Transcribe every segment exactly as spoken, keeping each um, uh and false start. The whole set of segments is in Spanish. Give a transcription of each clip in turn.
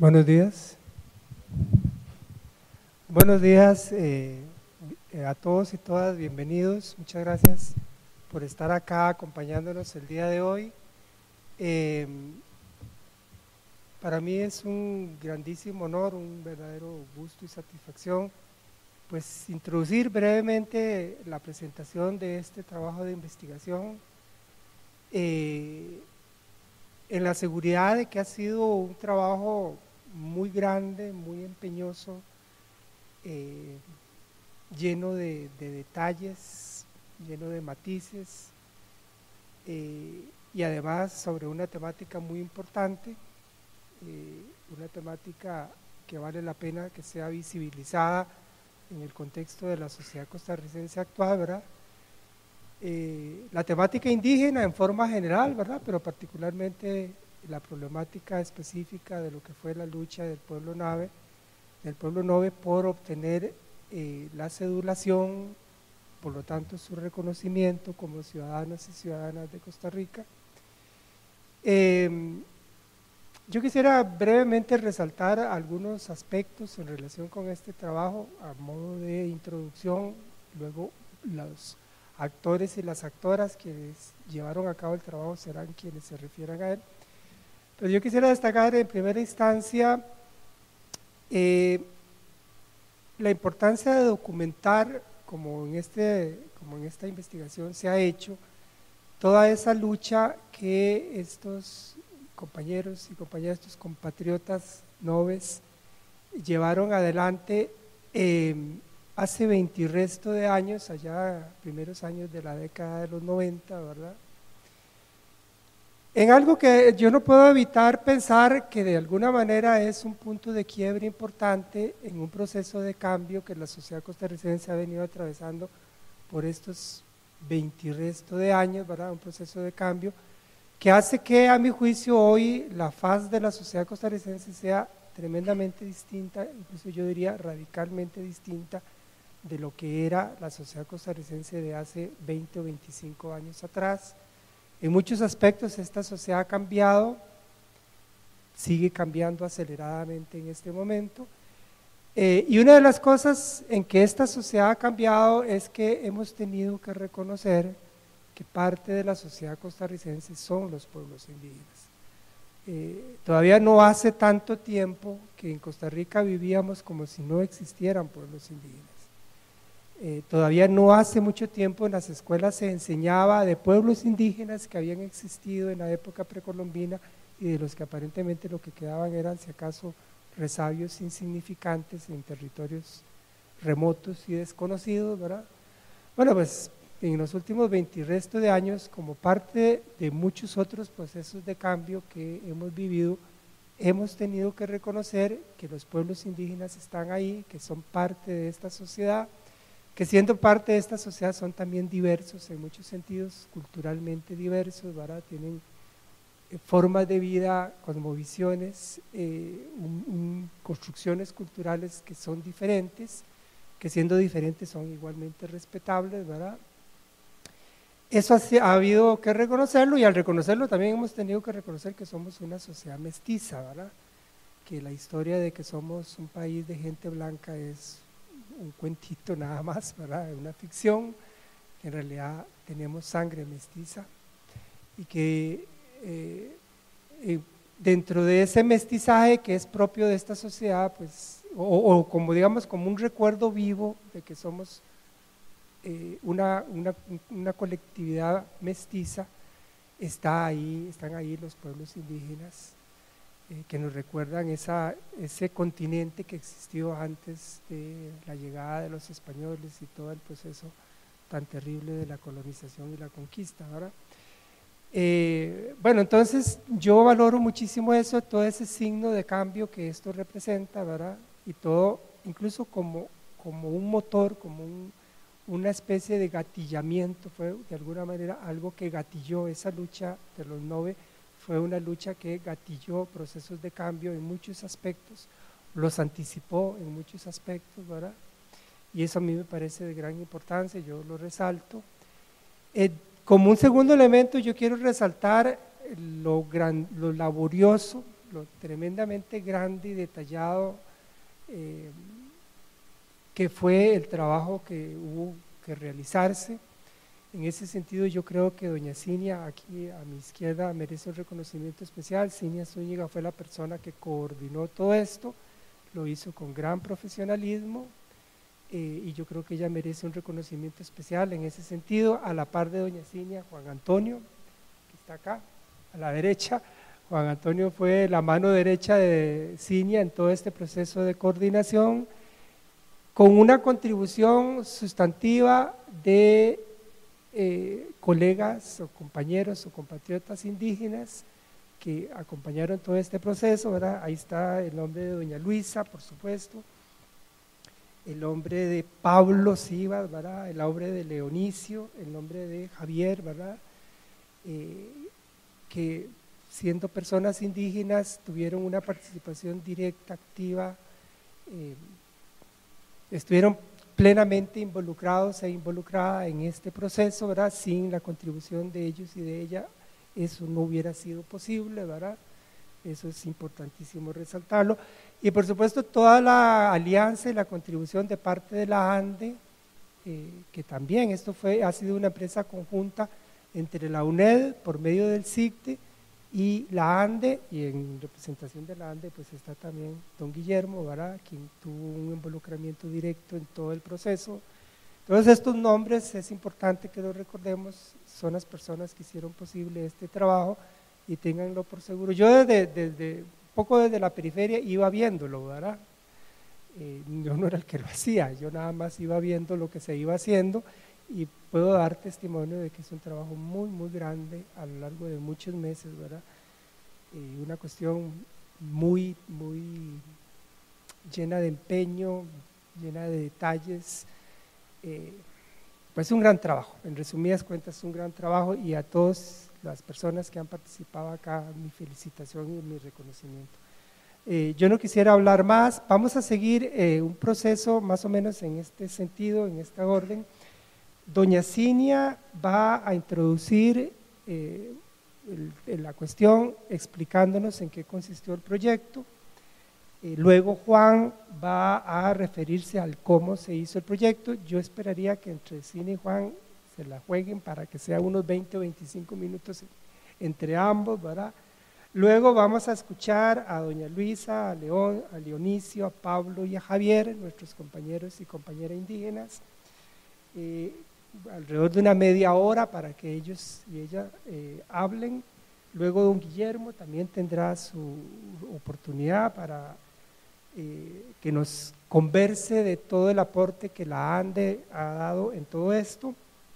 Buenos días. Buenos días eh, a todos y todas, bienvenidos. Muchas gracias por estar acá acompañándonos el día de hoy. Eh, para mí es un grandísimo honor, un verdadero gusto y satisfacción, pues introducir brevemente la presentación de este trabajo de investigación, eh, en la seguridad de que ha sido un trabajo muy grande, muy empeñoso, eh, lleno de, de detalles, lleno de matices, eh, y además sobre una temática muy importante, eh, una temática que vale la pena que sea visibilizada en el contexto de la sociedad costarricense actual, ¿verdad? Eh, la temática indígena en forma general, ¿verdad? Pero particularmente la problemática específica de lo que fue la lucha del pueblo Nave, del pueblo Nove por obtener eh, la cedulación, por lo tanto su reconocimiento como ciudadanos y ciudadanas de Costa Rica. Eh, yo quisiera brevemente resaltar algunos aspectos en relación con este trabajo a modo de introducción, luego los actores y las actoras quienes llevaron a cabo el trabajo serán quienes se refieran a él. Pero yo quisiera destacar en primera instancia eh, la importancia de documentar, como en, este, como en esta investigación se ha hecho, toda esa lucha que estos compañeros y compañeras, estos compatriotas noves llevaron adelante eh, hace veinte y resto de años, allá primeros años de la década de los noventa, ¿verdad? En algo que yo no puedo evitar pensar que de alguna manera es un punto de quiebre importante en un proceso de cambio que la sociedad costarricense ha venido atravesando por estos veinte y resto de años, ¿verdad? Un proceso de cambio que hace que, a mi juicio, hoy la faz de la sociedad costarricense sea tremendamente distinta, incluso yo diría radicalmente distinta de lo que era la sociedad costarricense de hace veinte o veinticinco años atrás. En muchos aspectos esta sociedad ha cambiado, sigue cambiando aceleradamente en este momento, eh, y una de las cosas en que esta sociedad ha cambiado es que hemos tenido que reconocer que parte de la sociedad costarricense son los pueblos indígenas. Eh, todavía no hace tanto tiempo que en Costa Rica vivíamos como si no existieran pueblos indígenas. Eh, todavía no hace mucho tiempo en las escuelas se enseñaba de pueblos indígenas que habían existido en la época precolombina y de los que aparentemente lo que quedaban eran, si acaso, resabios insignificantes en territorios remotos y desconocidos, ¿verdad? Bueno, pues en los últimos veinte y resto de años, como parte de muchos otros procesos de cambio que hemos vivido, hemos tenido que reconocer que los pueblos indígenas están ahí, que son parte de esta sociedad, que siendo parte de esta sociedad son también diversos en muchos sentidos, culturalmente diversos, ¿verdad? Tienen eh, formas de vida, cosmovisiones, eh, un, un, construcciones culturales que son diferentes, que siendo diferentes son igualmente respetables, ¿verdad? Eso ha, ha habido que reconocerlo, y al reconocerlo también hemos tenido que reconocer que somos una sociedad mestiza, ¿verdad? Que la historia de que somos un país de gente blanca es un cuentito nada más, ¿verdad? Una ficción, que en realidad tenemos sangre mestiza y que eh, eh, dentro de ese mestizaje que es propio de esta sociedad, pues, o, o como digamos, como un recuerdo vivo de que somos eh, una, una, una colectividad mestiza, está ahí, están ahí los pueblos indígenas, eh, que nos recuerdan esa, ese continente que existió antes de la llegada de los españoles y todo el proceso tan terrible de la colonización y la conquista, ¿verdad? Eh, bueno, entonces yo valoro muchísimo eso, todo ese signo de cambio que esto representa, ¿verdad? Y todo, incluso como, como un motor, como un, una especie de gatillamiento, fue de alguna manera algo que gatilló esa lucha de los Nove, fue una lucha que gatilló procesos de cambio en muchos aspectos, los anticipó en muchos aspectos, ¿verdad? Y eso a mí me parece de gran importancia, yo lo resalto. Eh, como un segundo elemento yo quiero resaltar lo, gran, lo laborioso, lo tremendamente grande y detallado eh, que fue el trabajo que hubo que realizarse. En ese sentido yo creo que doña Cinia, aquí a mi izquierda, merece un reconocimiento especial. Cinia Zúñiga fue la persona que coordinó todo esto, lo hizo con gran profesionalismo, eh, y yo creo que ella merece un reconocimiento especial en ese sentido. A la par de doña Cinia, Juan Antonio, que está acá, a la derecha. Juan Antonio fue la mano derecha de Cinia en todo este proceso de coordinación, con una contribución sustantiva de eh, colegas o compañeros o compatriotas indígenas que acompañaron todo este proceso, ¿verdad? Ahí está el nombre de doña Luisa, por supuesto, el nombre de Pablo Sivas, ¿verdad? El nombre de Leonicio, el nombre de Javier, ¿verdad? Eh, que siendo personas indígenas tuvieron una participación directa, activa, eh, estuvieron plenamente involucrados e involucradas en este proceso, ¿verdad? Sin la contribución de ellos y de ella, eso no hubiera sido posible, ¿verdad? Eso es importantísimo resaltarlo. Y por supuesto toda la alianza y la contribución de parte de la ANDE, eh, que también esto fue, ha sido una empresa conjunta entre la UNED por medio del SICTE y la ANDE, y en representación de la ANDE pues está también don Guillermo, ¿verdad?, quien tuvo un involucramiento directo en todo el proceso. Todos estos nombres es importante que los recordemos, son las personas que hicieron posible este trabajo y ténganlo por seguro. Yo desde, desde poco desde la periferia iba viéndolo, ¿verdad? Eh, yo no era el que lo hacía, yo nada más iba viendo lo que se iba haciendo y puedo dar testimonio de que es un trabajo muy, muy grande a lo largo de muchos meses, ¿verdad? Eh, una cuestión muy, muy llena de empeño, llena de detalles, eh, pues un gran trabajo, en resumidas cuentas un gran trabajo, y a todas las personas que han participado acá, mi felicitación y mi reconocimiento. Eh, yo no quisiera hablar más, vamos a seguir eh, un proceso más o menos en este sentido, en este orden. Doña Cinia va a introducir eh, el, la cuestión explicándonos en qué consistió el proyecto. Eh, luego Juan va a referirse al cómo se hizo el proyecto. Yo esperaría que entre Cinia y Juan se la jueguen para que sea unos veinte o veinticinco minutos entre ambos, ¿verdad? Luego vamos a escuchar a doña Luisa, a León, a Leonicio, a Pablo y a Javier, nuestros compañeros y compañeras indígenas, eh, alrededor de una media hora para que ellos y ella eh, hablen. Luego don Guillermo también tendrá su oportunidad para eh, que nos converse de todo el aporte que la ANDE ha dado en todo esto.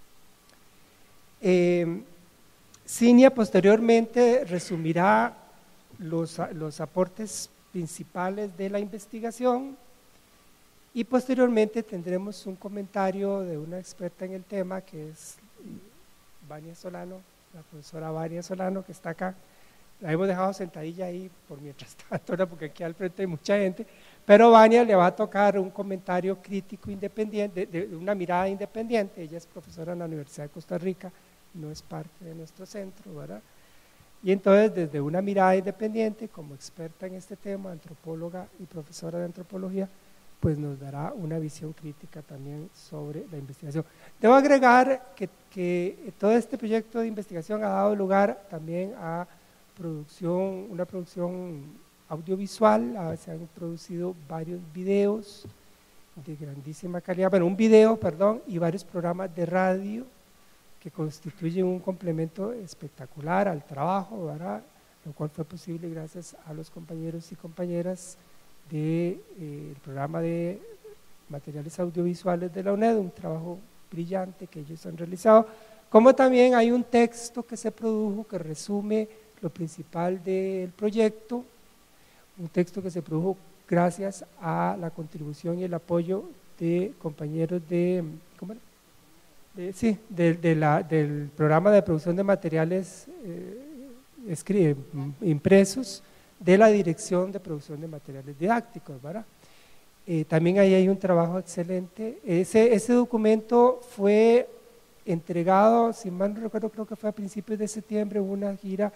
Eh, Cinia posteriormente resumirá los, los aportes principales de la investigación y posteriormente tendremos un comentario de una experta en el tema que es Vania Solano, la profesora Vania Solano, que está acá. La hemos dejado sentadilla ahí por mientras tanto, porque aquí al frente hay mucha gente, pero Vania le va a tocar un comentario crítico independiente, de, de una mirada independiente. Ella es profesora en la Universidad de Costa Rica, no es parte de nuestro centro, ¿verdad? Y entonces desde una mirada independiente, como experta en este tema, antropóloga y profesora de antropología, pues nos dará una visión crítica también sobre la investigación. Debo agregar que, que todo este proyecto de investigación ha dado lugar también a producción, una producción audiovisual. Se han producido varios videos de grandísima calidad, bueno, un video, perdón, y varios programas de radio que constituyen un complemento espectacular al trabajo, ¿verdad?, lo cual fue posible gracias a los compañeros y compañeras del de, eh, programa de materiales audiovisuales de la UNED, un trabajo brillante que ellos han realizado, como también hay un texto que se produjo que resume lo principal del proyecto, un texto que se produjo gracias a la contribución y el apoyo de compañeros de, ¿cómo era? De, sí, de, de la, del programa de producción de materiales eh, escribe, impresos de la Dirección de Producción de Materiales Didácticos, ¿verdad? Eh, también ahí hay un trabajo excelente. Ese, ese documento fue entregado, si mal no recuerdo, creo que fue a principios de septiembre, una gira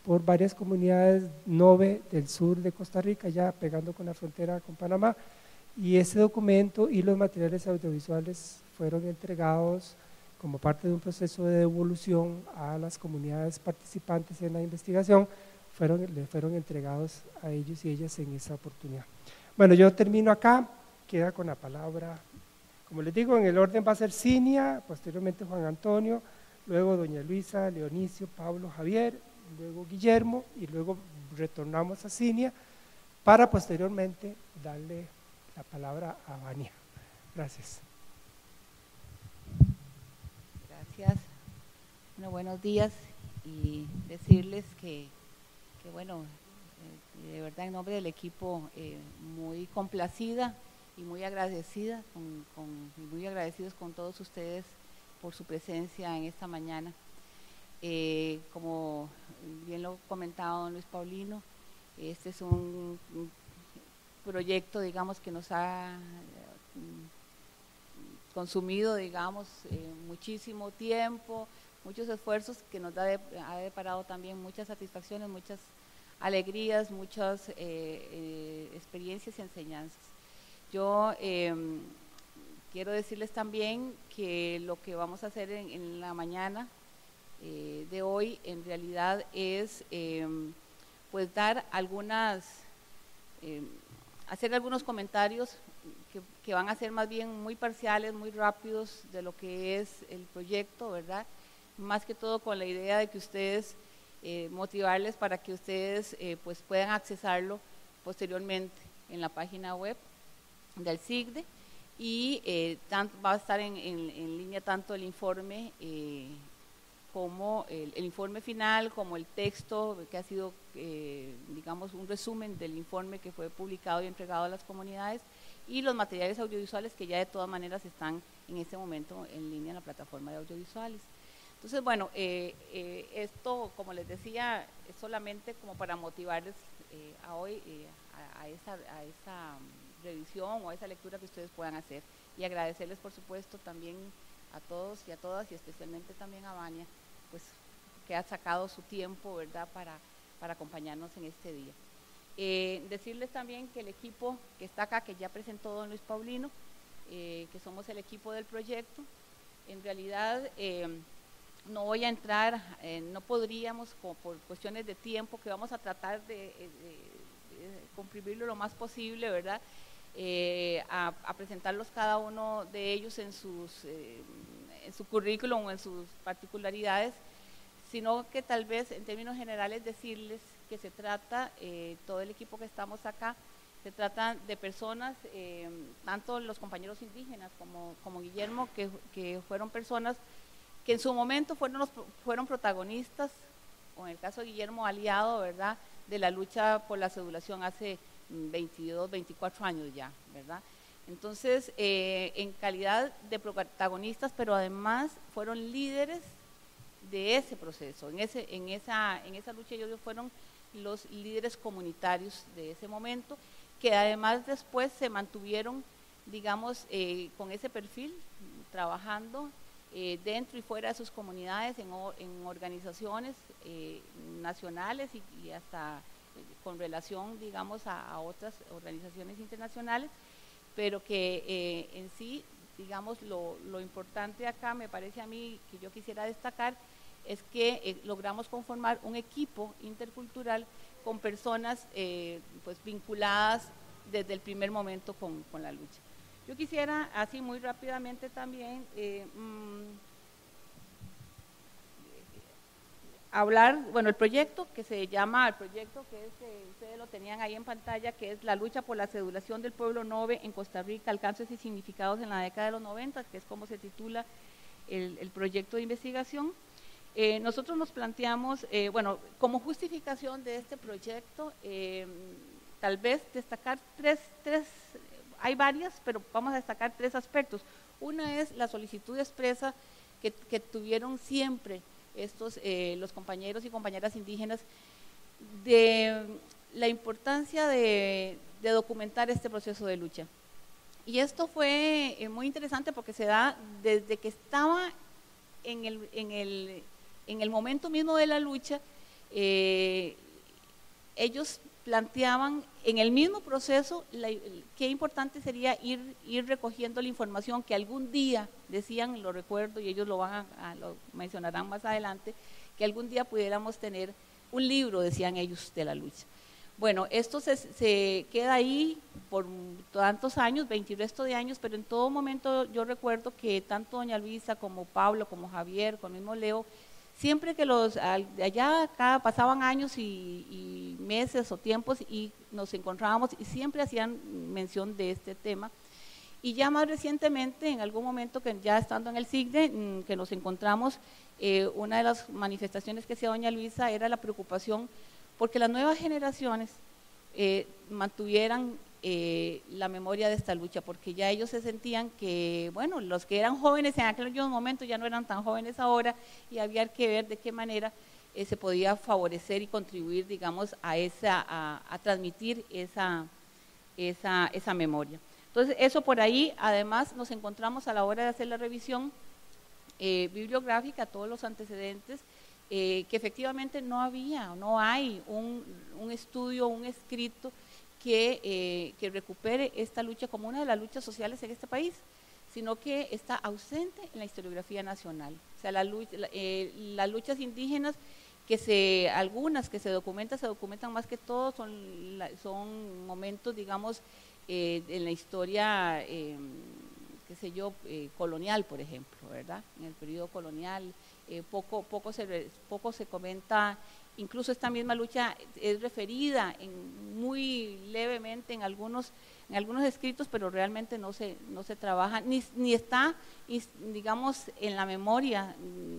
por varias comunidades Nove del sur de Costa Rica, ya pegando con la frontera con Panamá, y ese documento y los materiales audiovisuales fueron entregados como parte de un proceso de devolución a las comunidades participantes en la investigación, fueron, le fueron entregados a ellos y ellas en esa oportunidad. Bueno, yo termino acá, queda con la palabra, como les digo, en el orden va a ser Cinia, posteriormente Juan Antonio, luego doña Luisa, Leonicio, Pablo, Javier, luego Guillermo y luego retornamos a Cinia para posteriormente darle la palabra a Vania. Gracias. Gracias. Bueno, buenos días y decirles que, que bueno, eh, de verdad en nombre del equipo eh, muy complacida y muy agradecida, con, con, muy agradecidos con todos ustedes por su presencia en esta mañana. Eh, como bien lo comentaba don Luis Paulino, este es un, un proyecto, digamos, que nos ha consumido, digamos, eh, muchísimo tiempo, muchos esfuerzos, que nos da de, ha deparado también muchas satisfacciones, muchas alegrías, muchas eh, eh, experiencias y enseñanzas. Yo eh, quiero decirles también que lo que vamos a hacer en, en la mañana eh, de hoy en realidad es eh, pues dar algunas, eh, hacer algunos comentarios que, que van a ser más bien muy parciales, muy rápidos de lo que es el proyecto, ¿verdad? Más que todo con la idea de que ustedes, eh, motivarles para que ustedes eh, pues puedan accesarlo posteriormente en la página web del SIGDE y eh, tanto, va a estar en, en, en línea tanto el informe eh, como el, el informe final, como el texto que ha sido, eh, digamos, un resumen del informe que fue publicado y entregado a las comunidades, y los materiales audiovisuales que ya de todas maneras están en este momento en línea en la plataforma de audiovisuales. Entonces, bueno, eh, eh, esto, como les decía, es solamente como para motivarles eh, a hoy eh, a, a, esa, a esa revisión o a esa lectura que ustedes puedan hacer, y agradecerles, por supuesto, también a todos y a todas, y especialmente también a Vania, pues que ha sacado su tiempo, ¿verdad?, para, para acompañarnos en este día. Eh, decirles también que el equipo que está acá, que ya presentó don Luis Paulino, eh, que somos el equipo del proyecto, en realidad eh, no voy a entrar, eh, no podríamos, como por cuestiones de tiempo, que vamos a tratar de, de, de comprimirlo lo más posible, ¿verdad?, eh, a, a presentarlos cada uno de ellos en sus... Eh, en su currículum o en sus particularidades, sino que tal vez en términos generales decirles que se trata, eh, todo el equipo que estamos acá, se trata de personas, eh, tanto los compañeros indígenas como, como Guillermo, que, que fueron personas que en su momento fueron, los, fueron protagonistas, o en el caso de Guillermo, aliado, ¿verdad?, de la lucha por la cedulación hace veintidós, veinticuatro años ya, ¿verdad? Entonces, eh, en calidad de protagonistas, pero además fueron líderes de ese proceso, en, ese, en, esa, en esa lucha ellos fueron los líderes comunitarios de ese momento, que además después se mantuvieron, digamos, eh, con ese perfil, trabajando eh, dentro y fuera de sus comunidades, en, en organizaciones eh, nacionales y, y hasta eh, con relación, digamos, a, a otras organizaciones internacionales, pero que eh, en sí, digamos, lo, lo importante acá, me parece a mí, que yo quisiera destacar, es que eh, logramos conformar un equipo intercultural con personas eh, pues vinculadas desde el primer momento con, con la lucha. Yo quisiera, así muy rápidamente también, eh, mmm, hablar, bueno, el proyecto que se llama, el proyecto que es, eh, ustedes lo tenían ahí en pantalla, que es la lucha por la cedulación del pueblo Nove en Costa Rica, alcances y significados en la década de los noventa, que es como se titula el, el proyecto de investigación. Eh, nosotros nos planteamos, eh, bueno, como justificación de este proyecto, eh, tal vez destacar tres, tres, hay varias, pero vamos a destacar tres aspectos. Una es la solicitud expresa que, que tuvieron siempre estos, eh, los compañeros y compañeras indígenas, de la importancia de, de documentar este proceso de lucha. Y esto fue eh, muy interesante porque se da desde que estaba en el, en, el, en el momento mismo de la lucha, eh, ellos planteaban en el mismo proceso la, qué importante sería ir, ir recogiendo la información que algún día, decían, lo recuerdo y ellos lo, van a, a, lo mencionarán más adelante, que algún día pudiéramos tener un libro, decían ellos, de la lucha. Bueno, esto se, se queda ahí por tantos años, veinte y resto de años, pero en todo momento yo recuerdo que tanto doña Luisa como Pablo, como Javier, como el mismo Leo, siempre que los de allá acá pasaban años y, y meses o tiempos y nos encontrábamos y siempre hacían mención de este tema. Y ya más recientemente, en algún momento que ya estando en el SIGDE, que nos encontramos, eh, una de las manifestaciones que hacía doña Luisa era la preocupación porque las nuevas generaciones eh, mantuvieran eh, la memoria de esta lucha, porque ya ellos se sentían que, bueno, los que eran jóvenes en aquellos momentos ya no eran tan jóvenes ahora y había que ver de qué manera eh, se podía favorecer y contribuir, digamos, a, esa, a, a transmitir esa, esa, esa memoria. Entonces, eso por ahí, además, nos encontramos a la hora de hacer la revisión eh, bibliográfica, todos los antecedentes, Eh, que efectivamente no había, no hay un, un estudio, un escrito que, eh, que recupere esta lucha como una de las luchas sociales en este país, sino que está ausente en la historiografía nacional. O sea, la lucha, la, eh, las luchas indígenas, que se, algunas que se documentan, se documentan más que todo, son, son momentos, digamos, eh, en la historia, eh, qué sé yo, eh, colonial, por ejemplo, ¿verdad? En el periodo colonial. Eh, poco, poco, se, poco se comenta, incluso esta misma lucha es referida en, muy levemente en algunos, en algunos escritos, pero realmente no se, no se trabaja, ni, ni está, digamos, en la memoria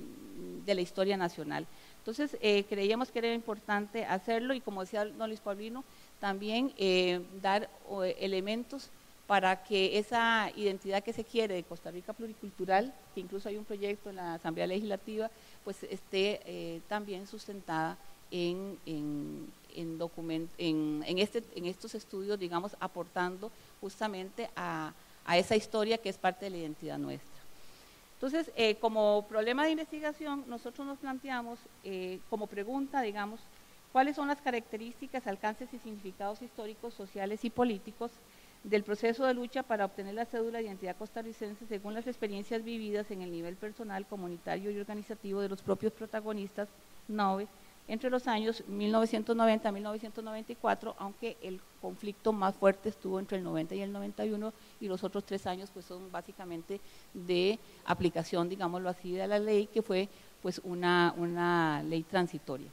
de la historia nacional. Entonces, eh, creíamos que era importante hacerlo y, como decía don Luis Paulino, también eh, dar eh, elementos para que esa identidad que se quiere de Costa Rica pluricultural, que incluso hay un proyecto en la Asamblea Legislativa, pues esté eh, también sustentada en, en, en, document, en, en, este, en estos estudios, digamos, aportando justamente a, a esa historia que es parte de la identidad nuestra. Entonces, eh, como problema de investigación, nosotros nos planteamos, eh, como pregunta, digamos, cuáles son las características, alcances y significados históricos, sociales y políticos del proceso de lucha para obtener la cédula de identidad costarricense según las experiencias vividas en el nivel personal, comunitario y organizativo de los propios protagonistas NOVE entre los años mil novecientos noventa a mil novecientos noventa y cuatro, aunque el conflicto más fuerte estuvo entre el noventa y el noventa y uno y los otros tres años pues son básicamente de aplicación, digámoslo así, de la ley, que fue pues una, una ley transitoria.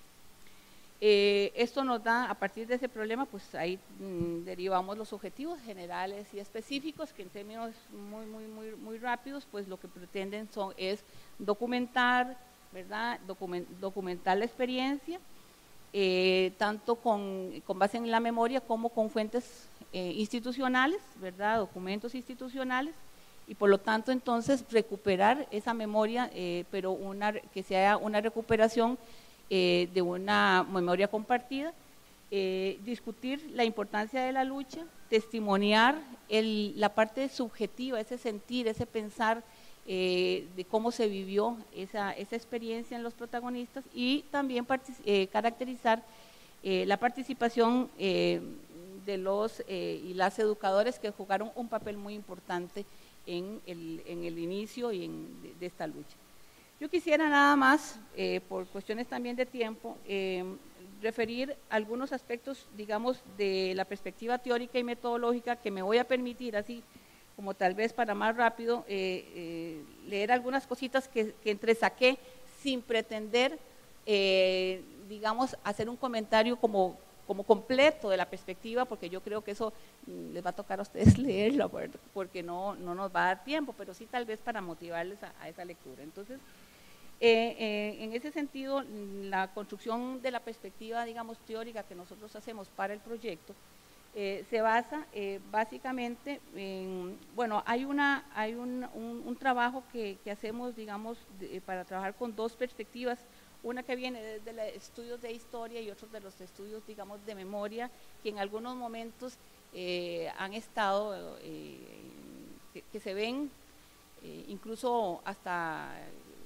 Eh, esto nos da, a partir de ese problema, pues ahí mmm, derivamos los objetivos generales y específicos, que en términos muy, muy, muy, muy rápidos, pues lo que pretenden son, es documentar, ¿verdad? Document, documentar la experiencia, eh, tanto con, con base en la memoria como con fuentes eh, institucionales, ¿verdad? Documentos institucionales, y por lo tanto entonces recuperar esa memoria, eh, pero una, que sea una recuperación Eh, de una memoria compartida, eh, discutir la importancia de la lucha, testimoniar el, la parte subjetiva, ese sentir, ese pensar eh, de cómo se vivió esa, esa experiencia en los protagonistas y también eh, caracterizar eh, la participación eh, de los eh, y las educadores que jugaron un papel muy importante en el, en el inicio y en, de, de esta lucha. Yo quisiera nada más, eh, por cuestiones también de tiempo, eh, referir algunos aspectos, digamos, de la perspectiva teórica y metodológica que me voy a permitir, así como tal vez para más rápido, eh, eh, leer algunas cositas que, que entresaqué sin pretender, eh, digamos, hacer un comentario como, como completo de la perspectiva, porque yo creo que eso les va a tocar a ustedes leerlo, porque no, no nos va a dar tiempo, pero sí tal vez para motivarles a, a esa lectura. Entonces, Eh, eh, en ese sentido, la construcción de la perspectiva, digamos, teórica que nosotros hacemos para el proyecto eh, se basa eh, básicamente en, bueno, hay, una, hay un, un, un trabajo que, que hacemos, digamos, de, para trabajar con dos perspectivas, una que viene desde los estudios de historia y otros de los estudios, digamos, de memoria, que en algunos momentos eh, han estado, eh, que, que se ven eh, incluso hasta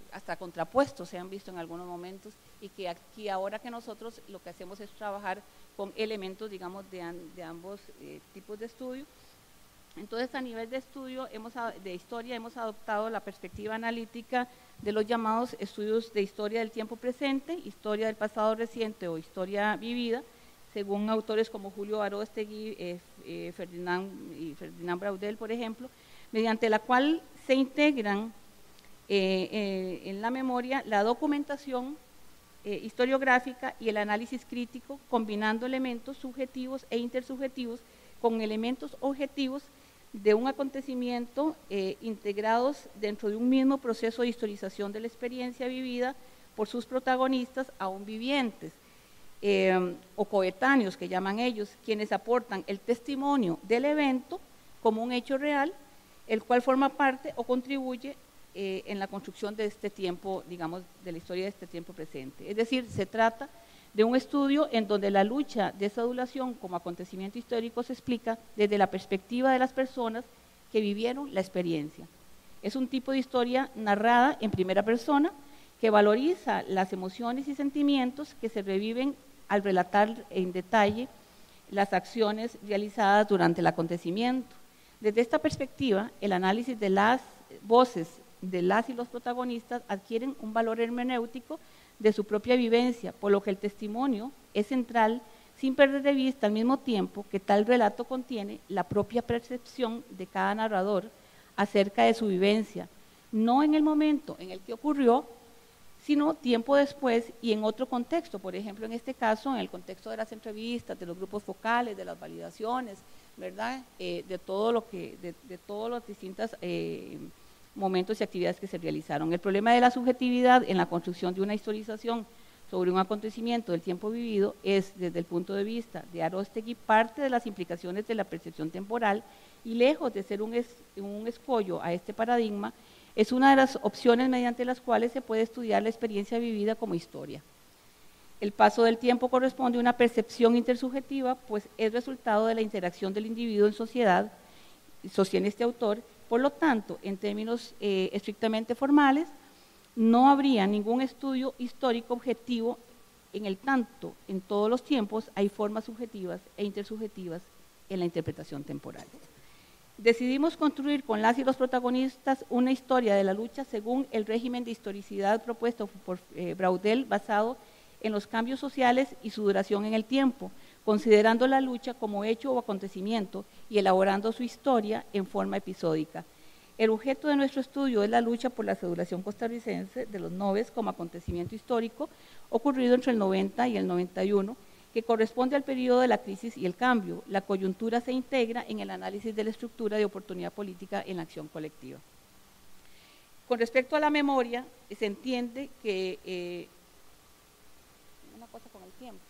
hasta contrapuestos se han visto en algunos momentos, y que aquí ahora que nosotros lo que hacemos es trabajar con elementos, digamos, de, de ambos eh, tipos de estudio. Entonces, a nivel de estudio, hemos, de historia, hemos adoptado la perspectiva analítica de los llamados estudios de historia del tiempo presente, historia del pasado reciente o historia vivida, según autores como Julio Aróstegui, eh, eh, Ferdinand, y Ferdinand Braudel, por ejemplo, mediante la cual se integran eh, eh, en la memoria la documentación eh, historiográfica y el análisis crítico, combinando elementos subjetivos e intersubjetivos con elementos objetivos de un acontecimiento eh, integrados dentro de un mismo proceso de historización de la experiencia vivida por sus protagonistas aún vivientes eh, o coetáneos, que llaman ellos, quienes aportan el testimonio del evento como un hecho real, el cual forma parte o contribuye eh, en la construcción de este tiempo, digamos, de la historia de este tiempo presente. Es decir, se trata de un estudio en donde la lucha de esa adulación como acontecimiento histórico se explica desde la perspectiva de las personas que vivieron la experiencia. Es un tipo de historia narrada en primera persona que valoriza las emociones y sentimientos que se reviven al relatar en detalle las acciones realizadas durante el acontecimiento. Desde esta perspectiva, el análisis de las voces de las y los protagonistas adquieren un valor hermenéutico de su propia vivencia, por lo que el testimonio es central, sin perder de vista al mismo tiempo que tal relato contiene la propia percepción de cada narrador acerca de su vivencia, no en el momento en el que ocurrió, sino tiempo después y en otro contexto, por ejemplo, en este caso, en el contexto de las entrevistas, de los grupos focales, de las validaciones, ¿verdad? Eh, de todo lo que, de, de todos los distintos eh, momentos y actividades que se realizaron. El problema de la subjetividad en la construcción de una historización sobre un acontecimiento del tiempo vivido es, desde el punto de vista de Aróstegui, parte de las implicaciones de la percepción temporal y lejos de ser un, es, un escollo a este paradigma, es una de las opciones mediante las cuales se puede estudiar la experiencia vivida como historia. El paso del tiempo corresponde a una percepción intersubjetiva, pues es resultado de la interacción del individuo en sociedad, sostiene este autor. Por lo tanto, en términos eh, estrictamente formales, no habría ningún estudio histórico objetivo, en el tanto en todos los tiempos hay formas subjetivas e intersubjetivas en la interpretación temporal. Decidimos construir con las y los protagonistas una historia de la lucha según el régimen de historicidad propuesto por eh, Braudel, basado en los cambios sociales y su duración en el tiempo, considerando la lucha como hecho o acontecimiento y elaborando su historia en forma episódica. El objeto de nuestro estudio es la lucha por la cedulación costarricense de los noves como acontecimiento histórico ocurrido entre el noventa y el noventa y uno, que corresponde al periodo de la crisis y el cambio. La coyuntura se integra en el análisis de la estructura de oportunidad política en la acción colectiva. Con respecto a la memoria, se entiende que eh, una cosa con el tiempo.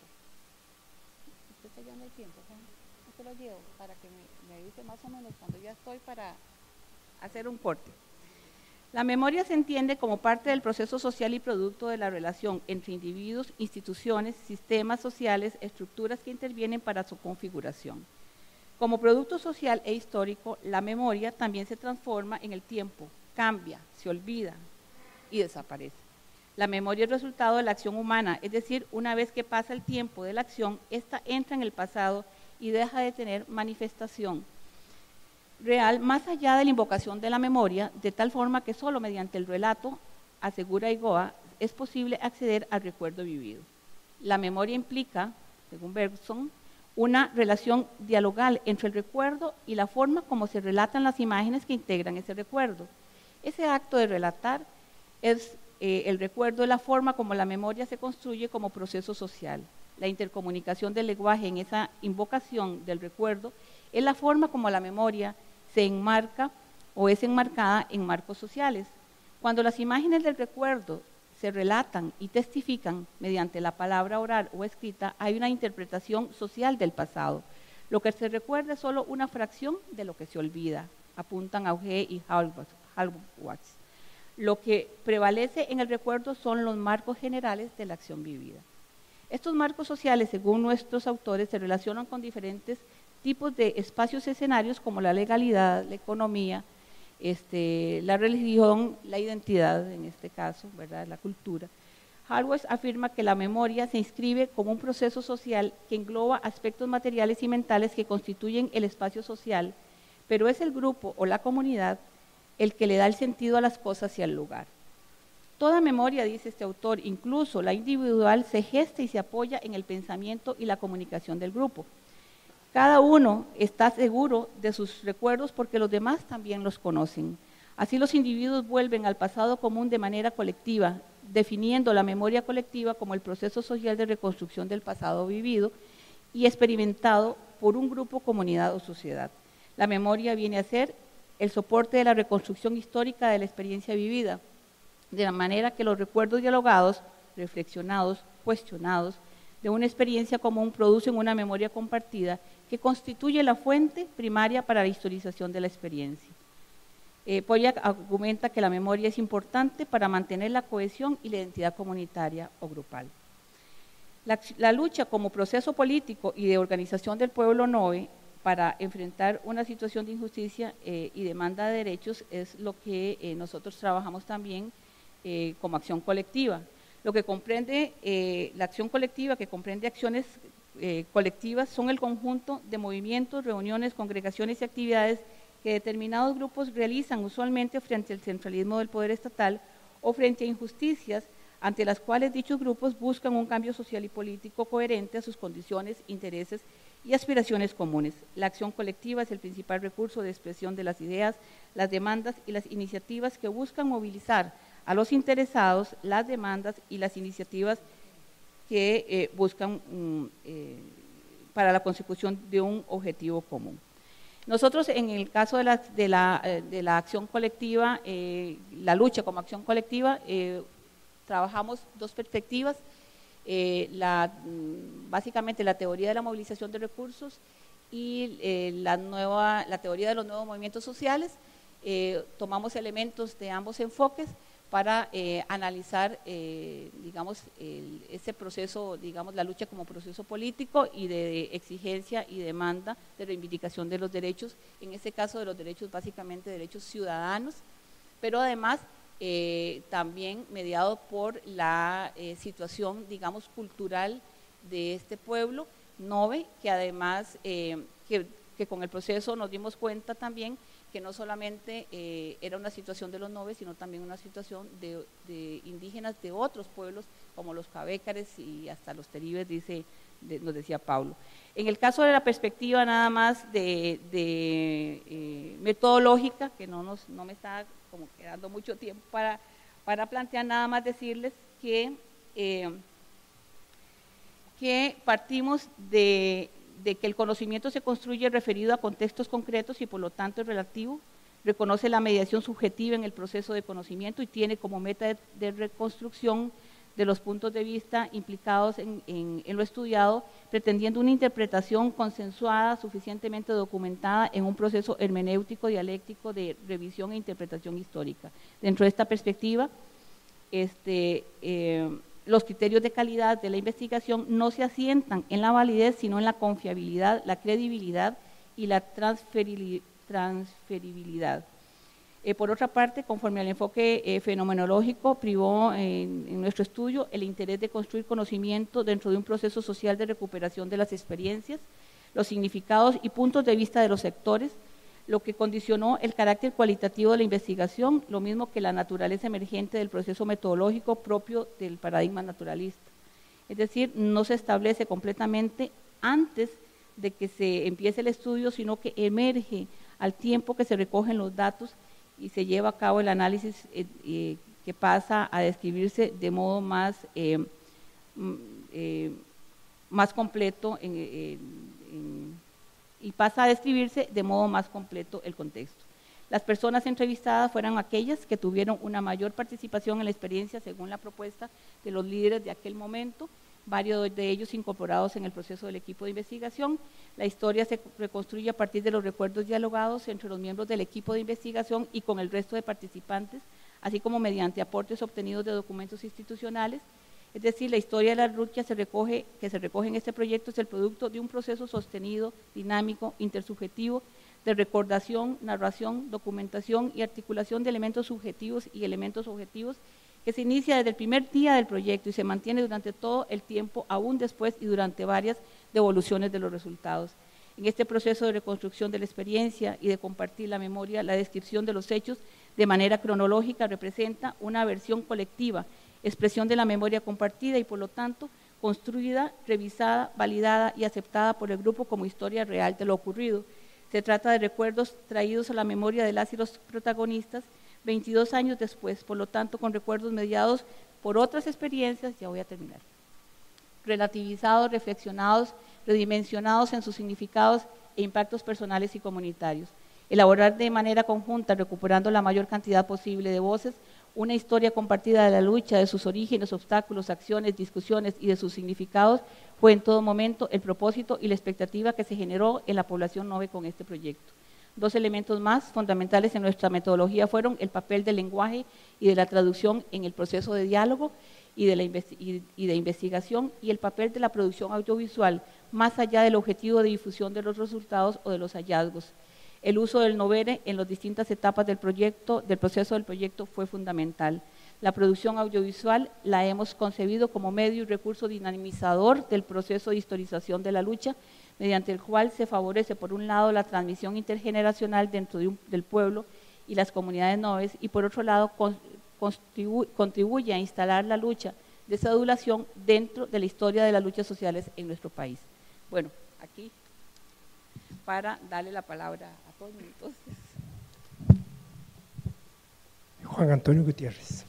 ¿Usted está llevando el tiempo? ¿no? Yo te lo llevo para que me, me dice más o menos cuando ya estoy para hacer un corte. La memoria se entiende como parte del proceso social y producto de la relación entre individuos, instituciones, sistemas sociales, estructuras que intervienen para su configuración. Como producto social e histórico, la memoria también se transforma en el tiempo, cambia, se olvida y desaparece. La memoria es resultado de la acción humana, es decir, una vez que pasa el tiempo de la acción, ésta entra en el pasado y deja de tener manifestación real más allá de la invocación de la memoria, de tal forma que solo mediante el relato, asegura Igoa, es posible acceder al recuerdo vivido. La memoria implica, según Bergson, una relación dialogal entre el recuerdo y la forma como se relatan las imágenes que integran ese recuerdo. Ese acto de relatar es eh, el recuerdo de la forma como la memoria se construye como proceso social. La intercomunicación del lenguaje en esa invocación del recuerdo es la forma como la memoria se enmarca o es enmarcada en marcos sociales. Cuando las imágenes del recuerdo se relatan y testifican mediante la palabra oral o escrita, hay una interpretación social del pasado. Lo que se recuerda es solo una fracción de lo que se olvida, apuntan Auger y Hallward. Lo que prevalece en el recuerdo son los marcos generales de la acción vivida. Estos marcos sociales, según nuestros autores, se relacionan con diferentes tipos de espacios escenarios como la legalidad, la economía, este, la religión, la identidad, en este caso, ¿verdad?, la cultura. Hallward afirma que la memoria se inscribe como un proceso social que engloba aspectos materiales y mentales que constituyen el espacio social, pero es el grupo o la comunidad el que le da el sentido a las cosas y al lugar. Toda memoria, dice este autor, incluso la individual, se gesta y se apoya en el pensamiento y la comunicación del grupo. Cada uno está seguro de sus recuerdos porque los demás también los conocen. Así los individuos vuelven al pasado común de manera colectiva, definiendo la memoria colectiva como el proceso social de reconstrucción del pasado vivido y experimentado por un grupo, comunidad o sociedad. La memoria viene a ser el soporte de la reconstrucción histórica de la experiencia vivida, de la manera que los recuerdos dialogados, reflexionados, cuestionados, de una experiencia común producen una memoria compartida que constituye la fuente primaria para la historización de la experiencia. Eh, Pollock argumenta que la memoria es importante para mantener la cohesión y la identidad comunitaria o grupal. La, la lucha como proceso político y de organización del pueblo nove para enfrentar una situación de injusticia eh, y demanda de derechos es lo que eh, nosotros trabajamos también eh, como acción colectiva. Lo que comprende eh, la acción colectiva, que comprende acciones eh, colectivas, son el conjunto de movimientos, reuniones, congregaciones y actividades que determinados grupos realizan usualmente frente al centralismo del poder estatal o frente a injusticias ante las cuales dichos grupos buscan un cambio social y político coherente a sus condiciones, intereses y aspiraciones comunes. La acción colectiva es el principal recurso de expresión de las ideas, las demandas y las iniciativas que buscan movilizar a los interesados, las demandas y las iniciativas que eh, buscan um, eh, para la consecución de un objetivo común. Nosotros, en el caso de la, de la, de la acción colectiva, eh, la lucha como acción colectiva, eh, trabajamos dos perspectivas, eh, la, básicamente la teoría de la movilización de recursos y eh, la, nueva, la teoría de los nuevos movimientos sociales. Eh, tomamos elementos de ambos enfoques para eh, analizar, eh, digamos, el, ese proceso, digamos, la lucha como proceso político y de exigencia y demanda de reivindicación de los derechos, en este caso de los derechos, básicamente derechos ciudadanos, pero además eh, también mediado por la eh, situación, digamos, cultural de este pueblo nove, que además, eh, que, que con el proceso nos dimos cuenta también que no solamente eh, era una situación de los nove, sino también una situación de, de indígenas de otros pueblos, como los cabécares y hasta los teribes, dice, de, nos decía Pablo. En el caso de la perspectiva nada más de, de eh, metodológica, que no, nos, no me está como quedando mucho tiempo para, para plantear, nada más decirles que, eh, que partimos de... de que el conocimiento se construye referido a contextos concretos y por lo tanto es relativo, reconoce la mediación subjetiva en el proceso de conocimiento y tiene como meta de, de reconstrucción de los puntos de vista implicados en, en, en lo estudiado, pretendiendo una interpretación consensuada, suficientemente documentada en un proceso hermenéutico dialéctico de revisión e interpretación histórica. Dentro de esta perspectiva, este, eh, los criterios de calidad de la investigación no se asientan en la validez, sino en la confiabilidad, la credibilidad y la transferibilidad. Eh, por otra parte, conforme al enfoque eh, fenomenológico, privó en, en nuestro estudio el interés de construir conocimiento dentro de un proceso social de recuperación de las experiencias, los significados y puntos de vista de los sectores, lo que condicionó el carácter cualitativo de la investigación, lo mismo que la naturaleza emergente del proceso metodológico propio del paradigma naturalista. Es decir, no se establece completamente antes de que se empiece el estudio, sino que emerge al tiempo que se recogen los datos y se lleva a cabo el análisis eh, eh, que pasa a describirse de modo más, eh, eh, más completo en, en, en y pasa a describirse de modo más completo el contexto. Las personas entrevistadas fueron aquellas que tuvieron una mayor participación en la experiencia según la propuesta de los líderes de aquel momento, varios de ellos incorporados en el proceso del equipo de investigación. La historia se reconstruye a partir de los recuerdos dialogados entre los miembros del equipo de investigación y con el resto de participantes, así como mediante aportes obtenidos de documentos institucionales. Es decir, la historia de la lucha se recoge, que se recoge en este proyecto es el producto de un proceso sostenido, dinámico, intersubjetivo, de recordación, narración, documentación y articulación de elementos subjetivos y elementos objetivos que se inicia desde el primer día del proyecto y se mantiene durante todo el tiempo, aún después y durante varias devoluciones de los resultados. En este proceso de reconstrucción de la experiencia y de compartir la memoria, la descripción de los hechos de manera cronológica representa una versión colectiva, expresión de la memoria compartida y por lo tanto construida, revisada, validada y aceptada por el grupo como historia real de lo ocurrido. Se trata de recuerdos traídos a la memoria de las y los protagonistas veintidós años después, por lo tanto con recuerdos mediados por otras experiencias, ya voy a terminar, relativizados, reflexionados, redimensionados en sus significados e impactos personales y comunitarios. Elaborar de manera conjunta, recuperando la mayor cantidad posible de voces, una historia compartida de la lucha, de sus orígenes, obstáculos, acciones, discusiones y de sus significados, fue en todo momento el propósito y la expectativa que se generó en la población Nove con este proyecto. Dos elementos más fundamentales en nuestra metodología fueron el papel del lenguaje y de la traducción en el proceso de diálogo y de, la y, y de investigación, y el papel de la producción audiovisual, más allá del objetivo de difusión de los resultados o de los hallazgos. El uso del Novere en las distintas etapas del proyecto, del proceso del proyecto fue fundamental. La producción audiovisual la hemos concebido como medio y recurso dinamizador del proceso de historización de la lucha, mediante el cual se favorece por un lado la transmisión intergeneracional dentro de un, del pueblo y las comunidades noves, y por otro lado con, contribu, contribuye a instalar la lucha de sedulación dentro de la historia de las luchas sociales en nuestro país. Bueno, aquí para darle la palabra a todos entonces. Juan Antonio Gutiérrez.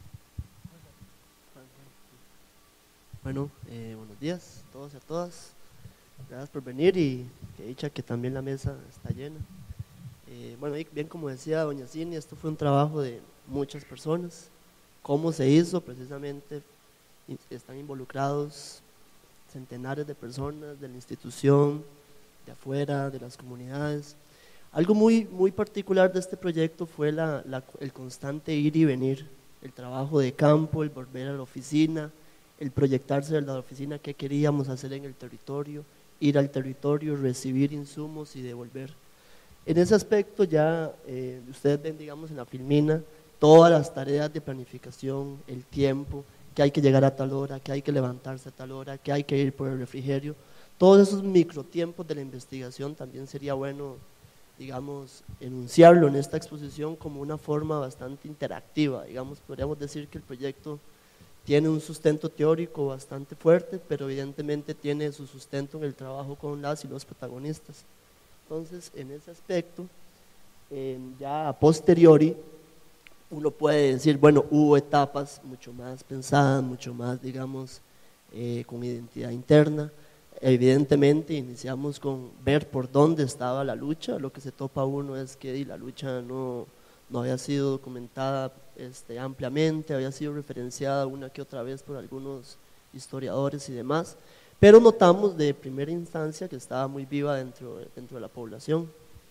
Bueno, eh, buenos días a todos y a todas. Gracias por venir y que dicha que también la mesa está llena. Eh, bueno, bien como decía doña Cini, esto fue un trabajo de muchas personas. ¿Cómo se hizo? Precisamente están involucrados centenares de personas de la institución, de afuera, de las comunidades. Algo muy, muy particular de este proyecto fue la, la, el constante ir y venir, el trabajo de campo, el volver a la oficina, el proyectarse de la oficina, qué queríamos hacer en el territorio, ir al territorio, recibir insumos y devolver. En ese aspecto ya eh, ustedes ven, digamos, en la filmina, todas las tareas de planificación, el tiempo, que hay que llegar a tal hora, que hay que levantarse a tal hora, que hay que ir por el refrigerio. Todos esos microtiempos de la investigación también sería bueno, digamos, enunciarlo en esta exposición como una forma bastante interactiva. Digamos, podríamos decir que el proyecto tiene un sustento teórico bastante fuerte, pero evidentemente tiene su sustento en el trabajo con las y los protagonistas. Entonces, en ese aspecto, eh, ya a posteriori, uno puede decir, bueno, hubo etapas mucho más pensadas, mucho más, digamos, eh, con identidad interna. Evidentemente iniciamos con ver por dónde estaba la lucha. Lo que se topa uno es que la lucha no, no había sido documentada este, ampliamente, había sido referenciada una que otra vez por algunos historiadores y demás, pero notamos de primera instancia que estaba muy viva dentro, dentro de la población.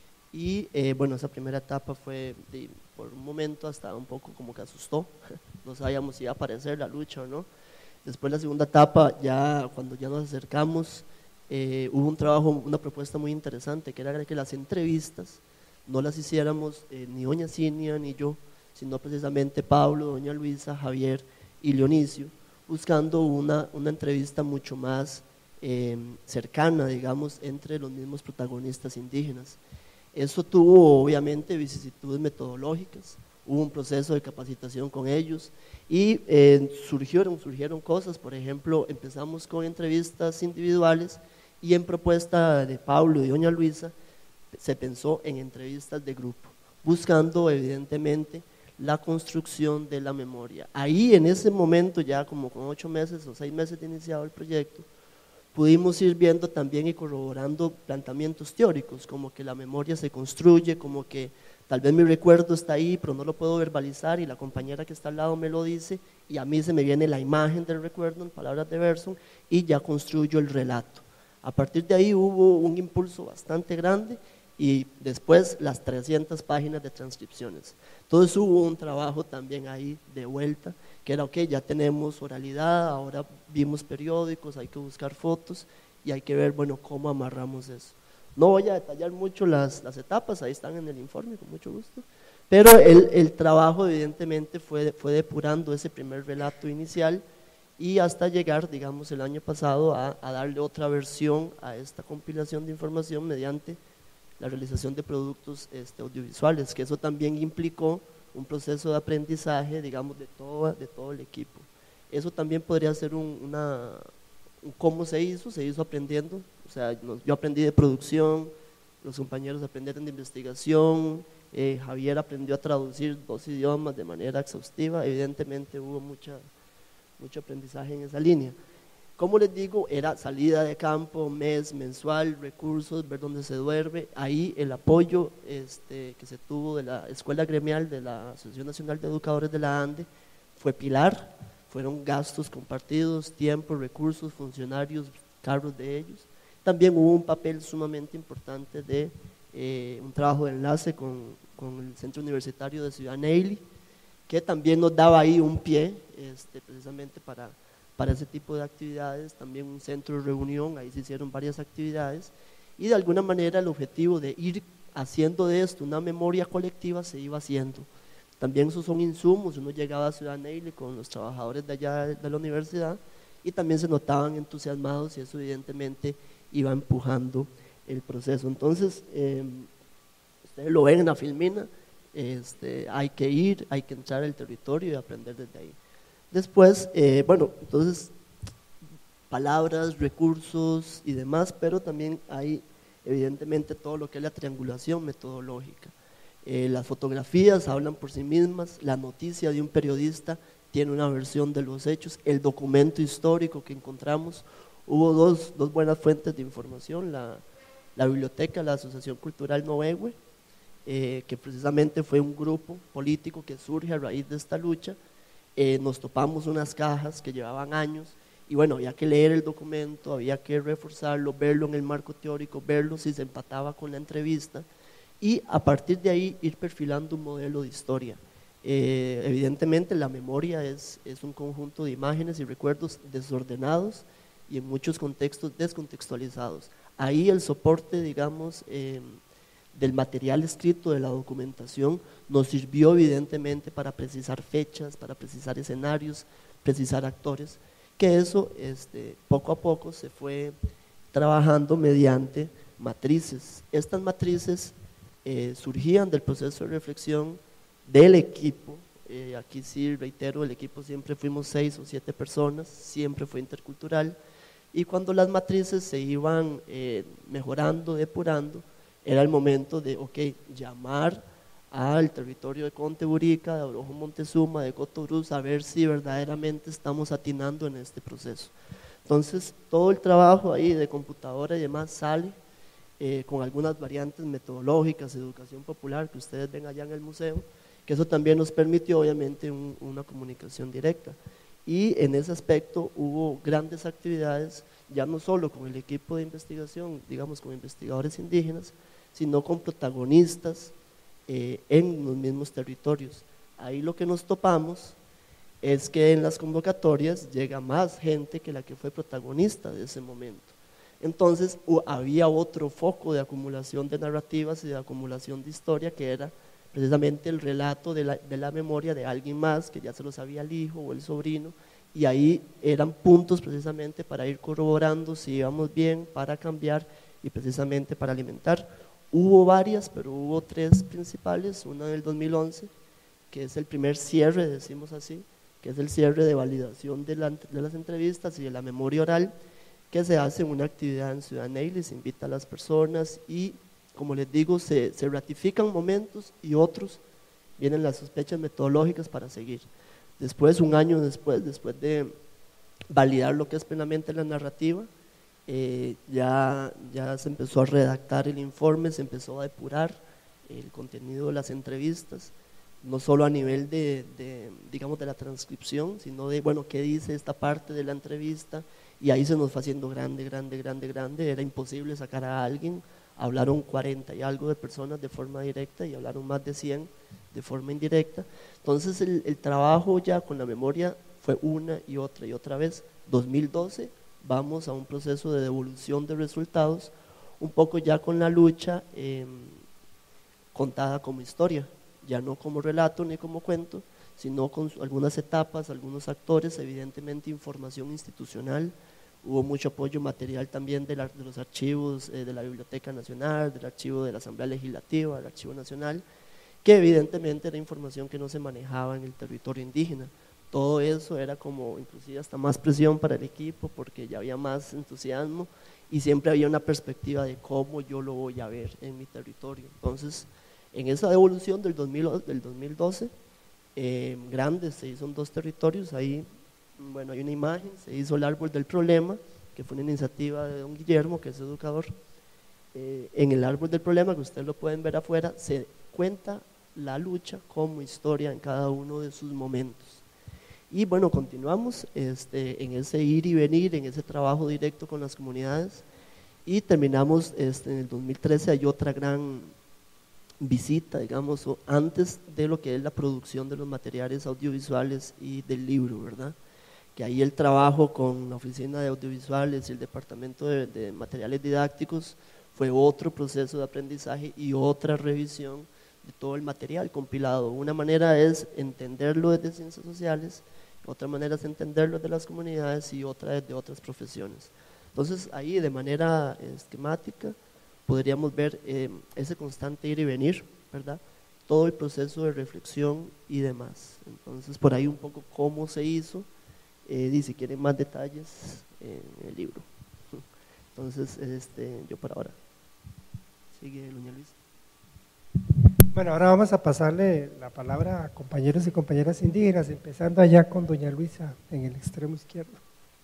Y eh, bueno, esa primera etapa fue, de, por un momento hasta un poco como que asustó, no sabíamos si iba a aparecer la lucha o no. Después la segunda etapa, ya cuando ya nos acercamos, eh, hubo un trabajo, una propuesta muy interesante, que era que las entrevistas no las hiciéramos eh, ni doña Cinia ni yo, sino precisamente Pablo, doña Luisa, Javier y Leonicio, buscando una, una entrevista mucho más eh, cercana, digamos, entre los mismos protagonistas indígenas. Eso tuvo obviamente vicisitudes metodológicas, hubo un proceso de capacitación con ellos y eh, surgieron, surgieron cosas. Por ejemplo, empezamos con entrevistas individuales y en propuesta de Pablo y doña Luisa se pensó en entrevistas de grupo, buscando evidentemente la construcción de la memoria. Ahí en ese momento, ya como con ocho meses o seis meses de iniciado el proyecto, pudimos ir viendo también y corroborando planteamientos teóricos, como que la memoria se construye, como que tal vez mi recuerdo está ahí, pero no lo puedo verbalizar y la compañera que está al lado me lo dice y a mí se me viene la imagen del recuerdo en palabras de Bergson y ya construyo el relato. A partir de ahí hubo un impulso bastante grande y después las trescientas páginas de transcripciones. Entonces hubo un trabajo también ahí de vuelta, que era, ok, ya tenemos oralidad, ahora vimos periódicos, hay que buscar fotos y hay que ver, bueno, cómo amarramos eso. No voy a detallar mucho las, las etapas, ahí están en el informe, con mucho gusto, pero el, el trabajo evidentemente fue, fue depurando ese primer relato inicial y hasta llegar, digamos, el año pasado a, a darle otra versión a esta compilación de información mediante la realización de productos este, audiovisuales, que eso también implicó un proceso de aprendizaje, digamos, de todo, de todo el equipo. Eso también podría ser un, una, un cómo se hizo, se hizo aprendiendo, o sea, yo aprendí de producción, los compañeros aprendieron de investigación, eh, Javier aprendió a traducir dos idiomas de manera exhaustiva, evidentemente hubo mucha, mucho aprendizaje en esa línea. Como les digo, era salida de campo, mes, mensual, recursos, ver dónde se duerme. Ahí el apoyo este, que se tuvo de la Escuela Gremial de la Asociación Nacional de Educadores de la ANDE fue pilar, fueron gastos compartidos, tiempo, recursos, funcionarios, cargos de ellos. También hubo un papel sumamente importante de eh, un trabajo de enlace con, con el Centro Universitario de Ciudad Neily, que también nos daba ahí un pie este, precisamente para... para ese tipo de actividades, también un centro de reunión, ahí se hicieron varias actividades y de alguna manera el objetivo de ir haciendo de esto una memoria colectiva se iba haciendo. También esos son insumos, uno llegaba a Ciudad Neily con los trabajadores de allá de la universidad y también se notaban entusiasmados y eso evidentemente iba empujando el proceso. Entonces, eh, ustedes lo ven en la filmina, este, hay que ir, hay que entrar al territorio y aprender desde ahí. Después, eh, bueno, entonces, palabras, recursos y demás, pero también hay evidentemente todo lo que es la triangulación metodológica. Eh, las fotografías hablan por sí mismas, la noticia de un periodista tiene una versión de los hechos, el documento histórico que encontramos, hubo dos, dos buenas fuentes de información, la, la biblioteca, la Asociación Cultural Noehue, eh, que precisamente fue un grupo político que surge a raíz de esta lucha. Eh, nos topamos unas cajas que llevaban años y bueno, había que leer el documento, había que reforzarlo, verlo en el marco teórico, verlo si se empataba con la entrevista y a partir de ahí ir perfilando un modelo de historia. Eh, evidentemente la memoria es, es un conjunto de imágenes y recuerdos desordenados y en muchos contextos descontextualizados. Ahí el soporte, digamos, eh, del material escrito, de la documentación, nos sirvió evidentemente para precisar fechas, para precisar escenarios, precisar actores, que eso este, poco a poco se fue trabajando mediante matrices. Estas matrices eh, surgían del proceso de reflexión del equipo, eh, aquí sí reitero, el equipo siempre fuimos seis o siete personas, siempre fue intercultural, y cuando las matrices se iban eh, mejorando, depurando, era el momento de, ok, llamar al territorio de Conteburica, de Orojo Montezuma, de Cotobruz, a ver si verdaderamente estamos atinando en este proceso. Entonces, todo el trabajo ahí de computadora y demás sale eh, con algunas variantes metodológicas, educación popular, que ustedes ven allá en el museo, que eso también nos permitió obviamente un, una comunicación directa. Y en ese aspecto hubo grandes actividades, ya no solo con el equipo de investigación, digamos con investigadores indígenas, sino con protagonistas eh, en los mismos territorios. Ahí lo que nos topamos es que en las convocatorias llega más gente que la que fue protagonista de ese momento. Entonces había otro foco de acumulación de narrativas y de acumulación de historia que era precisamente el relato de la, de la memoria de alguien más que ya se lo sabía el hijo o el sobrino, y ahí eran puntos precisamente para ir corroborando si íbamos bien, para cambiar y precisamente para alimentar. Hubo varias, pero hubo tres principales, una del dos mil once, que es el primer cierre, decimos así, que es el cierre de validación de, la, de las entrevistas y de la memoria oral, que se hace en una actividad en Ciudad Neily, se invita a las personas y, como les digo, se, se ratifican momentos y otros vienen las sospechas metodológicas para seguir. Después, un año después, después de validar lo que es plenamente la narrativa, eh, ya, ya se empezó a redactar el informe, se empezó a depurar el contenido de las entrevistas, no solo a nivel de, de, digamos, de la transcripción, sino de, bueno, qué dice esta parte de la entrevista, y ahí se nos fue haciendo grande, grande, grande, grande, era imposible sacar a alguien, hablaron cuarenta y algo de personas de forma directa y hablaron más de cien de forma indirecta. Entonces el, el trabajo ya con la memoria fue una y otra y otra vez. dos mil doce vamos a un proceso de devolución de resultados, un poco ya con la lucha eh, contada como historia, ya no como relato ni como cuento, sino con algunas etapas, algunos actores, evidentemente información institucional. Hubo mucho apoyo material también de, la, de los archivos eh, de la Biblioteca Nacional, del archivo de la Asamblea Legislativa, del Archivo Nacional, que evidentemente era información que no se manejaba en el territorio indígena. Todo eso era como inclusive hasta más presión para el equipo porque ya había más entusiasmo y siempre había una perspectiva de cómo yo lo voy a ver en mi territorio. Entonces, en esa devolución del, dos mil, del dos mil doce, eh, grande, se hizo en dos territorios, ahí, bueno, hay una imagen, se hizo el árbol del problema, que fue una iniciativa de don Guillermo, que es educador. Eh, en el árbol del problema, que ustedes lo pueden ver afuera, se cuenta la lucha como historia en cada uno de sus momentos. Y bueno, continuamos este, en ese ir y venir, en ese trabajo directo con las comunidades y terminamos este, en el dos mil trece. Hay otra gran visita, digamos, o antes de lo que es la producción de los materiales audiovisuales y del libro, ¿verdad? Que ahí el trabajo con la Oficina de Audiovisuales y el Departamento de, de Materiales Didácticos fue otro proceso de aprendizaje y otra revisión de todo el material compilado. Una manera es entenderlo desde ciencias sociales, otra manera es entenderlo de las comunidades y otra es de otras profesiones. Entonces ahí de manera esquemática podríamos ver eh, ese constante ir y venir, ¿verdad? Todo el proceso de reflexión y demás. Entonces por ahí un poco cómo se hizo, eh, y si quieren más detalles en el libro. Entonces este, yo por ahora. Sigue doña Luisa. Bueno, ahora vamos a pasarle la palabra a compañeros y compañeras indígenas, empezando allá con doña Luisa en el extremo izquierdo.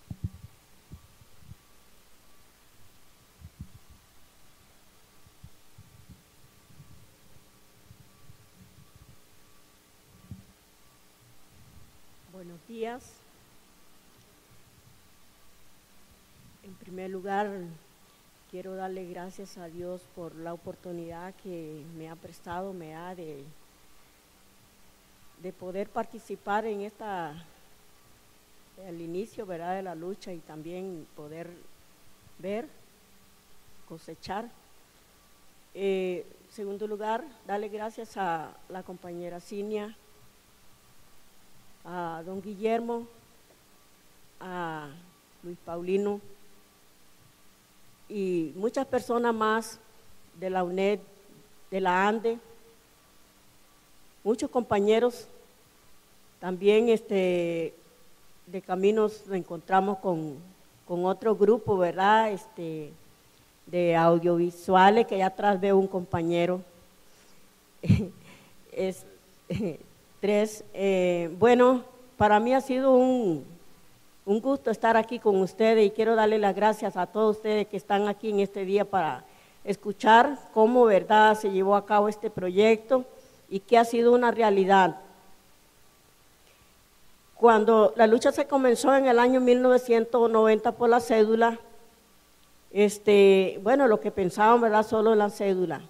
Buenos días. En primer lugar, quiero darle gracias a Dios por la oportunidad que me ha prestado, me da de, de poder participar en esta, el inicio, ¿verdad?, de la lucha y también poder ver, cosechar. Eh, en segundo lugar, darle gracias a la compañera Cinia, a don Guillermo, a Luis Paulino, y muchas personas más de la U N E D, de la ANDE, muchos compañeros, también este, de caminos nos encontramos con, con otro grupo, ¿verdad?, este, de audiovisuales, que allá atrás veo un compañero, es, tres, eh, bueno, para mí ha sido un Un gusto estar aquí con ustedes y quiero darle las gracias a todos ustedes que están aquí en este día para escuchar cómo, verdad, se llevó a cabo este proyecto y que ha sido una realidad. Cuando la lucha se comenzó en el año mil novecientos noventa por la cédula, este, bueno, lo que pensaban, ¿verdad?, solo la cédula.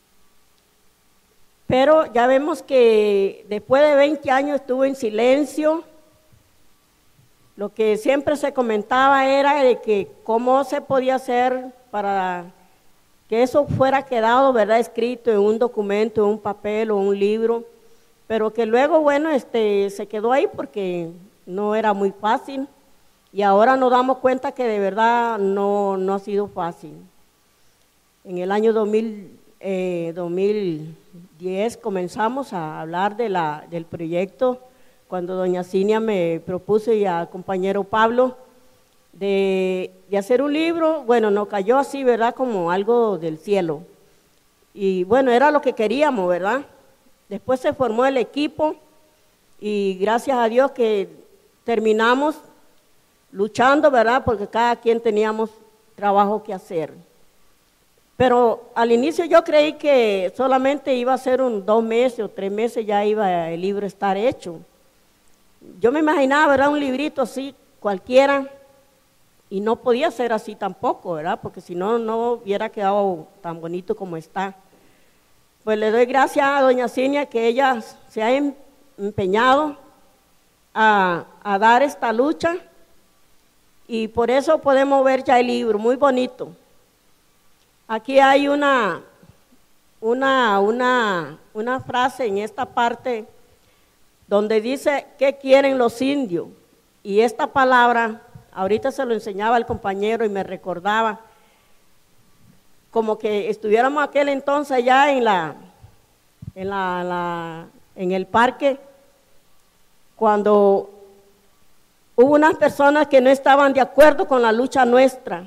Pero ya vemos que después de veinte años estuvo en silencio. Lo que siempre se comentaba era de que cómo se podía hacer para que eso fuera quedado, ¿verdad?, escrito en un documento, en un papel o un libro, pero que luego, bueno, este, se quedó ahí porque no era muy fácil y ahora nos damos cuenta que de verdad no, no ha sido fácil. En el año dos mil, eh, dos mil diez comenzamos a hablar de la, del proyecto, cuando doña Cinia me propuso y al compañero Pablo de, de hacer un libro. Bueno, nos cayó así, ¿verdad?, como algo del cielo. Y bueno, era lo que queríamos, ¿verdad? Después se formó el equipo y gracias a Dios que terminamos luchando, ¿verdad?, porque cada quien teníamos trabajo que hacer. Pero al inicio yo creí que solamente iba a ser un dos meses o tres meses, ya iba el libro a estar hecho. Yo me imaginaba, ¿verdad?, un librito así, cualquiera, y no podía ser así tampoco, ¿verdad?, porque si no, no hubiera quedado tan bonito como está. Pues le doy gracias a doña Cinia que ella se ha empeñado a, a dar esta lucha, y por eso podemos ver ya el libro, muy bonito. Aquí hay una, una, una, una frase en esta parte donde dice, ¿qué quieren los indios? Y esta palabra, ahorita se lo enseñaba al compañero y me recordaba, como que estuviéramos aquel entonces allá en la, en la, la en el parque, cuando hubo unas personas que no estaban de acuerdo con la lucha nuestra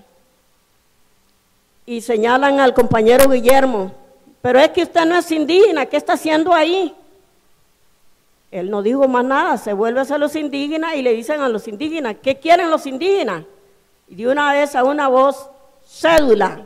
y señalan al compañero Guillermo, pero es que usted no es indígena, ¿qué está haciendo ahí? Él no dijo más nada, se vuelve hacia los indígenas y le dicen a los indígenas, ¿qué quieren los indígenas? Y de una vez a una voz, cédula.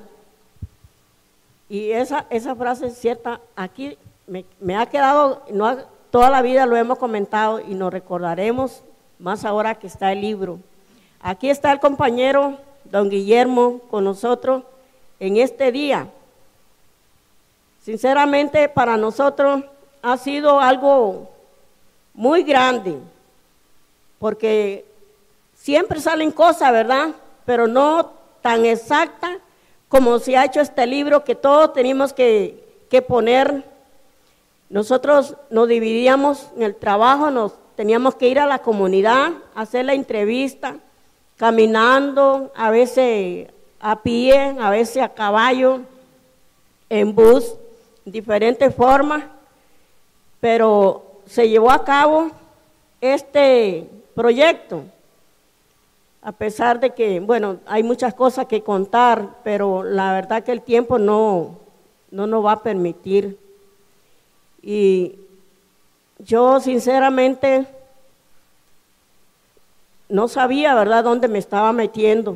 Y esa, esa frase es cierta, aquí me, me ha quedado, no ha, toda la vida lo hemos comentado y nos recordaremos más ahora que está el libro. Aquí está el compañero don Guillermo con nosotros en este día. Sinceramente para nosotros ha sido algo muy grande, porque siempre salen cosas, ¿verdad? Pero no tan exactas como se ha hecho este libro, que todos tenemos que, que poner. Nosotros nos dividíamos en el trabajo, nos teníamos que ir a la comunidad, hacer la entrevista, caminando, a veces a pie, a veces a caballo, en bus, diferentes formas, pero se llevó a cabo este proyecto, a pesar de que, bueno, hay muchas cosas que contar, pero la verdad que el tiempo no, no nos va a permitir. Y yo sinceramente no sabía, ¿verdad?, dónde me estaba metiendo.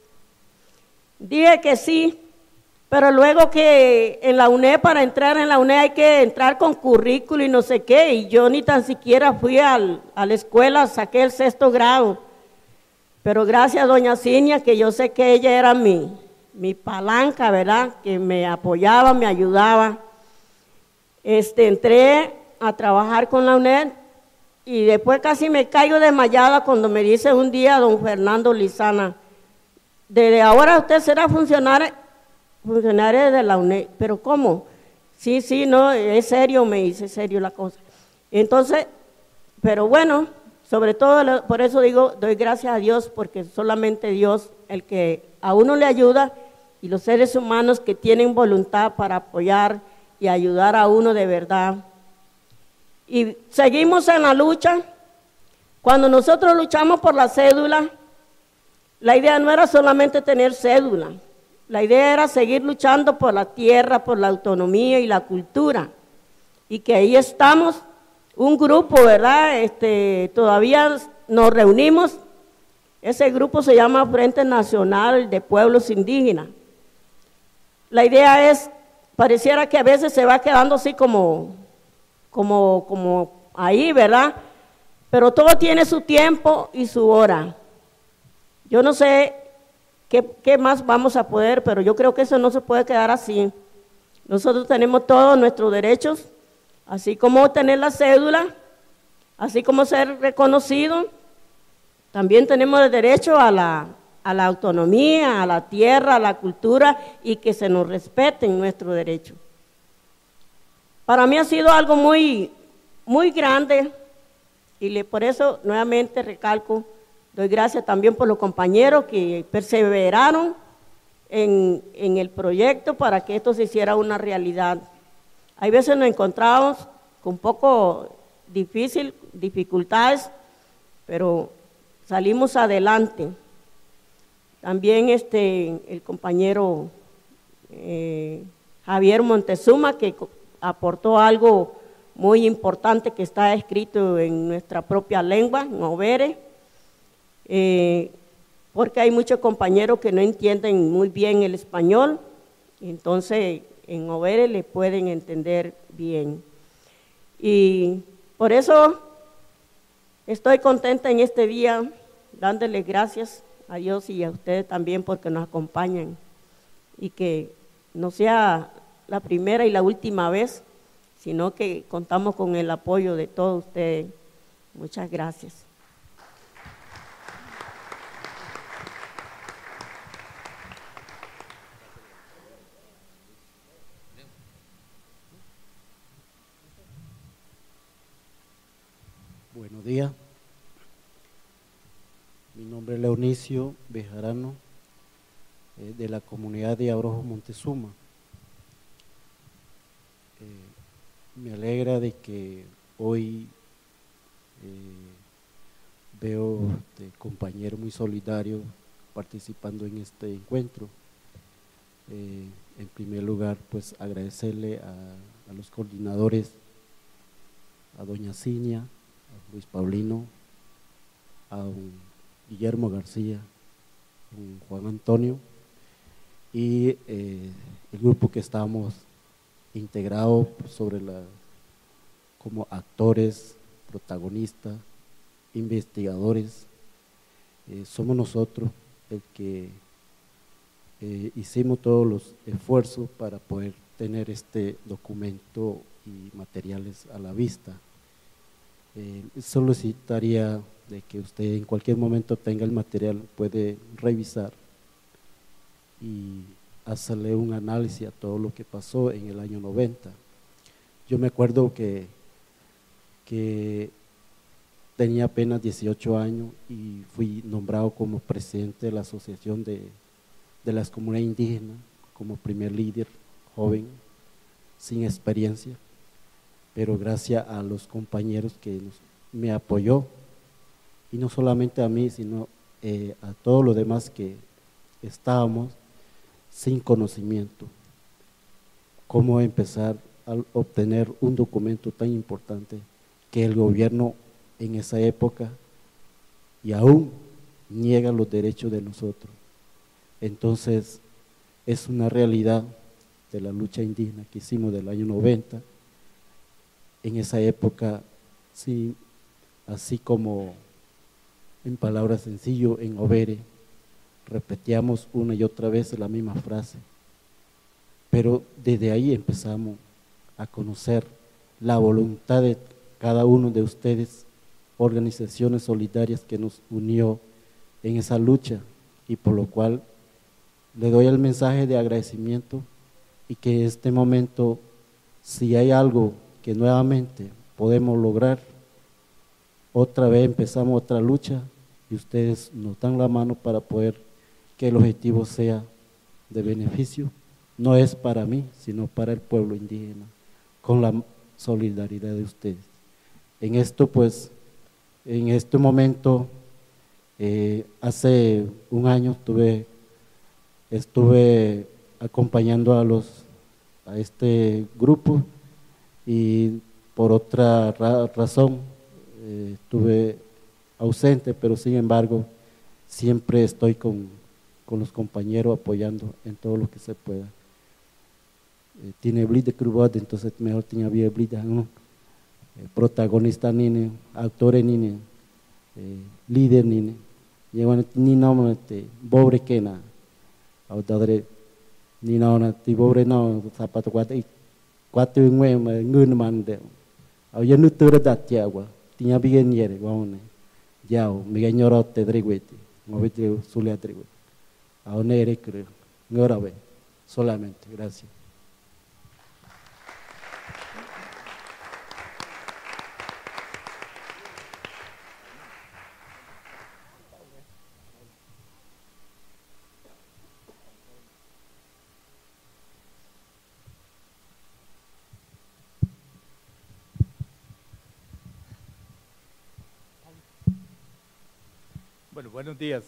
Dije que sí, pero luego que en la U N E D, para entrar en la U N E D hay que entrar con currículo y no sé qué, y yo ni tan siquiera fui al, a la escuela, saqué el sexto grado, pero gracias a doña Cinia, que yo sé que ella era mi, mi palanca, ¿verdad?, que me apoyaba, me ayudaba, este, entré a trabajar con la U N E D, y después casi me caigo desmayada cuando me dice un día don Fernando Lizana, desde ahora usted será funcionario, funcionario de la U N E D. ¿Pero cómo? Sí, sí, no, es serio, me dice, serio la cosa. Entonces, pero bueno, sobre todo por eso digo, doy gracias a Dios, porque solamente Dios el que a uno le ayuda, y los seres humanos que tienen voluntad para apoyar y ayudar a uno de verdad. Y seguimos en la lucha. Cuando nosotros luchamos por la cédula, la idea no era solamente tener cédula, la idea era seguir luchando por la tierra, por la autonomía y la cultura, y que ahí estamos, un grupo, ¿verdad? Este, todavía nos reunimos, ese grupo se llama Frente Nacional de Pueblos Indígenas. La idea es, pareciera que a veces se va quedando así como, como, como ahí, ¿verdad? Pero todo tiene su tiempo y su hora. Yo no sé qué, qué más vamos a poder, pero yo creo que eso no se puede quedar así. Nosotros tenemos todos nuestros derechos, así como tener la cédula, así como ser reconocido, también tenemos el derecho a la, a la autonomía, a la tierra, a la cultura, y que se nos respeten nuestros derechos. Para mí ha sido algo muy, muy grande, y le, por eso nuevamente recalco, doy gracias también por los compañeros que perseveraron en, en el proyecto para que esto se hiciera una realidad. Hay veces nos encontramos con un poco difícil, dificultades, pero salimos adelante. También este, el compañero eh, Javier Montezuma, que aportó algo muy importante que está escrito en nuestra propia lengua, en Overe, eh, porque hay muchos compañeros que no entienden muy bien el español, entonces en Overe le pueden entender bien. Y por eso estoy contenta en este día, dándole gracias a Dios y a ustedes también porque nos acompañan, y que no sea la primera y la última vez, sino que contamos con el apoyo de todos ustedes. Muchas gracias. Buenos días. Mi nombre es Leonicio Bejarano, eh, de la comunidad de Abrojo Montezuma. Eh, me alegra de que hoy eh, veo este, compañeros muy solidarios participando en este encuentro. Eh, en primer lugar, pues agradecerle a, a los coordinadores, a doña Cinia, a Luis Paulino, a don Guillermo García, a don Juan Antonio y eh, el grupo que estamos integrados sobre la, como actores, protagonistas, investigadores. Eh, somos nosotros el que eh, hicimos todos los esfuerzos para poder tener este documento y materiales a la vista. Eh, solicitaría de que usted en cualquier momento tenga el material, puede revisar y hacerle un análisis a todo lo que pasó en el año noventa. Yo me acuerdo que, que tenía apenas dieciocho años y fui nombrado como presidente de la Asociación de, de las Comunidades Indígenas, como primer líder joven, sin experiencia, pero gracias a los compañeros que nos, me apoyó, y no solamente a mí, sino eh, a todos los demás que estábamos sin conocimiento, cómo empezar a obtener un documento tan importante que el gobierno en esa época y aún niega los derechos de nosotros. Entonces es una realidad de la lucha indígena que hicimos del año noventa. En esa época, sí, así como en palabras sencillas, en Overe, repetíamos una y otra vez la misma frase, pero desde ahí empezamos a conocer la voluntad de cada uno de ustedes, organizaciones solidarias que nos unió en esa lucha, y por lo cual le doy el mensaje de agradecimiento, y que en este momento, si hay algo que nuevamente podemos lograr, otra vez empezamos otra lucha y ustedes nos dan la mano para poder que el objetivo sea de beneficio, no es para mí, sino para el pueblo indígena, con la solidaridad de ustedes. En esto, pues, en este momento, eh, hace un año estuve, estuve acompañando a, los, a este grupo, y por otra ra razón eh, estuve ausente, pero sin embargo siempre estoy con, con los compañeros apoyando en todo lo que se pueda. Eh, tiene blida crubad, entonces mejor tenía bien blida, ¿no? Eh, protagonista nini, actores nini, eh, líder nini, llevan ni nombre te pobre que na, audadre ni no ti pobre no zapato cuate cuatro nueve ngun mande, au ya no te redat ya agua, tenía bien yere, guaone, ya o me gañoro te driguete, movete sulia driguete, au nere creo, ngorabe, solamente, gracias. Bueno, buenos días.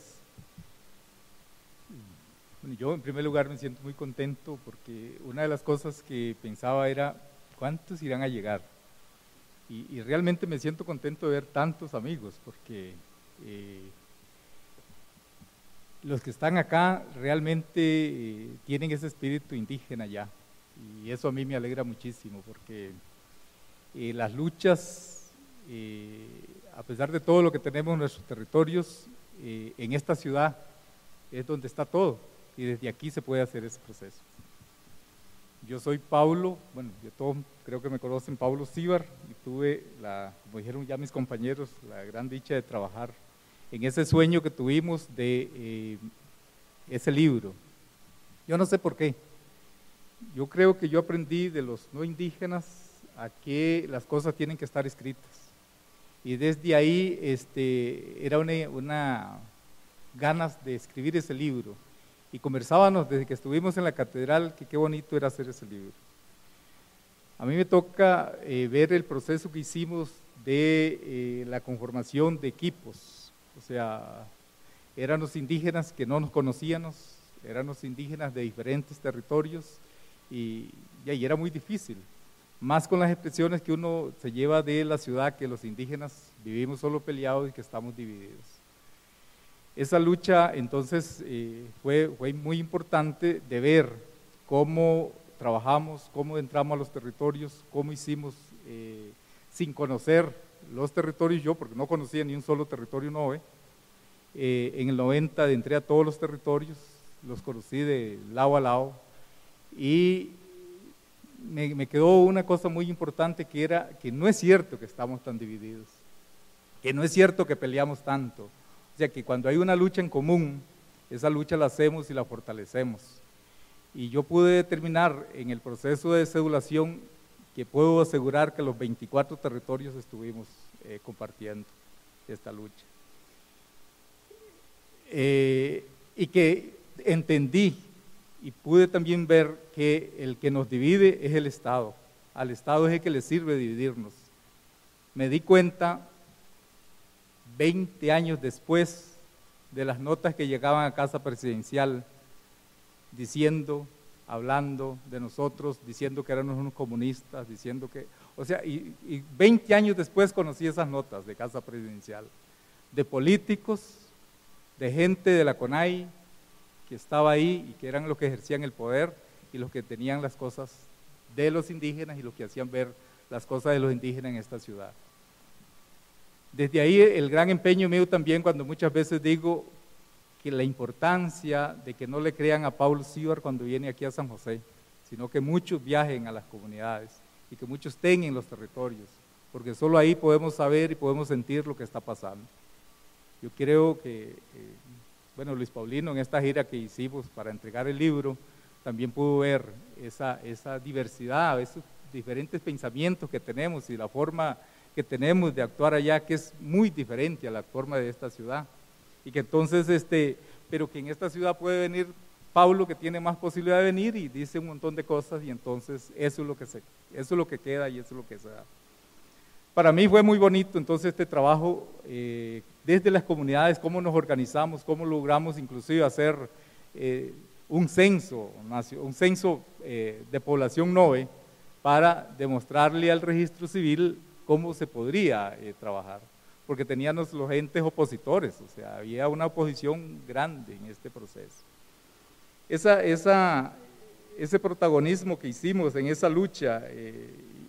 Bueno, yo en primer lugar me siento muy contento porque una de las cosas que pensaba era cuántos irán a llegar. Y, y realmente me siento contento de ver tantos amigos porque eh, los que están acá realmente eh, tienen ese espíritu indígena ya. Y eso a mí me alegra muchísimo porque eh, las luchas, eh, a pesar de todo lo que tenemos en nuestros territorios, eh, en esta ciudad es donde está todo y desde aquí se puede hacer ese proceso. Yo soy Paulo, bueno, yo todos creo que me conocen, Paulo Cíbar, y tuve, la, como dijeron ya mis compañeros, la gran dicha de trabajar en ese sueño que tuvimos de eh, ese libro. Yo no sé por qué, yo creo que yo aprendí de los no indígenas a que las cosas tienen que estar escritas. Y desde ahí este, era una, una ganas de escribir ese libro. Y conversábamos desde que estuvimos en la catedral que qué bonito era hacer ese libro. A mí me toca eh, ver el proceso que hicimos de eh, la conformación de equipos. O sea, eran los indígenas que no nos conocíamos, eran los indígenas de diferentes territorios y, y ahí era muy difícil. Más con las expresiones que uno se lleva de la ciudad, que los indígenas vivimos solo peleados y que estamos divididos. Esa lucha entonces eh, fue, fue muy importante de ver cómo trabajamos, cómo entramos a los territorios, cómo hicimos eh, sin conocer los territorios yo, porque no conocía ni un solo territorio Nove. Eh, en el noventa entré a todos los territorios, los conocí de lado a lado y me, me quedó una cosa muy importante que era que no es cierto que estamos tan divididos, que no es cierto que peleamos tanto. O sea que cuando hay una lucha en común, esa lucha la hacemos y la fortalecemos. Y yo pude determinar en el proceso de cedulación que puedo asegurar que los veinticuatro territorios estuvimos eh, compartiendo esta lucha. Eh, y que entendí y pude también ver que el que nos divide es el Estado. Al Estado es el que le sirve dividirnos. Me di cuenta veinte años después de las notas que llegaban a Casa Presidencial diciendo, hablando de nosotros, diciendo que éramos unos comunistas, diciendo que, o sea, y, y veinte años después conocí esas notas de Casa Presidencial, de políticos, de gente de la CONAI que estaba ahí y que eran los que ejercían el poder y los que tenían las cosas de los indígenas y los que hacían ver las cosas de los indígenas en esta ciudad. Desde ahí el gran empeño mío también cuando muchas veces digo que la importancia de que no le crean a Paulo Síbar cuando viene aquí a San José, sino que muchos viajen a las comunidades y que muchos estén en los territorios, porque solo ahí podemos saber y podemos sentir lo que está pasando. Yo creo que, eh, bueno, Luis Paulino en esta gira que hicimos para entregar el libro, también pudo ver esa, esa diversidad, esos diferentes pensamientos que tenemos y la forma que tenemos de actuar allá, que es muy diferente a la forma de esta ciudad. Y que entonces, este, pero que en esta ciudad puede venir Paulo, que tiene más posibilidad de venir y dice un montón de cosas, y entonces eso es lo que, se, eso es lo que queda y eso es lo que se da. Para mí fue muy bonito entonces este trabajo eh, desde las comunidades, cómo nos organizamos, cómo logramos inclusive hacer eh, un censo, un censo eh, de población Nove para demostrarle al registro civil cómo se podría eh, trabajar, porque teníamos los entes opositores, o sea, había una oposición grande en este proceso. Esa, esa, ese protagonismo que hicimos en esa lucha eh,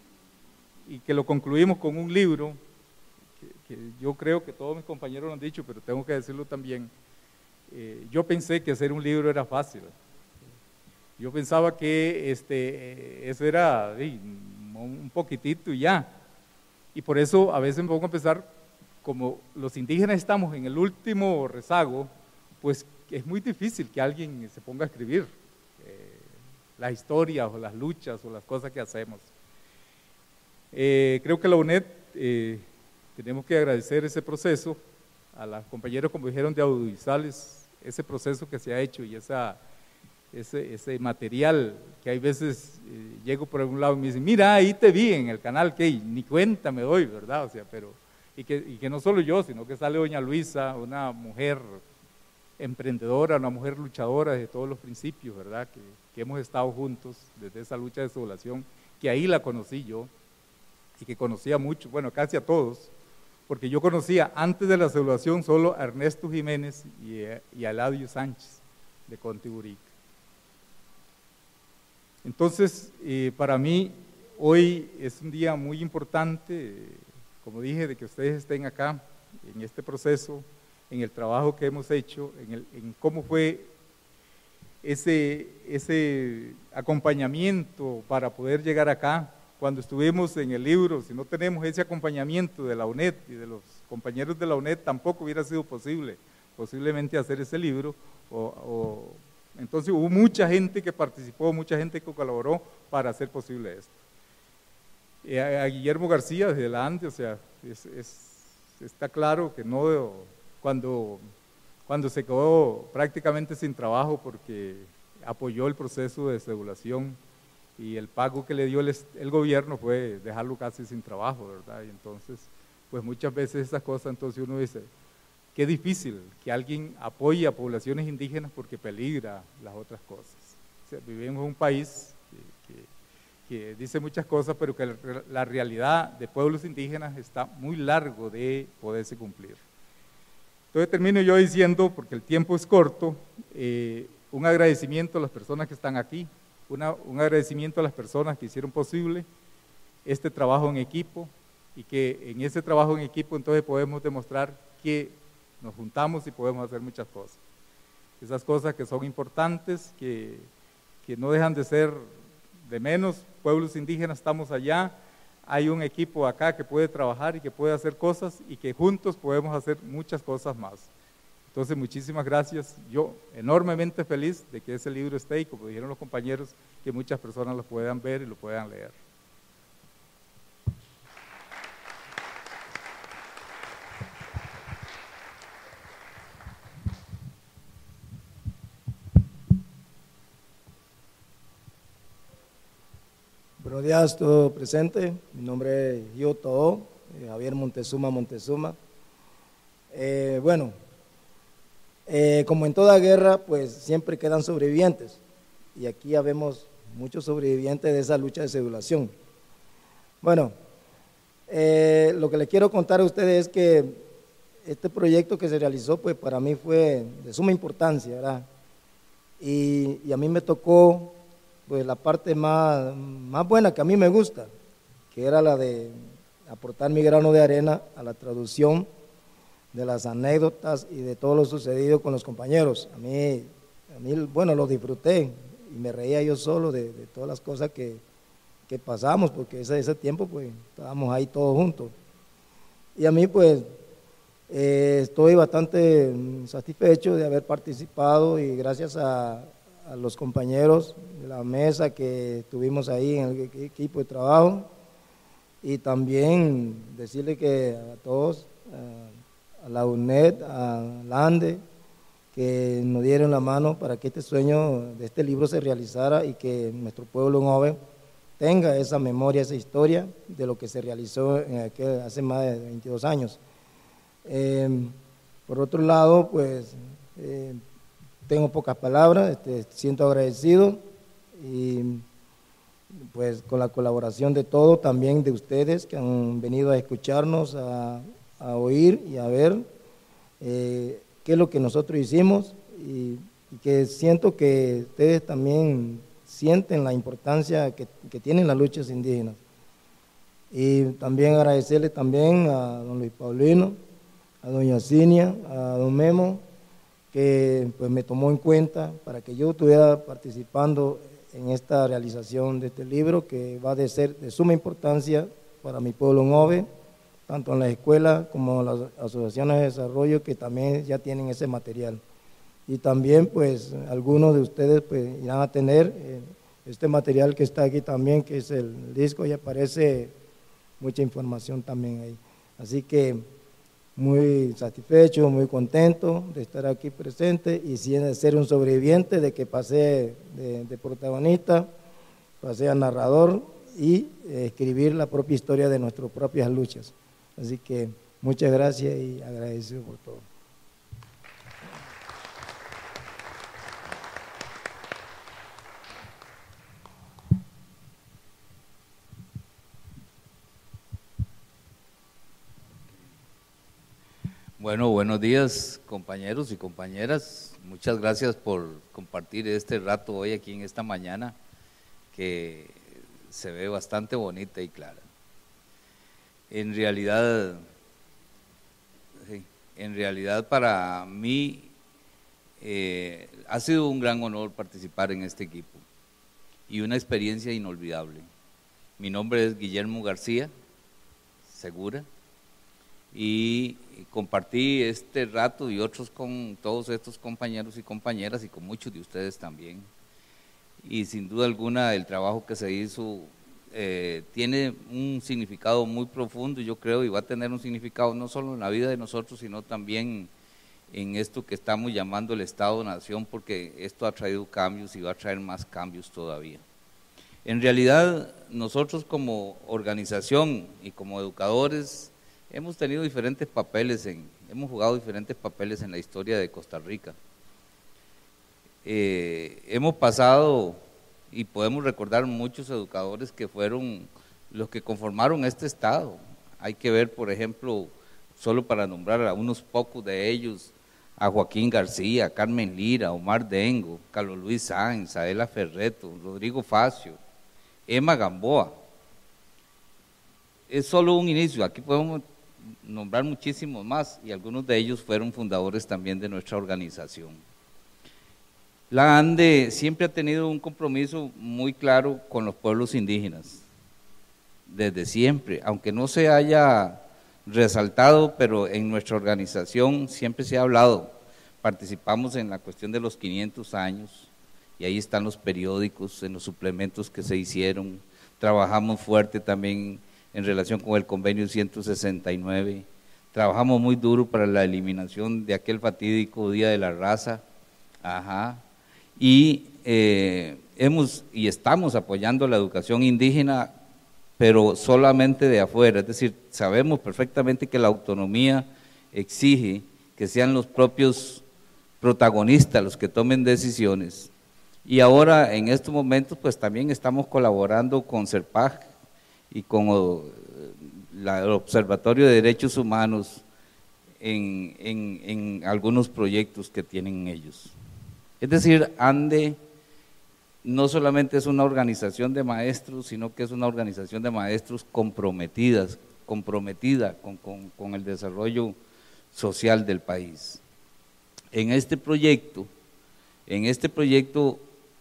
y que lo concluimos con un libro, que, que yo creo que todos mis compañeros lo han dicho, pero tengo que decirlo también, eh, yo pensé que hacer un libro era fácil. Yo pensaba que este, eso era sí, un poquitito y ya. Y por eso a veces me pongo a pensar, como los indígenas estamos en el último rezago, pues es muy difícil que alguien se ponga a escribir eh, las historias o las luchas o las cosas que hacemos. Eh, creo que la U N E D, eh, tenemos que agradecer ese proceso, a los compañeros, como dijeron, de audiovisuales, ese proceso que se ha hecho y esa, ese, ese material que hay veces eh, llego por algún lado y me dicen, mira, ahí te vi en el canal, que ni cuenta me doy, ¿verdad? O sea, pero, y que, y que no solo yo, sino que sale doña Luisa, una mujer emprendedora, una mujer luchadora desde todos los principios, ¿verdad? Que, que hemos estado juntos desde esa lucha de cedulación, que ahí la conocí yo, y que conocía mucho, bueno, casi a todos, porque yo conocía antes de la cedulación solo a Ernesto Jiménez y, y a Eladio Sánchez de Contiburica. Entonces, eh, para mí, hoy es un día muy importante, eh, como dije, de que ustedes estén acá, en este proceso, en el trabajo que hemos hecho, en, el, en cómo fue ese, ese acompañamiento para poder llegar acá. Cuando estuvimos en el libro, si no tenemos ese acompañamiento de la U N E D y de los compañeros de la U N E D, tampoco hubiera sido posible posiblemente hacer ese libro. O, o, entonces hubo mucha gente que participó, mucha gente que colaboró para hacer posible esto. Eh, a Guillermo García desde la ANDE, o sea, es, es está claro que no, cuando, cuando se quedó prácticamente sin trabajo porque apoyó el proceso de cedulación y el pago que le dio el, el gobierno fue dejarlo casi sin trabajo, ¿verdad? Y entonces, pues muchas veces esas cosas, entonces uno dice, qué difícil que alguien apoye a poblaciones indígenas porque peligra las otras cosas. O sea, vivimos en un país que, que, que dice muchas cosas, pero que la, la realidad de pueblos indígenas está muy largo de poderse cumplir. Entonces termino yo diciendo, porque el tiempo es corto, eh, un agradecimiento a las personas que están aquí, una, un agradecimiento a las personas que hicieron posible este trabajo en equipo, y que en ese trabajo en equipo entonces podemos demostrar que nos juntamos y podemos hacer muchas cosas. Esas cosas que son importantes, que, que no dejan de ser de menos. Pueblos indígenas estamos allá, hay un equipo acá que puede trabajar y que puede hacer cosas y que juntos podemos hacer muchas cosas más. Entonces, muchísimas gracias. Yo enormemente feliz de que ese libro esté y, como dijeron los compañeros, que muchas personas lo puedan ver y lo puedan leer. Buenos días, todo presente. Mi nombre es Yo Toho, eh, Javier Montezuma Montezuma. Eh, bueno, eh, como en toda guerra, pues siempre quedan sobrevivientes. Y aquí ya vemos muchos sobrevivientes de esa lucha de cedulación. Bueno, eh, lo que les quiero contar a ustedes es que este proyecto que se realizó, pues para mí fue de suma importancia, ¿verdad? Y, y a mí me tocó pues la parte más, más buena que a mí me gusta, que era la de aportar mi grano de arena a la traducción de las anécdotas y de todo lo sucedido con los compañeros. A mí, a mí bueno, lo disfruté y me reía yo solo de, de todas las cosas que, que pasamos, porque ese, ese tiempo pues estábamos ahí todos juntos. Y a mí pues eh, estoy bastante satisfecho de haber participado y gracias a a los compañeros de la mesa que tuvimos ahí en el equipo de trabajo, y también decirle que a todos, a la U N E D, a la ANDE, que nos dieron la mano para que este sueño de este libro se realizara y que nuestro pueblo joven tenga esa memoria, esa historia de lo que se realizó en aquel, hace más de veintidós años. Eh, por otro lado, pues eh, tengo pocas palabras, este, siento agradecido y pues con la colaboración de todos, también de ustedes que han venido a escucharnos, a, a oír y a ver eh, qué es lo que nosotros hicimos, y, y que siento que ustedes también sienten la importancia que, que tienen las luchas indígenas. Y también agradecerle también a don Luis Paulino, a doña Cinia, a don Memo, que pues me tomó en cuenta para que yo estuviera participando en esta realización de este libro, que va a ser de suma importancia para mi pueblo Ngove, tanto en las escuelas como en las asociaciones de desarrollo que también ya tienen ese material. Y también pues algunos de ustedes pues irán a tener eh, este material que está aquí también, que es el disco, y aparece mucha información también ahí. Así que muy satisfecho, muy contento de estar aquí presente y sin ser un sobreviviente, de que pasé de, de protagonista, pasé a narrador y eh, escribir la propia historia de nuestras propias luchas. Así que muchas gracias y agradecido por todo. Bueno, buenos días compañeros y compañeras, muchas gracias por compartir este rato hoy aquí en esta mañana que se ve bastante bonita y clara. En realidad, en realidad para mí eh, ha sido un gran honor participar en este equipo y una experiencia inolvidable. Mi nombre es Guillermo García Segura, y compartí este rato y otros con todos estos compañeros y compañeras y con muchos de ustedes también. Y sin duda alguna el trabajo que se hizo eh, tiene un significado muy profundo, yo creo, y va a tener un significado no solo en la vida de nosotros, sino también en esto que estamos llamando el Estado-Nación, porque esto ha traído cambios y va a traer más cambios todavía. En realidad, nosotros como organización y como educadores hemos tenido diferentes papeles, en, hemos jugado diferentes papeles en la historia de Costa Rica. Eh, hemos pasado y podemos recordar muchos educadores que fueron los que conformaron este Estado. Hay que ver, por ejemplo, solo para nombrar a unos pocos de ellos, a Joaquín García, Carmen Lira, Omar Dengo, Carlos Luis Sáenz, Adela Ferreto, Rodrigo Facio, Emma Gamboa. Es solo un inicio, aquí podemos nombrar muchísimos más y algunos de ellos fueron fundadores también de nuestra organización. La ANDE siempre ha tenido un compromiso muy claro con los pueblos indígenas, desde siempre, aunque no se haya resaltado, pero en nuestra organización siempre se ha hablado. Participamos en la cuestión de los quinientos años y ahí están los periódicos, en los suplementos que se hicieron. Trabajamos fuerte también en relación con el convenio ciento sesenta y nueve, trabajamos muy duro para la eliminación de aquel fatídico Día de la Raza, ajá, y eh, hemos y estamos apoyando la educación indígena, pero solamente de afuera, es decir, sabemos perfectamente que la autonomía exige que sean los propios protagonistas los que tomen decisiones, y ahora en estos momentos pues también estamos colaborando con CERPAG y con la, el Observatorio de Derechos Humanos en, en, en algunos proyectos que tienen ellos. Es decir, ANDE no solamente es una organización de maestros, sino que es una organización de maestros comprometidas, comprometida con, con, con el desarrollo social del país. En este proyecto, en este proyecto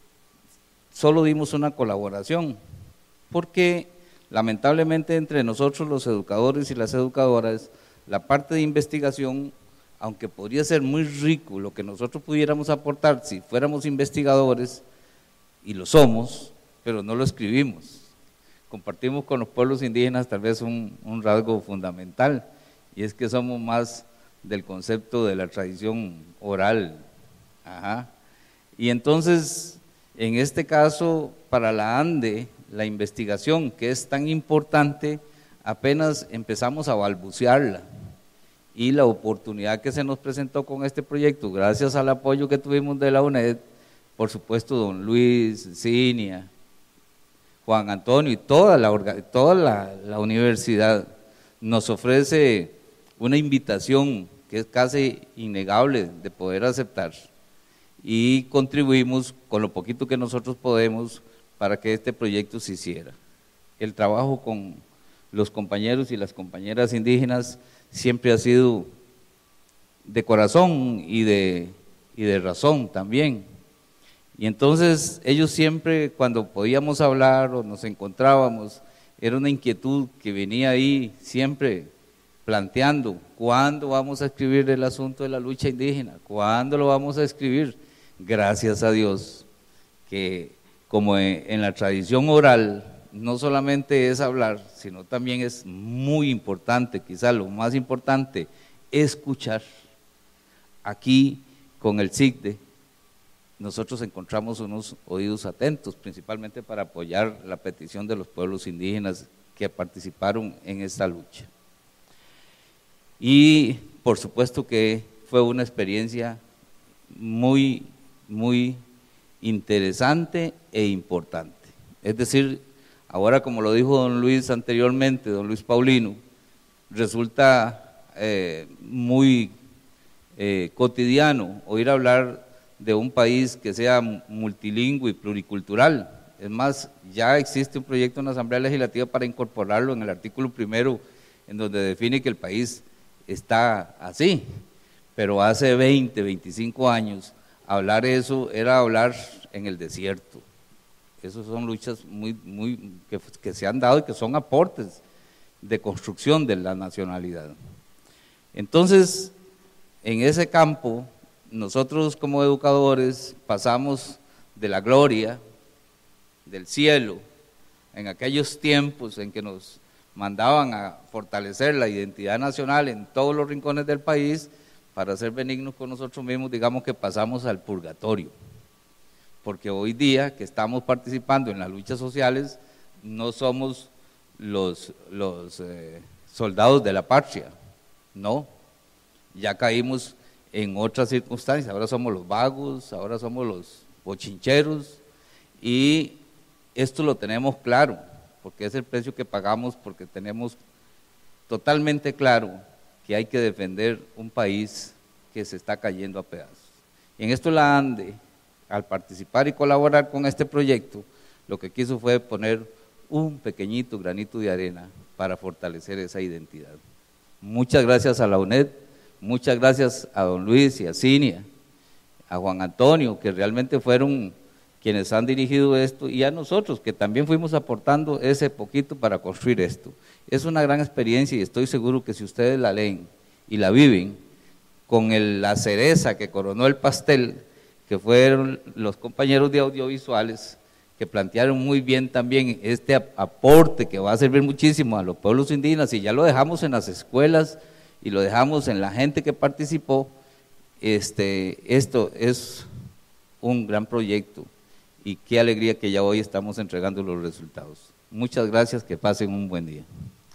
solo dimos una colaboración, porque lamentablemente entre nosotros los educadores y las educadoras, la parte de investigación, aunque podría ser muy rico lo que nosotros pudiéramos aportar si fuéramos investigadores, y lo somos, pero no lo escribimos. Compartimos con los pueblos indígenas tal vez un, un rasgo fundamental, y es que somos más del concepto de la tradición oral. Ajá. Y entonces, en este caso, para la ANDE, la investigación, que es tan importante, apenas empezamos a balbucearla, y la oportunidad que se nos presentó con este proyecto, gracias al apoyo que tuvimos de la UNED, por supuesto don Luis, Cinia, Juan Antonio y toda la, toda la, la universidad nos ofrece una invitación que es casi innegable de poder aceptar, y contribuimos con lo poquito que nosotros podemos para que este proyecto se hiciera. El trabajo con los compañeros y las compañeras indígenas siempre ha sido de corazón y de, y de razón también. Y entonces ellos siempre, cuando podíamos hablar o nos encontrábamos, era una inquietud que venía ahí siempre planteando: ¿cuándo vamos a escribir el asunto de la lucha indígena? ¿Cuándo lo vamos a escribir? Gracias a Dios que, como en la tradición oral, no solamente es hablar, sino también es muy importante, quizás lo más importante, escuchar. Aquí con el SICDE nosotros encontramos unos oídos atentos, principalmente para apoyar la petición de los pueblos indígenas que participaron en esta lucha. Y por supuesto que fue una experiencia muy, muy interesante e importante. Es decir, ahora, como lo dijo don Luis anteriormente, don Luis Paulino, resulta eh, muy eh, cotidiano oír hablar de un país que sea multilingüe y pluricultural. Es más, ya existe un proyecto en la Asamblea Legislativa para incorporarlo en el artículo primero, en donde define que el país está así, pero hace veinte, veinticinco años, hablar eso era hablar en el desierto. Esas son luchas muy, muy que, que se han dado y que son aportes de construcción de la nacionalidad. Entonces, en ese campo, nosotros como educadores pasamos de la gloria, del cielo, en aquellos tiempos en que nos mandaban a fortalecer la identidad nacional en todos los rincones del país, para ser benignos con nosotros mismos, digamos que pasamos al purgatorio, porque hoy día que estamos participando en las luchas sociales, no somos los, los eh, soldados de la patria, no, ya caímos en otras circunstancias, ahora somos los vagos, ahora somos los bochincheros, y esto lo tenemos claro, porque es el precio que pagamos, porque tenemos totalmente claro que hay que defender un país que se está cayendo a pedazos. Y en esto la ANDE, al participar y colaborar con este proyecto, lo que quiso fue poner un pequeñito granito de arena para fortalecer esa identidad. Muchas gracias a la UNED, muchas gracias a don Luis y a Cinia, a Juan Antonio, que realmente fueron quienes han dirigido esto, y a nosotros, que también fuimos aportando ese poquito para construir esto. Es una gran experiencia y estoy seguro que si ustedes la leen y la viven, con el, la cereza que coronó el pastel, que fueron los compañeros de audiovisuales, que plantearon muy bien también este aporte que va a servir muchísimo a los pueblos indígenas, y ya lo dejamos en las escuelas y lo dejamos en la gente que participó. Este, esto es un gran proyecto y qué alegría que ya hoy estamos entregando los resultados. Muchas gracias, que pasen un buen día.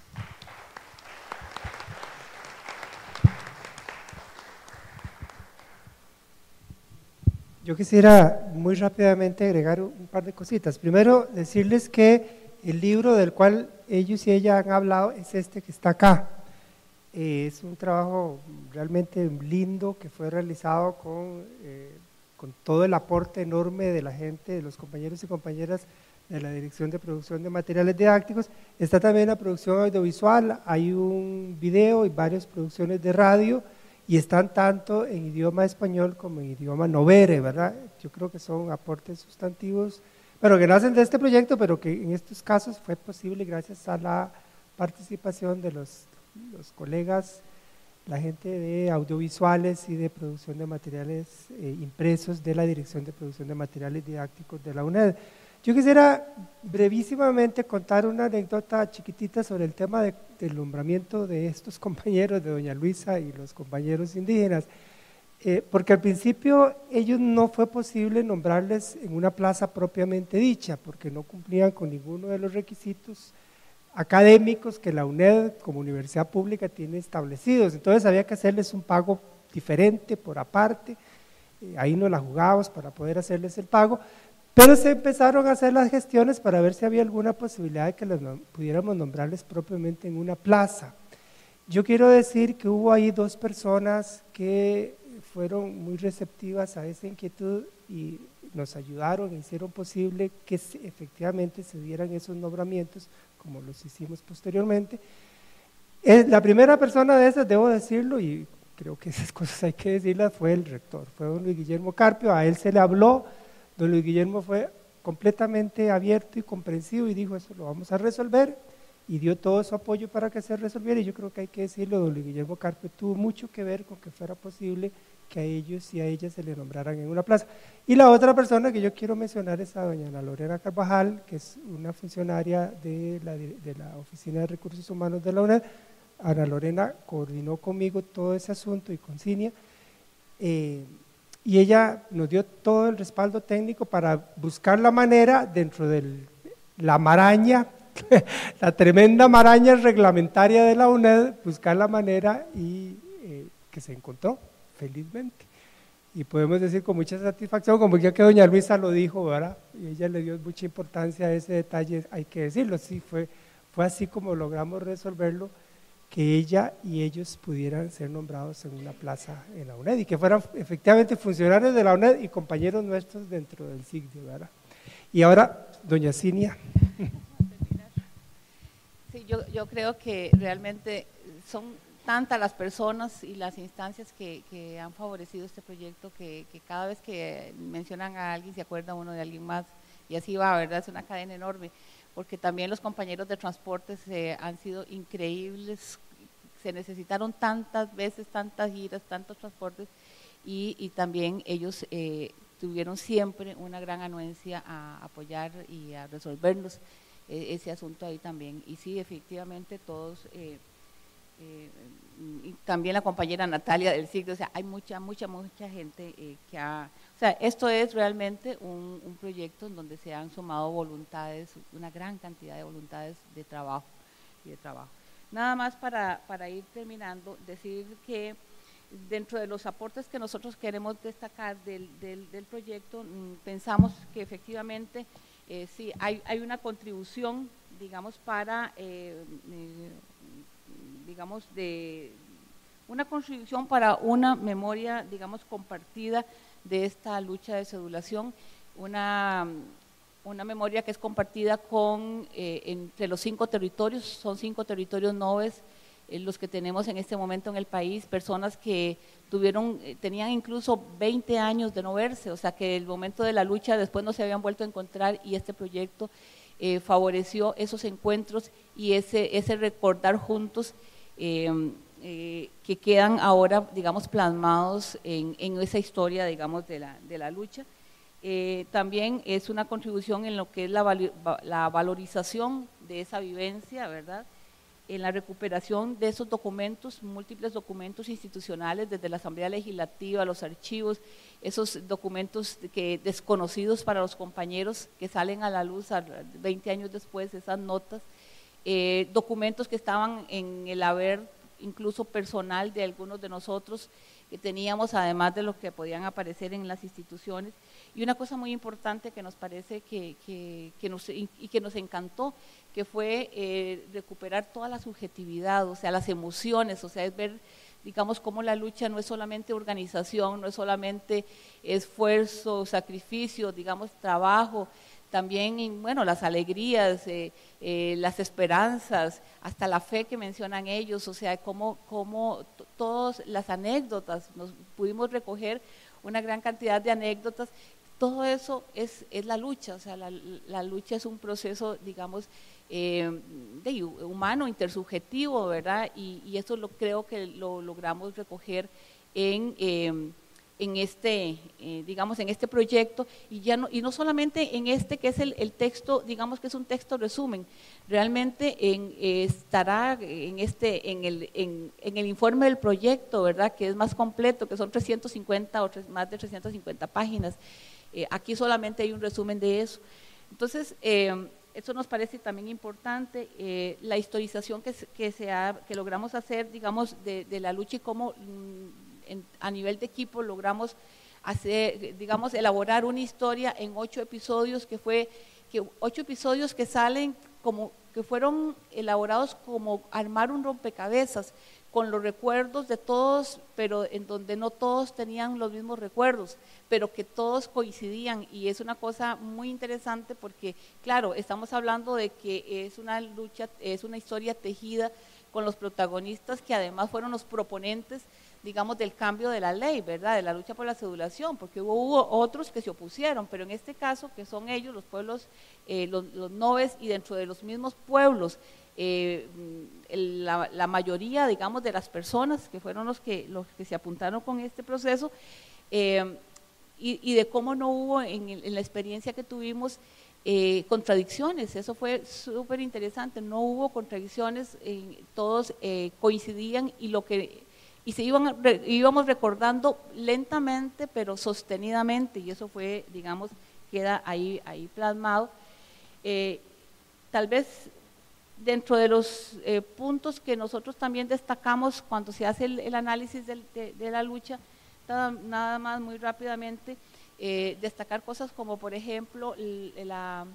Yo quisiera muy rápidamente agregar un par de cositas. Primero, decirles que el libro del cual ellos y ella han hablado es este que está acá. Eh, es un trabajo realmente lindo que fue realizado con, eh, con todo el aporte enorme de la gente, de los compañeros y compañeras de la Dirección de Producción de Materiales Didácticos. Está también la producción audiovisual, hay un video y varias producciones de radio, y están tanto en idioma español como en idioma novere, ¿verdad? Yo creo que son aportes sustantivos, pero que nacen de este proyecto, pero que en estos casos fue posible gracias a la participación de los, los colegas, la gente de audiovisuales y de producción de materiales eh, impresos de la Dirección de Producción de Materiales Didácticos de la UNED. Yo quisiera brevísimamente contar una anécdota chiquitita sobre el tema de, del nombramiento de estos compañeros, de doña Luisa y los compañeros indígenas, eh, porque al principio ellos no fue posible nombrarles en una plaza propiamente dicha, porque no cumplían con ninguno de los requisitos académicos que la UNED como universidad pública tiene establecidos. Entonces había que hacerles un pago diferente por aparte, eh, ahí nos la jugábamos para poder hacerles el pago. Pero se empezaron a hacer las gestiones para ver si había alguna posibilidad de que les nom- pudiéramos nombrarles propiamente en una plaza. Yo quiero decir que hubo ahí dos personas que fueron muy receptivas a esa inquietud y nos ayudaron e hicieron posible que se, efectivamente se dieran esos nombramientos, como los hicimos posteriormente. Es, la primera persona de esas, debo decirlo, y creo que esas cosas hay que decirlas, fue el rector, fue don Luis Guillermo Carpio. A él se le habló. Don Luis Guillermo fue completamente abierto y comprensivo y dijo: eso lo vamos a resolver, y dio todo su apoyo para que se resolviera. Y yo creo que hay que decirlo, don Luis Guillermo Carpio tuvo mucho que ver con que fuera posible que a ellos y a ellas se le nombraran en una plaza. Y la otra persona que yo quiero mencionar es a doña Ana Lorena Carvajal, que es una funcionaria de la, de la Oficina de Recursos Humanos de la UNED. Ana Lorena coordinó conmigo todo ese asunto y con Cinia, eh, y ella nos dio todo el respaldo técnico para buscar la manera dentro de la maraña, la tremenda maraña reglamentaria de la UNED, buscar la manera y eh, que se encontró felizmente. Y podemos decir con mucha satisfacción, como ya que doña Luisa lo dijo, ¿verdad? Y ella le dio mucha importancia a ese detalle, hay que decirlo, sí, fue, fue así como logramos resolverlo, que ella y ellos pudieran ser nombrados en una plaza en la UNED y que fueran efectivamente funcionarios de la UNED y compañeros nuestros dentro del S I C D, ¿verdad? Y ahora, doña Cinia. Sí, yo, yo creo que realmente son tantas las personas y las instancias que, que han favorecido este proyecto que, que cada vez que mencionan a alguien se acuerda uno de alguien más, y así va, ¿verdad? Es una cadena enorme, porque también los compañeros de transportes eh, han sido increíbles, se necesitaron tantas veces, tantas giras, tantos transportes, y, y también ellos eh, tuvieron siempre una gran anuencia a apoyar y a resolvernos. eh, ese asunto ahí también. Y sí, efectivamente todos, eh, eh, y también la compañera Natalia del siglo, o sea, hay mucha, mucha, mucha gente eh, que ha, o sea, esto es realmente un, un proyecto en donde se han sumado voluntades, una gran cantidad de voluntades de trabajo y de trabajo. Nada más para, para ir terminando, decir que dentro de los aportes que nosotros queremos destacar del, del, del proyecto, pensamos que efectivamente eh, sí, hay, hay una contribución, digamos, para, eh, eh, digamos, de una contribución para una memoria, digamos, compartida de esta lucha de cedulación, una, una memoria que es compartida con, eh, entre los cinco territorios, son cinco territorios noves, eh, los que tenemos en este momento en el país, personas que tuvieron, eh, tenían incluso veinte años de no verse, o sea que el momento de la lucha después no se habían vuelto a encontrar y este proyecto eh, favoreció esos encuentros y ese, ese recordar juntos eh, eh, que quedan ahora, digamos, plasmados en, en esa historia, digamos, de la, de la lucha. Eh, también es una contribución en lo que es la, la valorización de esa vivencia, ¿verdad?, en la recuperación de esos documentos, múltiples documentos institucionales, desde la Asamblea Legislativa, los archivos, esos documentos que desconocidos para los compañeros que salen a la luz a veinte años después, esas notas, eh, documentos que estaban en el haber incluso personal de algunos de nosotros que teníamos, además de los que podían aparecer en las instituciones. Y una cosa muy importante que nos parece que, que, que nos, y que nos encantó, que fue eh, recuperar toda la subjetividad, o sea, las emociones, o sea, es ver, digamos, cómo la lucha no es solamente organización, no es solamente esfuerzo, sacrificio, digamos, trabajo, también, bueno, las alegrías, eh, eh, las esperanzas, hasta la fe que mencionan ellos, o sea, cómo, cómo todas las anécdotas, nos pudimos recoger una gran cantidad de anécdotas. Todo eso es, es la lucha, o sea, la, la lucha es un proceso, digamos, eh, de, humano, intersubjetivo, ¿verdad? Y, y eso lo creo que lo logramos recoger en, eh, en este, eh, digamos, en este proyecto, y ya no, y no solamente en este que es el, el texto, digamos que es un texto resumen, realmente en, eh, estará en este, en el, en, en el informe del proyecto, ¿verdad?, que es más completo, que son trescientos cincuenta o tres, más de trescientas cincuenta páginas. Eh, aquí solamente hay un resumen de eso. Entonces, eh, eso nos parece también importante, eh, la historización que, que, se ha, que logramos hacer, digamos, de, de la lucha y cómo mm, en, a nivel de equipo logramos hacer, digamos, elaborar una historia en ocho episodios, que fue, que ocho episodios que salen como, que fueron elaborados como armar un rompecabezas, con los recuerdos de todos, pero en donde no todos tenían los mismos recuerdos, pero que todos coincidían, y es una cosa muy interesante porque, claro, estamos hablando de que es una lucha, es una historia tejida con los protagonistas que además fueron los proponentes, digamos, del cambio de la ley, ¿verdad?, de la lucha por la cedulación, porque hubo, hubo otros que se opusieron, pero en este caso, que son ellos, los pueblos, eh, los, los noves, y dentro de los mismos pueblos, Eh, la, la mayoría, digamos, de las personas que fueron los que, los que se apuntaron con este proceso, eh, y, y de cómo no hubo en, en la experiencia que tuvimos eh, contradicciones. Eso fue súper interesante, no hubo contradicciones, eh, todos eh, coincidían y lo que y se iban re, íbamos recordando lentamente pero sostenidamente, y eso fue, digamos, queda ahí, ahí plasmado. Eh, tal vez dentro de los eh, puntos que nosotros también destacamos cuando se hace el, el análisis del, de, de la lucha, nada, nada más muy rápidamente, eh, destacar cosas como, por ejemplo, la,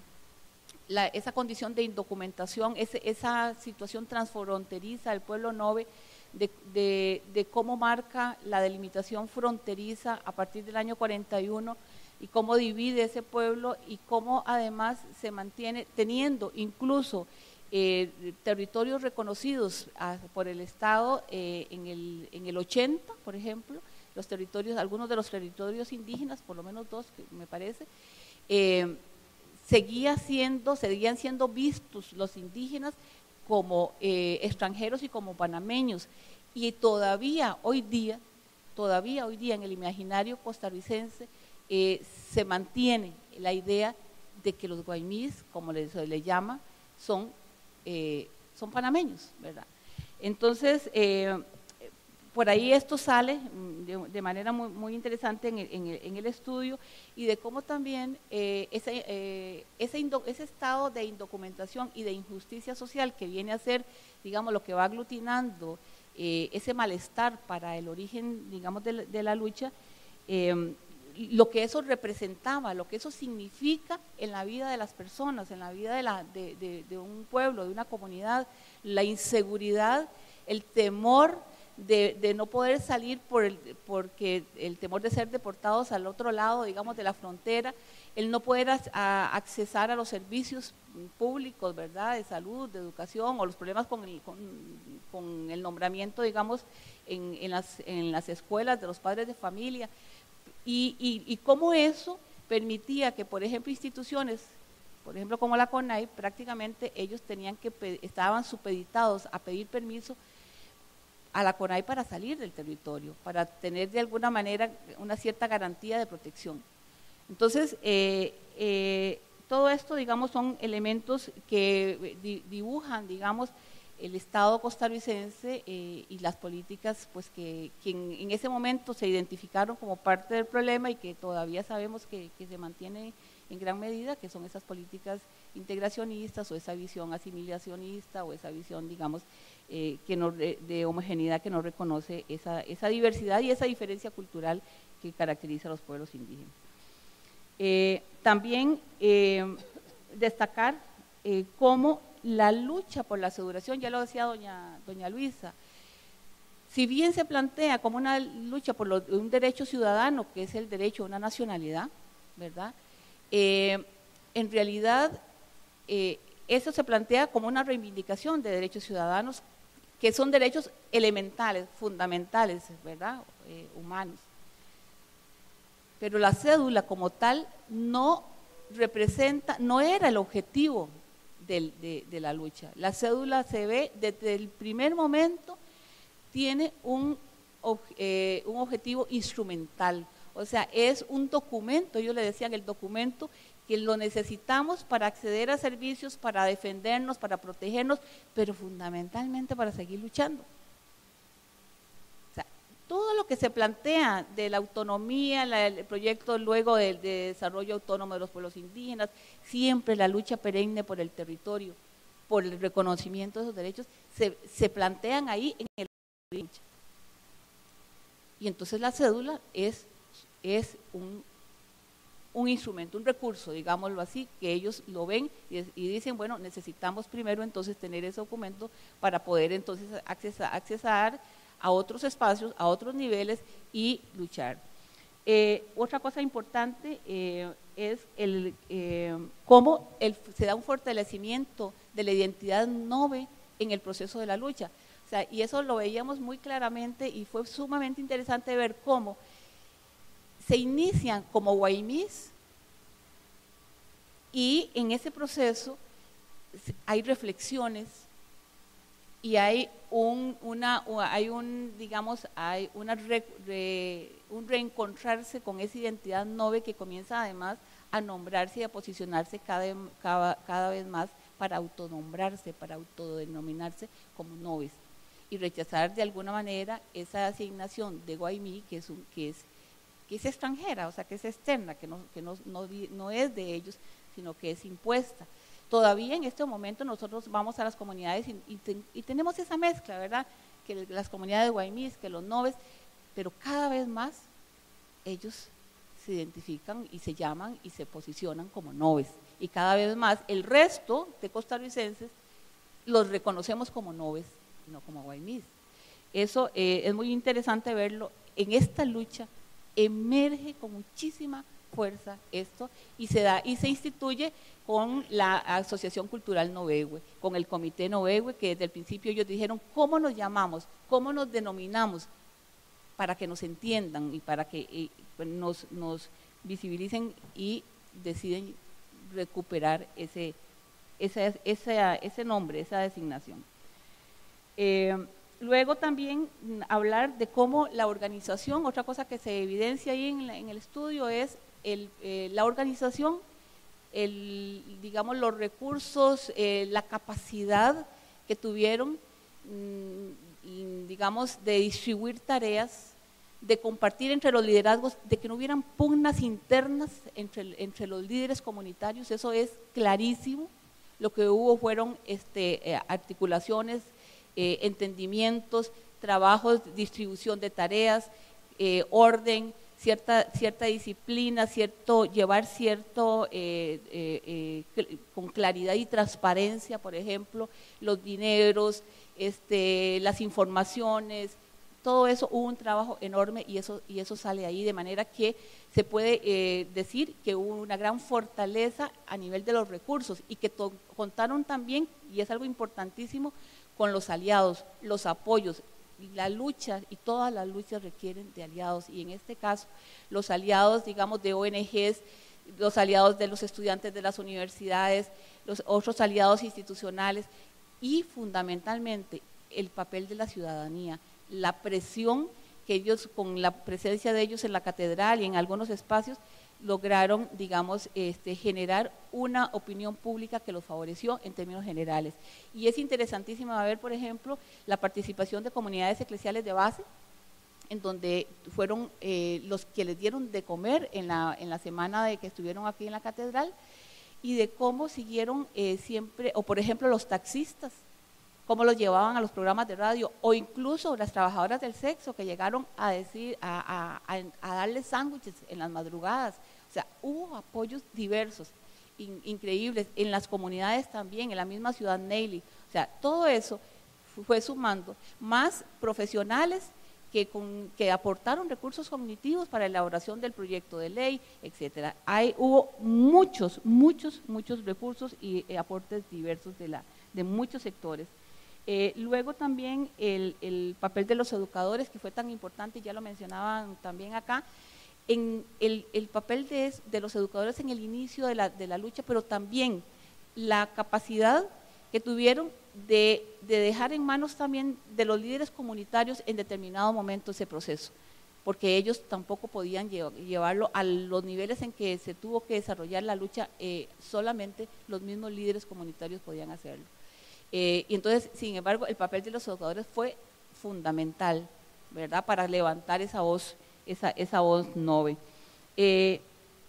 la, esa condición de indocumentación, ese, esa situación transfronteriza del pueblo nove, de, de, de cómo marca la delimitación fronteriza a partir del año cuarenta y uno, y cómo divide ese pueblo, y cómo además se mantiene teniendo incluso Eh, territorios reconocidos a, por el Estado eh, en, el, en el ochenta, por ejemplo, los territorios, algunos de los territorios indígenas, por lo menos dos, que me parece, eh, seguía siendo, seguían siendo vistos los indígenas como eh, extranjeros y como panameños, y todavía hoy día, todavía hoy día en el imaginario costarricense eh, se mantiene la idea de que los guaymís, como les, se les llama, son, eh, son panameños, ¿verdad? Entonces, eh, por ahí esto sale de, de manera muy, muy interesante en el, en, el, en el estudio, y de cómo también eh, ese, eh, ese, indo, ese estado de indocumentación y de injusticia social que viene a ser, digamos, lo que va aglutinando eh, ese malestar para el origen, digamos, de, de la lucha, eh, lo que eso representaba, lo que eso significa en la vida de las personas, en la vida de, la, de, de, de un pueblo, de una comunidad, la inseguridad, el temor de, de no poder salir por el, porque el temor de ser deportados al otro lado, digamos, de la frontera, el no poder a, a accesar a los servicios públicos, ¿verdad?, de salud, de educación, o los problemas con el, con, con el nombramiento, digamos, en, en, las, en las escuelas de los padres de familia, y, y, y cómo eso permitía que, por ejemplo, instituciones, por ejemplo, como la CONAIE, prácticamente ellos tenían que, estaban supeditados a pedir permiso a la CONAIE para salir del territorio, para tener de alguna manera una cierta garantía de protección. Entonces, eh, eh, todo esto, digamos, son elementos que dibujan, digamos, el Estado costarricense eh, y las políticas, pues, que, que en, en ese momento se identificaron como parte del problema y que todavía sabemos que, que se mantiene en gran medida, que son esas políticas integracionistas o esa visión asimilacionista o esa visión, digamos, eh, que no, de, de homogeneidad que no reconoce esa, esa diversidad y esa diferencia cultural que caracteriza a los pueblos indígenas. Eh, también eh, destacar eh, cómo la lucha por la aseguración, ya lo decía doña, doña Luisa, si bien se plantea como una lucha por lo, un derecho ciudadano, que es el derecho a una nacionalidad, ¿verdad?, Eh, en realidad eh, eso se plantea como una reivindicación de derechos ciudadanos, que son derechos elementales, fundamentales, ¿verdad?, eh, humanos. Pero la cédula como tal no representa, no era el objetivo de, de, de la lucha. La cédula se ve desde el primer momento, tiene un, eh, un objetivo instrumental. O sea, es un documento, ellos le decían el documento, que lo necesitamos para acceder a servicios, para defendernos, para protegernos, pero fundamentalmente para seguir luchando. O sea, todo lo que se plantea de la autonomía, la, el proyecto luego de, de desarrollo autónomo de los pueblos indígenas, siempre la lucha perenne por el territorio, por el reconocimiento de esos derechos, se, se plantean ahí en el lucha. Y entonces la cédula es es un, un instrumento, un recurso, digámoslo así, que ellos lo ven y, y dicen, bueno, necesitamos primero entonces tener ese documento para poder entonces accesar, accesar a otros espacios, a otros niveles y luchar. Eh, otra cosa importante eh, es el, eh, cómo el, se da un fortalecimiento de la identidad nobe en el proceso de la lucha. O sea, y eso lo veíamos muy claramente y fue sumamente interesante ver cómo se inician como guaymís y en ese proceso hay reflexiones y hay un, una, hay un, digamos, hay una re, re, un reencontrarse con esa identidad nobe que comienza además a nombrarse y a posicionarse cada, cada, cada vez más para autonombrarse, para autodenominarse como nobes y rechazar de alguna manera esa asignación de guaymí que es, un, que es que es extranjera, o sea, que es externa, que, no, que no, no, no es de ellos, sino que es impuesta. Todavía en este momento nosotros vamos a las comunidades y, y, ten, y tenemos esa mezcla, ¿verdad?, que las comunidades guaymís, que los nobes, pero cada vez más ellos se identifican y se llaman y se posicionan como nobes, y cada vez más el resto de costarricenses los reconocemos como nobes, no como guaymís. Eso eh, es muy interesante verlo en esta lucha. Emerge con muchísima fuerza esto y se da y se instituye con la Asociación Cultural Novehue, con el Comité Novehue, que desde el principio ellos dijeron cómo nos llamamos, cómo nos denominamos, para que nos entiendan y para que eh, nos, nos visibilicen y deciden recuperar ese, ese, ese, ese nombre, esa designación. Eh, Luego también hablar de cómo la organización, otra cosa que se evidencia ahí en, la, en el estudio es el, eh, la organización el, digamos, los recursos, eh, la capacidad que tuvieron, mmm, digamos, de distribuir tareas, de compartir entre los liderazgos, de que no hubieran pugnas internas entre, entre los líderes comunitarios, eso es clarísimo. Lo que hubo fueron este, eh, articulaciones, eh, entendimientos, trabajos, distribución de tareas, eh, orden, cierta, cierta disciplina, cierto, llevar cierto, eh, eh, eh, con claridad y transparencia, por ejemplo, los dineros, este, las informaciones, todo eso, hubo un trabajo enorme y eso, y eso sale ahí, de manera que se puede eh, decir que hubo una gran fortaleza a nivel de los recursos y que contaron también, y es algo importantísimo, con los aliados, los apoyos. La lucha y todas las luchas requieren de aliados, y en este caso los aliados, digamos, de O N Ges, los aliados de los estudiantes de las universidades, los otros aliados institucionales y fundamentalmente el papel de la ciudadanía, la presión que ellos, con la presencia de ellos en la catedral y en algunos espacios, lograron, digamos, este, generar una opinión pública que los favoreció en términos generales. Y es interesantísimo ver, por ejemplo, la participación de comunidades eclesiales de base, en donde fueron eh, los que les dieron de comer en la, en la semana de que estuvieron aquí en la catedral, y de cómo siguieron eh, siempre, o por ejemplo los taxistas, cómo los llevaban a los programas de radio, o incluso las trabajadoras del sexo que llegaron a decir, a, a, a, a darles sándwiches en las madrugadas. O sea, hubo apoyos diversos, in, increíbles, en las comunidades también, en la misma ciudad Neily. O sea, todo eso fue sumando, más profesionales que, con, que aportaron recursos cognitivos para la elaboración del proyecto de ley, etcétera. Hay, hubo muchos, muchos, muchos recursos y eh, aportes diversos de, la, de muchos sectores. Eh, luego también el, el papel de los educadores, que fue tan importante, ya lo mencionaban también acá, en el, el papel de, de los educadores en el inicio de la, de la lucha, pero también la capacidad que tuvieron de, de dejar en manos también de los líderes comunitarios en determinado momento ese proceso, porque ellos tampoco podían llev llevarlo a los niveles en que se tuvo que desarrollar la lucha, eh, solamente los mismos líderes comunitarios podían hacerlo. Eh, y entonces, sin embargo, el papel de los educadores fue fundamental, ¿verdad?, para levantar esa voz, esa, esa voz nove. Eh,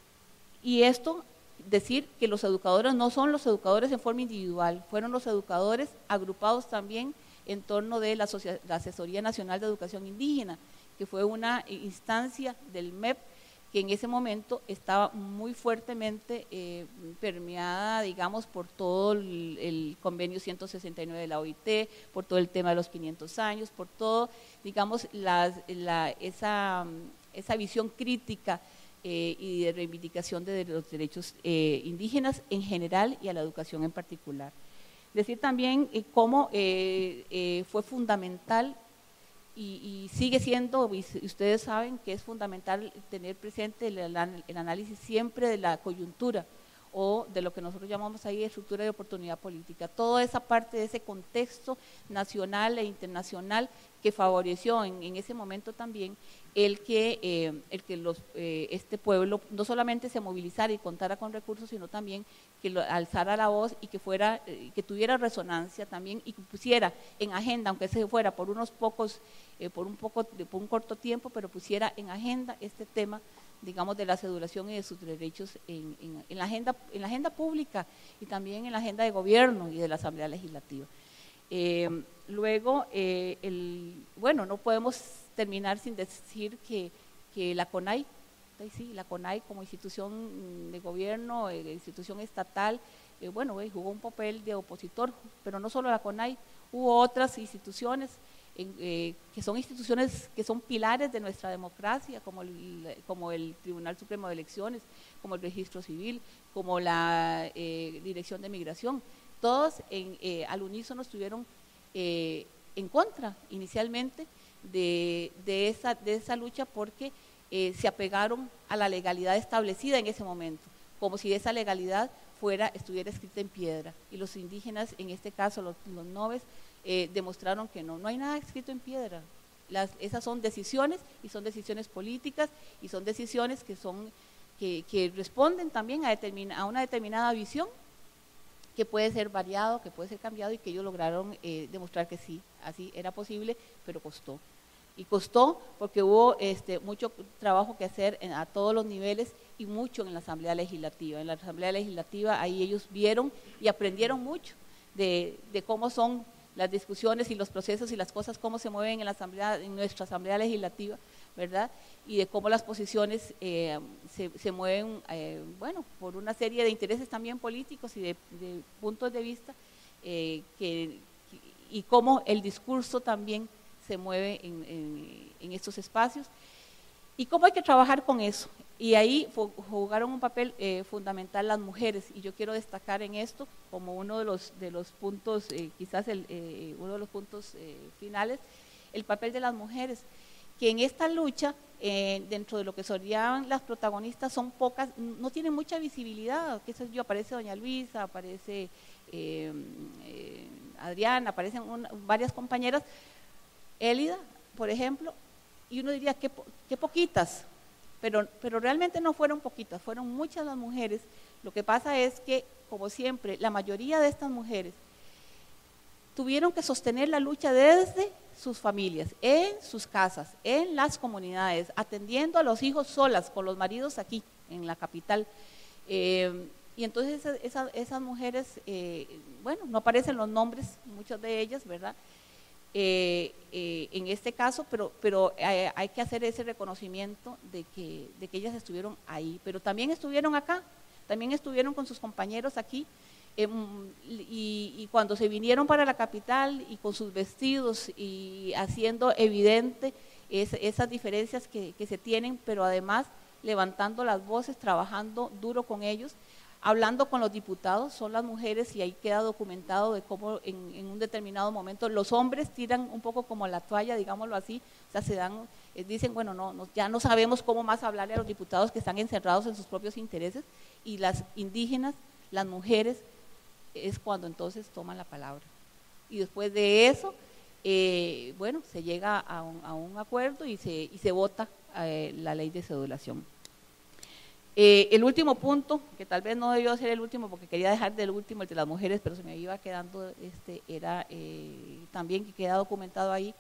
y esto, decir que los educadores no son los educadores en forma individual, fueron los educadores agrupados también en torno de la, la Asesoría Nacional de Educación Indígena, que fue una instancia del M E P que en ese momento estaba muy fuertemente eh, permeada, digamos, por todo el, el convenio ciento sesenta y nueve de la O I T, por todo el tema de los quinientos años, por todo, digamos, la, la, esa, esa visión crítica eh, y de reivindicación de los derechos eh, indígenas en general y a la educación en particular. Decir también eh, cómo eh, eh, fue fundamental Y, y sigue siendo, y ustedes saben que es fundamental tener presente el, el análisis siempre de la coyuntura o de lo que nosotros llamamos ahí estructura de oportunidad política, toda esa parte de ese contexto nacional e internacional que favoreció en, en ese momento también el que, eh, el que los, eh, este pueblo no solamente se movilizara y contara con recursos, sino también que lo, alzara la voz y que fuera, eh, que tuviera resonancia también y que pusiera en agenda, aunque se fuera por unos pocos, eh, por un poco, por un corto tiempo, pero pusiera en agenda este tema, digamos, de la cedulación y de sus derechos en, en, en, la agenda, en la agenda pública y también en la agenda de gobierno y de la Asamblea Legislativa. Eh, luego, eh, el, bueno, no podemos terminar sin decir que, que la CONAI, sí, la CONAI como institución de gobierno, eh, institución estatal, eh, bueno, eh, jugó un papel de opositor, pero no solo la CONAI, hubo otras instituciones en, eh, que son instituciones que son pilares de nuestra democracia, como el, como el Tribunal Supremo de Elecciones, como el Registro Civil, como la eh, Dirección de Migración, todos en, eh, al unísono estuvieron eh, en contra inicialmente de, de, esa, de esa lucha porque eh, se apegaron a la legalidad establecida en ese momento, como si esa legalidad fuera, estuviera escrita en piedra, y los indígenas, en este caso los, los noves, eh, demostraron que no, no hay nada escrito en piedra. Las, esas son decisiones, y son decisiones políticas, y son decisiones que son que, que responden también a, determina, a una determinada visión que puede ser variado, que puede ser cambiado y que ellos lograron eh, demostrar que sí, así era posible, pero costó. Y costó porque hubo este, mucho trabajo que hacer en, a todos los niveles y mucho en la Asamblea Legislativa. En la Asamblea Legislativa ahí ellos vieron y aprendieron mucho de, de cómo son las discusiones y los procesos y las cosas, cómo se mueven en, la asamblea, en nuestra Asamblea Legislativa, ¿verdad? Y de cómo las posiciones eh, se, se mueven, eh, bueno, por una serie de intereses también políticos y de, de puntos de vista, eh, que, y cómo el discurso también se mueve en, en, en estos espacios, y cómo hay que trabajar con eso. Y ahí jugaron un papel eh, fundamental las mujeres, y yo quiero destacar en esto como uno de los, de los puntos, eh, quizás el, eh, uno de los puntos eh, finales, el papel de las mujeres, que en esta lucha, eh, dentro de lo que serían las protagonistas, son pocas, no tienen mucha visibilidad, que eso yo, aparece doña Luisa, aparece eh, eh, Adriana, aparecen un, varias compañeras, Élida, por ejemplo, y uno diría, qué, qué poquitas, pero, pero realmente no fueron poquitas, fueron muchas las mujeres. Lo que pasa es que, como siempre, la mayoría de estas mujeres tuvieron que sostener la lucha desde sus familias, en sus casas, en las comunidades, atendiendo a los hijos solas, con los maridos aquí, en la capital. Eh, y entonces esa, esa, esas mujeres, eh, bueno, no aparecen los nombres, muchas de ellas, ¿verdad?, Eh, eh, en este caso, pero, pero hay, hay que hacer ese reconocimiento de que, de que ellas estuvieron ahí, pero también estuvieron acá, también estuvieron con sus compañeros aquí, eh, y, y cuando se vinieron para la capital y con sus vestidos y haciendo evidente es, esas diferencias que, que se tienen, pero además levantando las voces, trabajando duro con ellos, hablando con los diputados, son las mujeres, y ahí queda documentado de cómo en, en un determinado momento los hombres tiran un poco como la toalla, digámoslo así, o sea, se dan, eh, dicen, bueno, no, no, ya no sabemos cómo más hablarle a los diputados que están encerrados en sus propios intereses, y las indígenas, las mujeres, es cuando entonces toman la palabra. Y después de eso, eh, bueno, se llega a un, a un acuerdo y se, y se vota eh, la ley de cedulación. Eh, el último punto, que tal vez no debió ser el último porque quería dejar del último el de las mujeres, pero se me iba quedando, este, era eh, también que queda documentado ahí,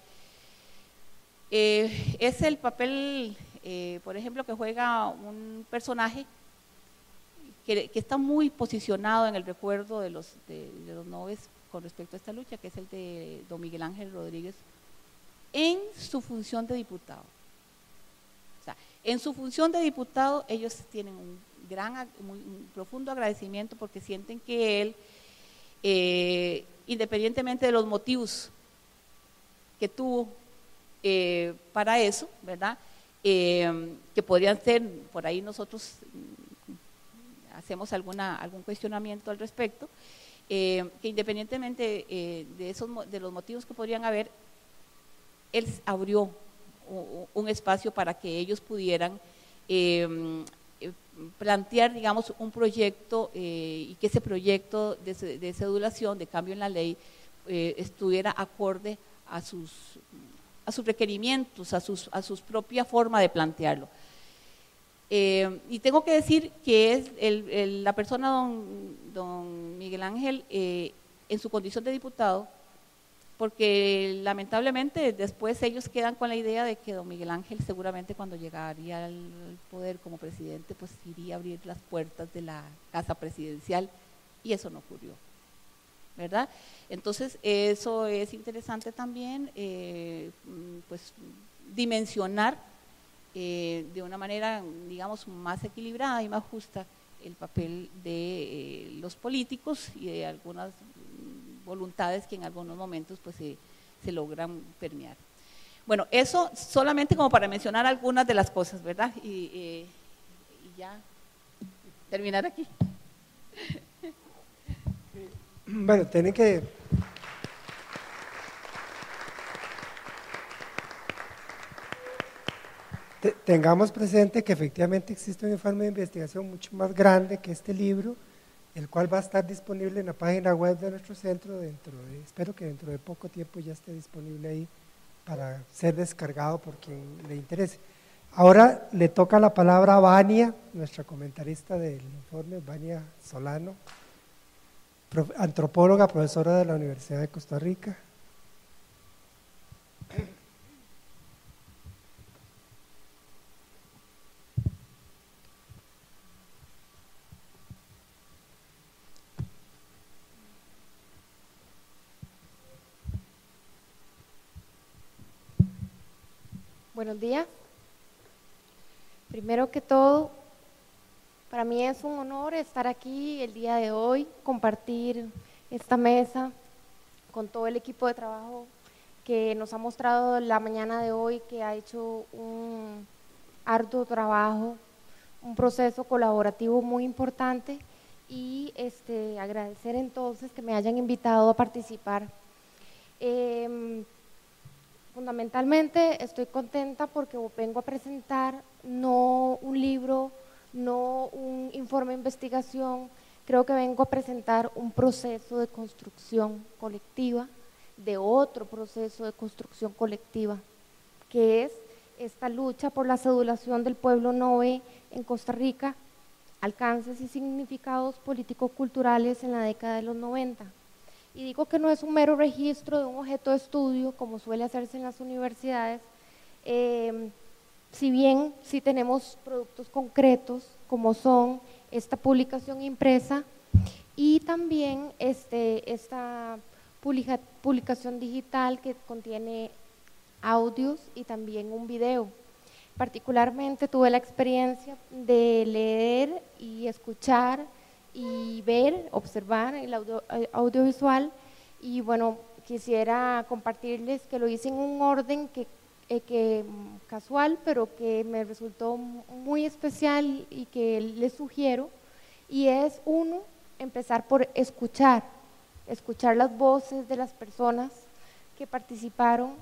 eh, es el papel, eh, por ejemplo, que juega un personaje que, que está muy posicionado en el recuerdo de los, de, de los noves con respecto a esta lucha, que es el de don Miguel Ángel Rodríguez, en su función de diputado. En su función de diputado, ellos tienen un gran, muy, un profundo agradecimiento porque sienten que él, eh, independientemente de los motivos que tuvo eh, para eso, ¿verdad?, eh, que podrían ser, por ahí nosotros hacemos alguna, algún cuestionamiento al respecto, eh, que independientemente eh, de, esos, de los motivos que podrían haber, él abrió un espacio para que ellos pudieran eh, plantear, digamos, un proyecto eh, y que ese proyecto de, de cedulación, de cambio en la ley, eh, estuviera acorde a sus, a sus requerimientos, a sus, a sus propia forma de plantearlo. Eh, y tengo que decir que es el, el, la persona, don, don Miguel Ángel, eh, en su condición de diputado, porque lamentablemente después ellos quedan con la idea de que don Miguel Ángel seguramente cuando llegaría al poder como presidente pues iría a abrir las puertas de la casa presidencial, y eso no ocurrió, ¿verdad? Entonces eso es interesante también, eh, pues dimensionar eh, de una manera, digamos, más equilibrada y más justa el papel de eh, los políticos y de algunas voluntades que en algunos momentos pues se, se logran permear. Bueno, eso solamente como para mencionar algunas de las cosas, ¿verdad? Y, eh, y ya terminar aquí. Bueno, tienen que Te, tengamos presente que efectivamente existe un informe de investigación mucho más grande que este libro, el cual va a estar disponible en la página web de nuestro centro dentro de, espero que dentro de poco tiempo ya esté disponible ahí para ser descargado por quien le interese. Ahora le toca la palabra a Vania, nuestra comentarista del informe, Vania Solano, antropóloga, profesora de la Universidad de Costa Rica. Buenos días. Primero que todo, para mí es un honor estar aquí el día de hoy, compartir esta mesa con todo el equipo de trabajo que nos ha mostrado la mañana de hoy, que ha hecho un arduo trabajo, un proceso colaborativo muy importante, y este, agradecer entonces que me hayan invitado a participar. Eh, Fundamentalmente estoy contenta porque vengo a presentar no un libro, no un informe de investigación, creo que vengo a presentar un proceso de construcción colectiva, de otro proceso de construcción colectiva, que es esta lucha por la cedulación del pueblo noe en Costa Rica, alcances y significados político-culturales en la década de los noventa. Y digo que no es un mero registro de un objeto de estudio, como suele hacerse en las universidades, eh, si bien sí tenemos productos concretos, como son esta publicación impresa y también este, esta publica, publicación digital que contiene audios y también un video. Particularmente tuve la experiencia de leer y escuchar y ver, observar el audio, audiovisual, y bueno, quisiera compartirles que lo hice en un orden que, eh, que casual, pero que me resultó muy especial y que les sugiero, y es uno, empezar por escuchar, escuchar las voces de las personas que participaron,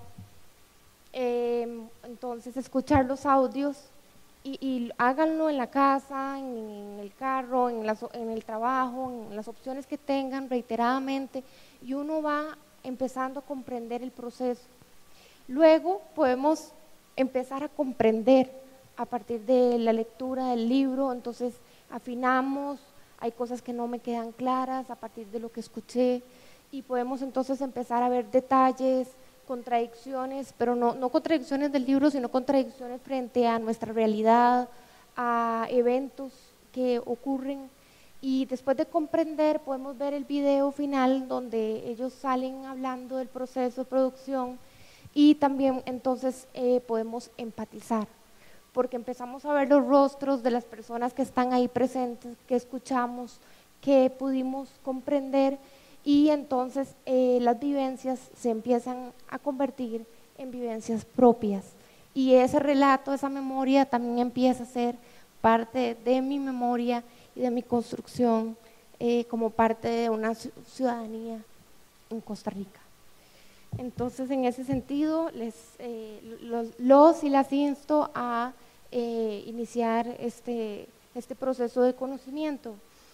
eh, entonces escuchar los audios. Y, y háganlo en la casa, en, en el carro, en, las, en el trabajo, en las opciones que tengan reiteradamente, y uno va empezando a comprender el proceso. Luego podemos empezar a comprender a partir de la lectura del libro, entonces afinamos, hay cosas que no me quedan claras a partir de lo que escuché, y podemos entonces empezar a ver detalles, contradicciones, pero no, no contradicciones del libro, sino contradicciones frente a nuestra realidad, a eventos que ocurren, y después de comprender podemos ver el video final donde ellos salen hablando del proceso de producción, y también entonces eh, podemos empatizar, porque empezamos a ver los rostros de las personas que están ahí presentes, que escuchamos, que pudimos comprender, y entonces eh, las vivencias se empiezan a convertir en vivencias propias, y ese relato, esa memoria también empieza a ser parte de mi memoria y de mi construcción eh, como parte de una ciudadanía en Costa Rica. Entonces, en ese sentido, les, eh, los, los y las insto a eh, iniciar este, este proceso de conocimiento.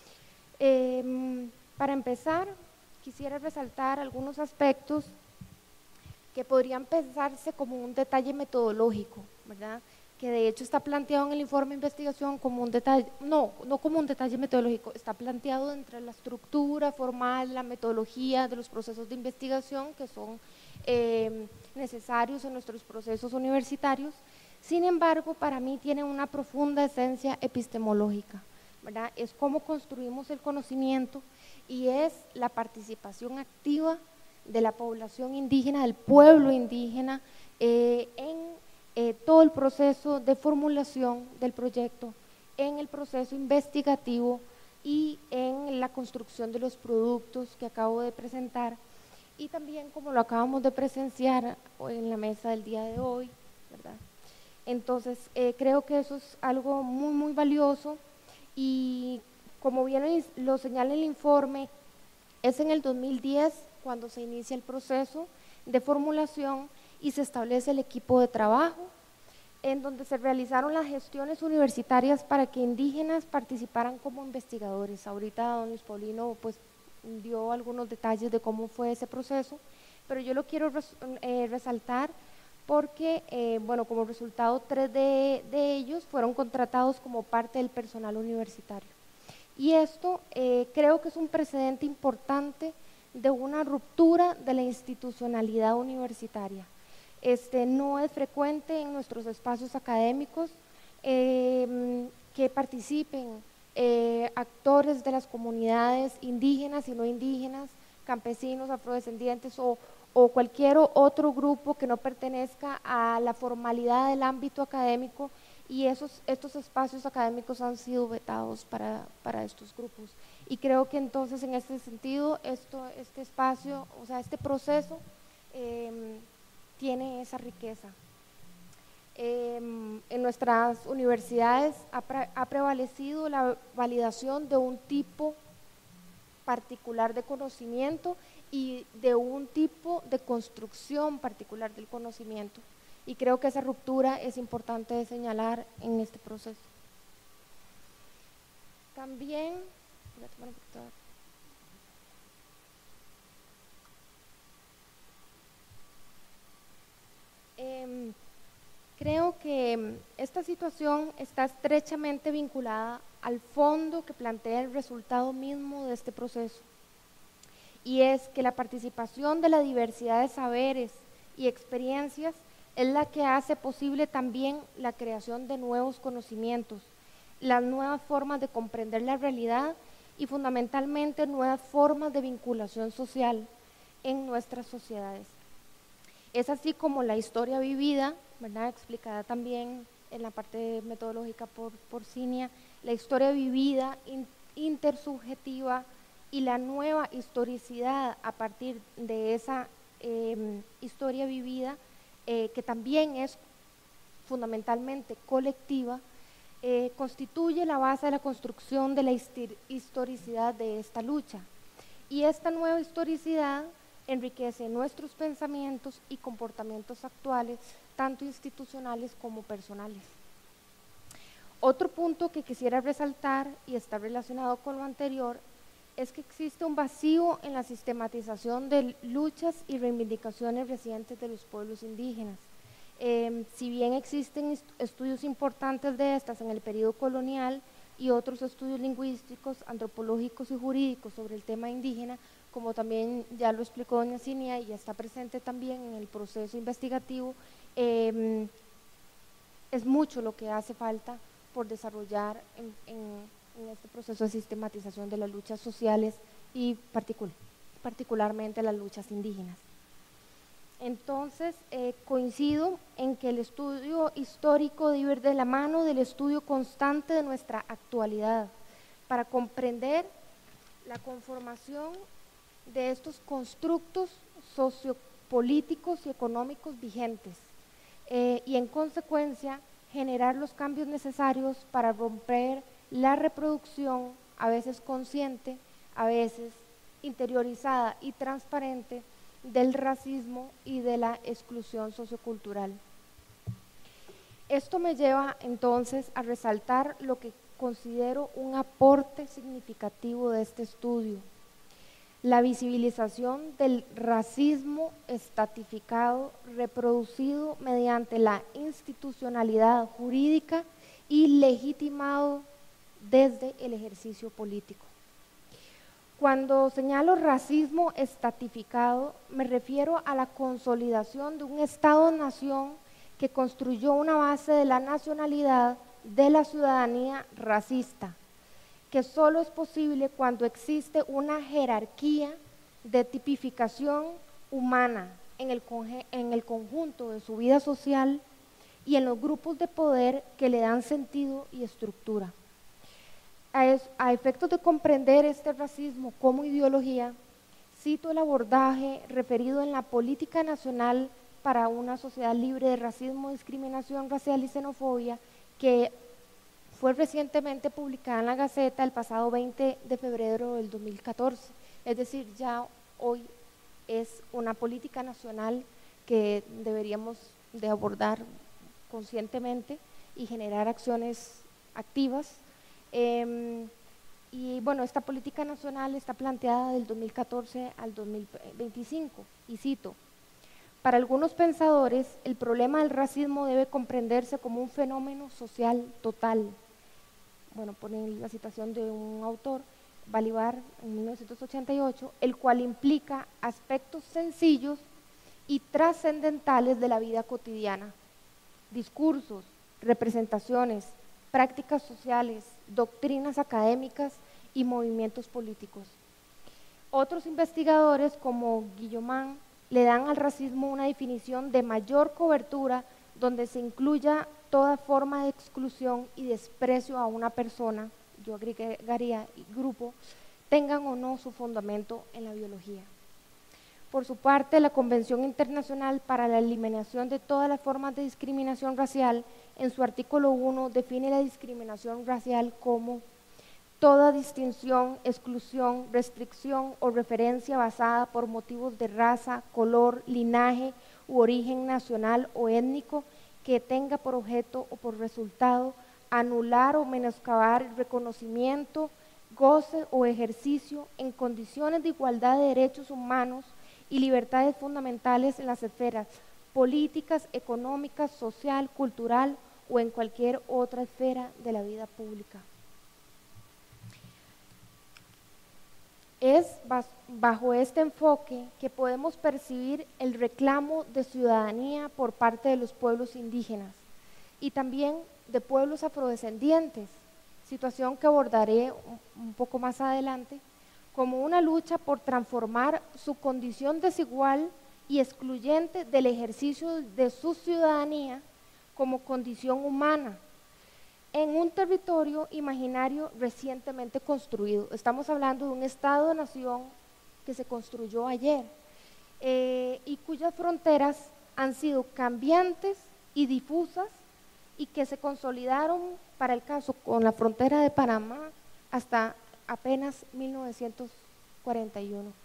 Eh, para empezar, quisiera resaltar algunos aspectos que podrían pensarse como un detalle metodológico, ¿verdad? Que de hecho está planteado en el informe de investigación como un detalle, no, no como un detalle metodológico, está planteado entre la estructura formal, la metodología de los procesos de investigación que son eh, necesarios en nuestros procesos universitarios. Sin embargo, para mí tiene una profunda esencia epistemológica, ¿verdad? Es cómo construimos el conocimiento, y es la participación activa de la población indígena, del pueblo indígena, eh, en eh, todo el proceso de formulación del proyecto, en el proceso investigativo y en la construcción de los productos que acabo de presentar, y también como lo acabamos de presenciar en la mesa del día de hoy, ¿verdad? Entonces, eh, creo que eso es algo muy, muy valioso, y como bien lo señala el informe, es en el dos mil diez cuando se inicia el proceso de formulación y se establece el equipo de trabajo, en donde se realizaron las gestiones universitarias para que indígenas participaran como investigadores. Ahorita don Luis Paulino pues dio algunos detalles de cómo fue ese proceso, pero yo lo quiero res, eh, resaltar porque, eh, bueno, como resultado, tres de, de ellos fueron contratados como parte del personal universitario. Y esto eh, creo que es un precedente importante de una ruptura de la institucionalidad universitaria. Este, no es frecuente en nuestros espacios académicos eh, que participen eh, actores de las comunidades indígenas y no indígenas, campesinos, afrodescendientes o, o cualquier otro grupo que no pertenezca a la formalidad del ámbito académico, y esos, estos espacios académicos han sido vetados para, para estos grupos. Y creo que entonces en este sentido, esto, este espacio, o sea, este proceso eh, tiene esa riqueza. Eh, en nuestras universidades ha, pre, ha prevalecido la validación de un tipo particular de conocimiento y de un tipo de construcción particular del conocimiento. Y creo que esa ruptura es importante de señalar en este proceso. También, voy a tomar un poquito de agua. Eh, creo que esta situación está estrechamente vinculada al fondo que plantea el resultado mismo de este proceso, y es que la participación de la diversidad de saberes y experiencias es la que hace posible también la creación de nuevos conocimientos, las nuevas formas de comprender la realidad y fundamentalmente nuevas formas de vinculación social en nuestras sociedades. Es así como la historia vivida, ¿verdad?, explicada también en la parte metodológica por, por Cinia, la historia vivida, in, intersubjetiva y la nueva historicidad a partir de esa eh, historia vivida, eh, que también es fundamentalmente colectiva, eh, constituye la base de la construcción de la historicidad de esta lucha. Y esta nueva historicidad enriquece nuestros pensamientos y comportamientos actuales, tanto institucionales como personales. Otro punto que quisiera resaltar, y está relacionado con lo anterior, es que existe un vacío en la sistematización de luchas y reivindicaciones recientes de los pueblos indígenas. Eh, si bien existen estudios importantes de estas en el periodo colonial y otros estudios lingüísticos, antropológicos y jurídicos sobre el tema indígena, como también ya lo explicó doña Cinia y ya está presente también en el proceso investigativo, eh, es mucho lo que hace falta por desarrollar en, en, en este proceso de sistematización de las luchas sociales y particular, particularmente las luchas indígenas. Entonces, eh, coincido en que el estudio histórico debe ir de la mano del estudio constante de nuestra actualidad para comprender la conformación de estos constructos sociopolíticos y económicos vigentes eh, y en consecuencia generar los cambios necesarios para romper la reproducción, a veces consciente, a veces interiorizada y transparente, del racismo y de la exclusión sociocultural. Esto me lleva entonces a resaltar lo que considero un aporte significativo de este estudio: la visibilización del racismo estratificado, reproducido mediante la institucionalidad jurídica y legitimado desde el ejercicio político. Cuando señalo racismo estratificado, me refiero a la consolidación de un Estado-nación que construyó una base de la nacionalidad de la ciudadanía racista, que solo es posible cuando existe una jerarquía de tipificación humana en el, en el conjunto de su vida social y en los grupos de poder que le dan sentido y estructura. A efectos de comprender este racismo como ideología, cito el abordaje referido en la Política Nacional para una Sociedad Libre de Racismo, Discriminación Racial y Xenofobia, que fue recientemente publicada en la Gaceta el pasado veinte de febrero del dos mil catorce. Es decir, ya hoy es una política nacional que deberíamos de abordar conscientemente y generar acciones activas. Eh, y bueno, esta política nacional está planteada del dos mil catorce al dos mil veinticinco, y cito: Para algunos pensadores, el problema del racismo debe comprenderse como un fenómeno social total. Bueno, ponen la citación de un autor, Balibar, en mil novecientos ochenta y ocho, el cual implica aspectos sencillos y trascendentales de la vida cotidiana, discursos, representaciones, prácticas sociales, doctrinas académicas y movimientos políticos. Otros investigadores, como Guillemán, le dan al racismo una definición de mayor cobertura donde se incluya toda forma de exclusión y desprecio a una persona, yo agregaría grupo, tengan o no su fundamento en la biología. Por su parte, la Convención Internacional para la Eliminación de todas las formas de discriminación racial, en su artículo uno, define la discriminación racial como toda distinción, exclusión, restricción o referencia basada por motivos de raza, color, linaje u origen nacional o étnico que tenga por objeto o por resultado anular o menoscabar el reconocimiento, goce o ejercicio en condiciones de igualdad de derechos humanos y libertades fundamentales en las esferas políticas, económicas, social, cultural o en cualquier otra esfera de la vida pública. Es bajo este enfoque que podemos percibir el reclamo de ciudadanía por parte de los pueblos indígenas y también de pueblos afrodescendientes, situación que abordaré un poco más adelante, como una lucha por transformar su condición desigual y excluyente del ejercicio de su ciudadanía como condición humana en un territorio imaginario recientemente construido. Estamos hablando de un Estado-nación que se construyó ayer eh, y cuyas fronteras han sido cambiantes y difusas y que se consolidaron, para el caso, con la frontera de Panamá hasta apenas mil novecientos cuarenta y uno.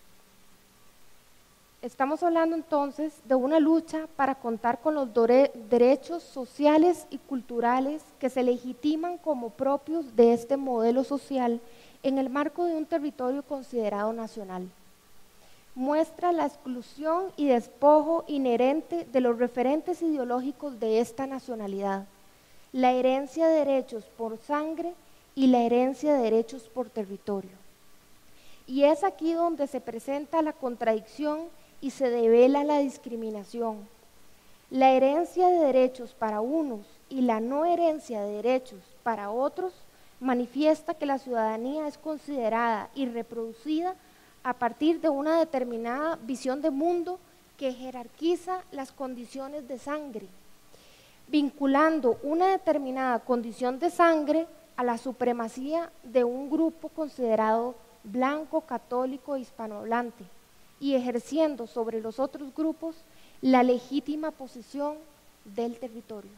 Estamos hablando entonces de una lucha para contar con los derechos sociales y culturales que se legitiman como propios de este modelo social en el marco de un territorio considerado nacional. Muestra la exclusión y despojo inherente de los referentes ideológicos de esta nacionalidad, la herencia de derechos por sangre y la herencia de derechos por territorio. Y es aquí donde se presenta la contradicción y se devela la discriminación. La herencia de derechos para unos y la no herencia de derechos para otros manifiesta que la ciudadanía es considerada y reproducida a partir de una determinada visión de mundo que jerarquiza las condiciones de sangre, vinculando una determinada condición de sangre a la supremacía de un grupo considerado blanco, católico, hispanohablante, y ejerciendo sobre los otros grupos la legítima posición del territorio.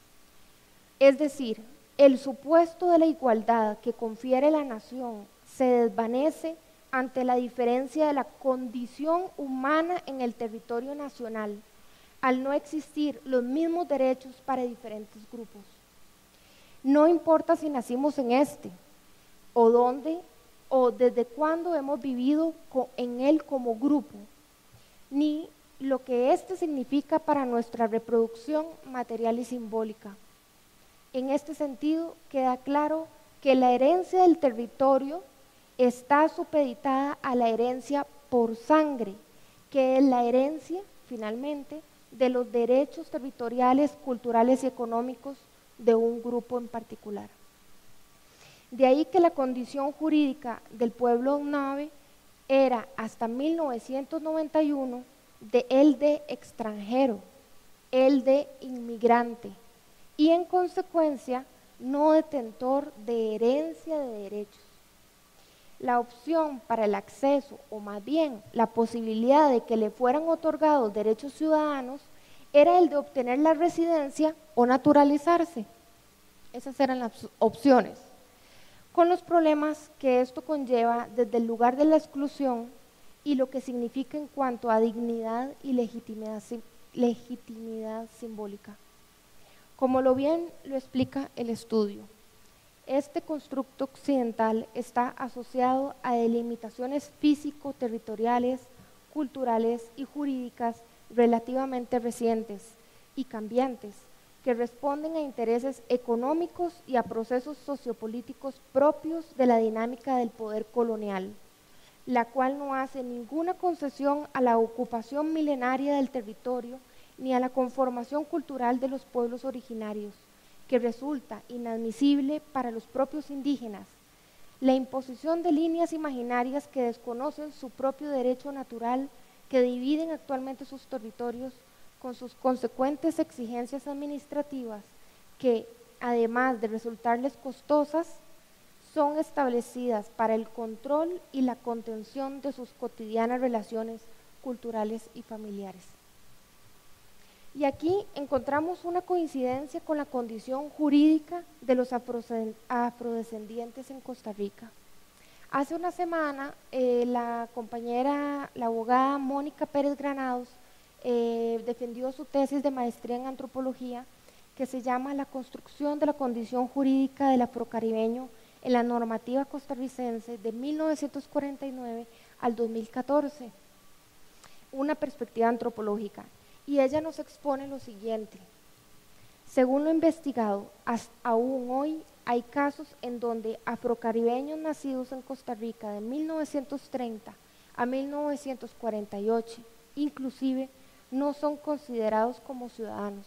Es decir, el supuesto de la igualdad que confiere la nación se desvanece ante la diferencia de la condición humana en el territorio nacional, al no existir los mismos derechos para diferentes grupos. No importa si nacimos en este, o dónde, o desde cuándo hemos vivido en él como grupo, ni lo que éste significa para nuestra reproducción material y simbólica. En este sentido, queda claro que la herencia del territorio está supeditada a la herencia por sangre, que es la herencia, finalmente, de los derechos territoriales, culturales y económicos de un grupo en particular. De ahí que la condición jurídica del pueblo Nave era hasta mil novecientos noventa y uno de el de extranjero, el de inmigrante y en consecuencia no detentor de herencia de derechos. La opción para el acceso, o más bien la posibilidad de que le fueran otorgados derechos ciudadanos, era el de obtener la residencia o naturalizarse. Esas eran las opciones, con los problemas que esto conlleva desde el lugar de la exclusión y lo que significa en cuanto a dignidad y legitimidad, legitimidad simbólica. Como lo bien lo explica el estudio, este constructo occidental está asociado a delimitaciones físico-territoriales, culturales y jurídicas relativamente recientes y cambiantes, que responden a intereses económicos y a procesos sociopolíticos propios de la dinámica del poder colonial, la cual no hace ninguna concesión a la ocupación milenaria del territorio ni a la conformación cultural de los pueblos originarios, que resulta inadmisible para los propios indígenas. La imposición de líneas imaginarias que desconocen su propio derecho natural, que dividen actualmente sus territorios, con sus consecuentes exigencias administrativas, que además de resultarles costosas, son establecidas para el control y la contención de sus cotidianas relaciones culturales y familiares. Y aquí encontramos una coincidencia con la condición jurídica de los afrodescendientes en Costa Rica. Hace una semana, eh, la compañera, la abogada Mónica Pérez Granados, eh, defendió su tesis de maestría en antropología, que se llama La construcción de la condición jurídica del afrocaribeño en la normativa costarricense de mil novecientos cuarenta y nueve al dos mil catorce, una perspectiva antropológica. Y ella nos expone lo siguiente: según lo investigado, hasta aún hoy hay casos en donde afrocaribeños nacidos en Costa Rica de mil novecientos treinta a mil novecientos cuarenta y ocho, inclusive, no son considerados como ciudadanos.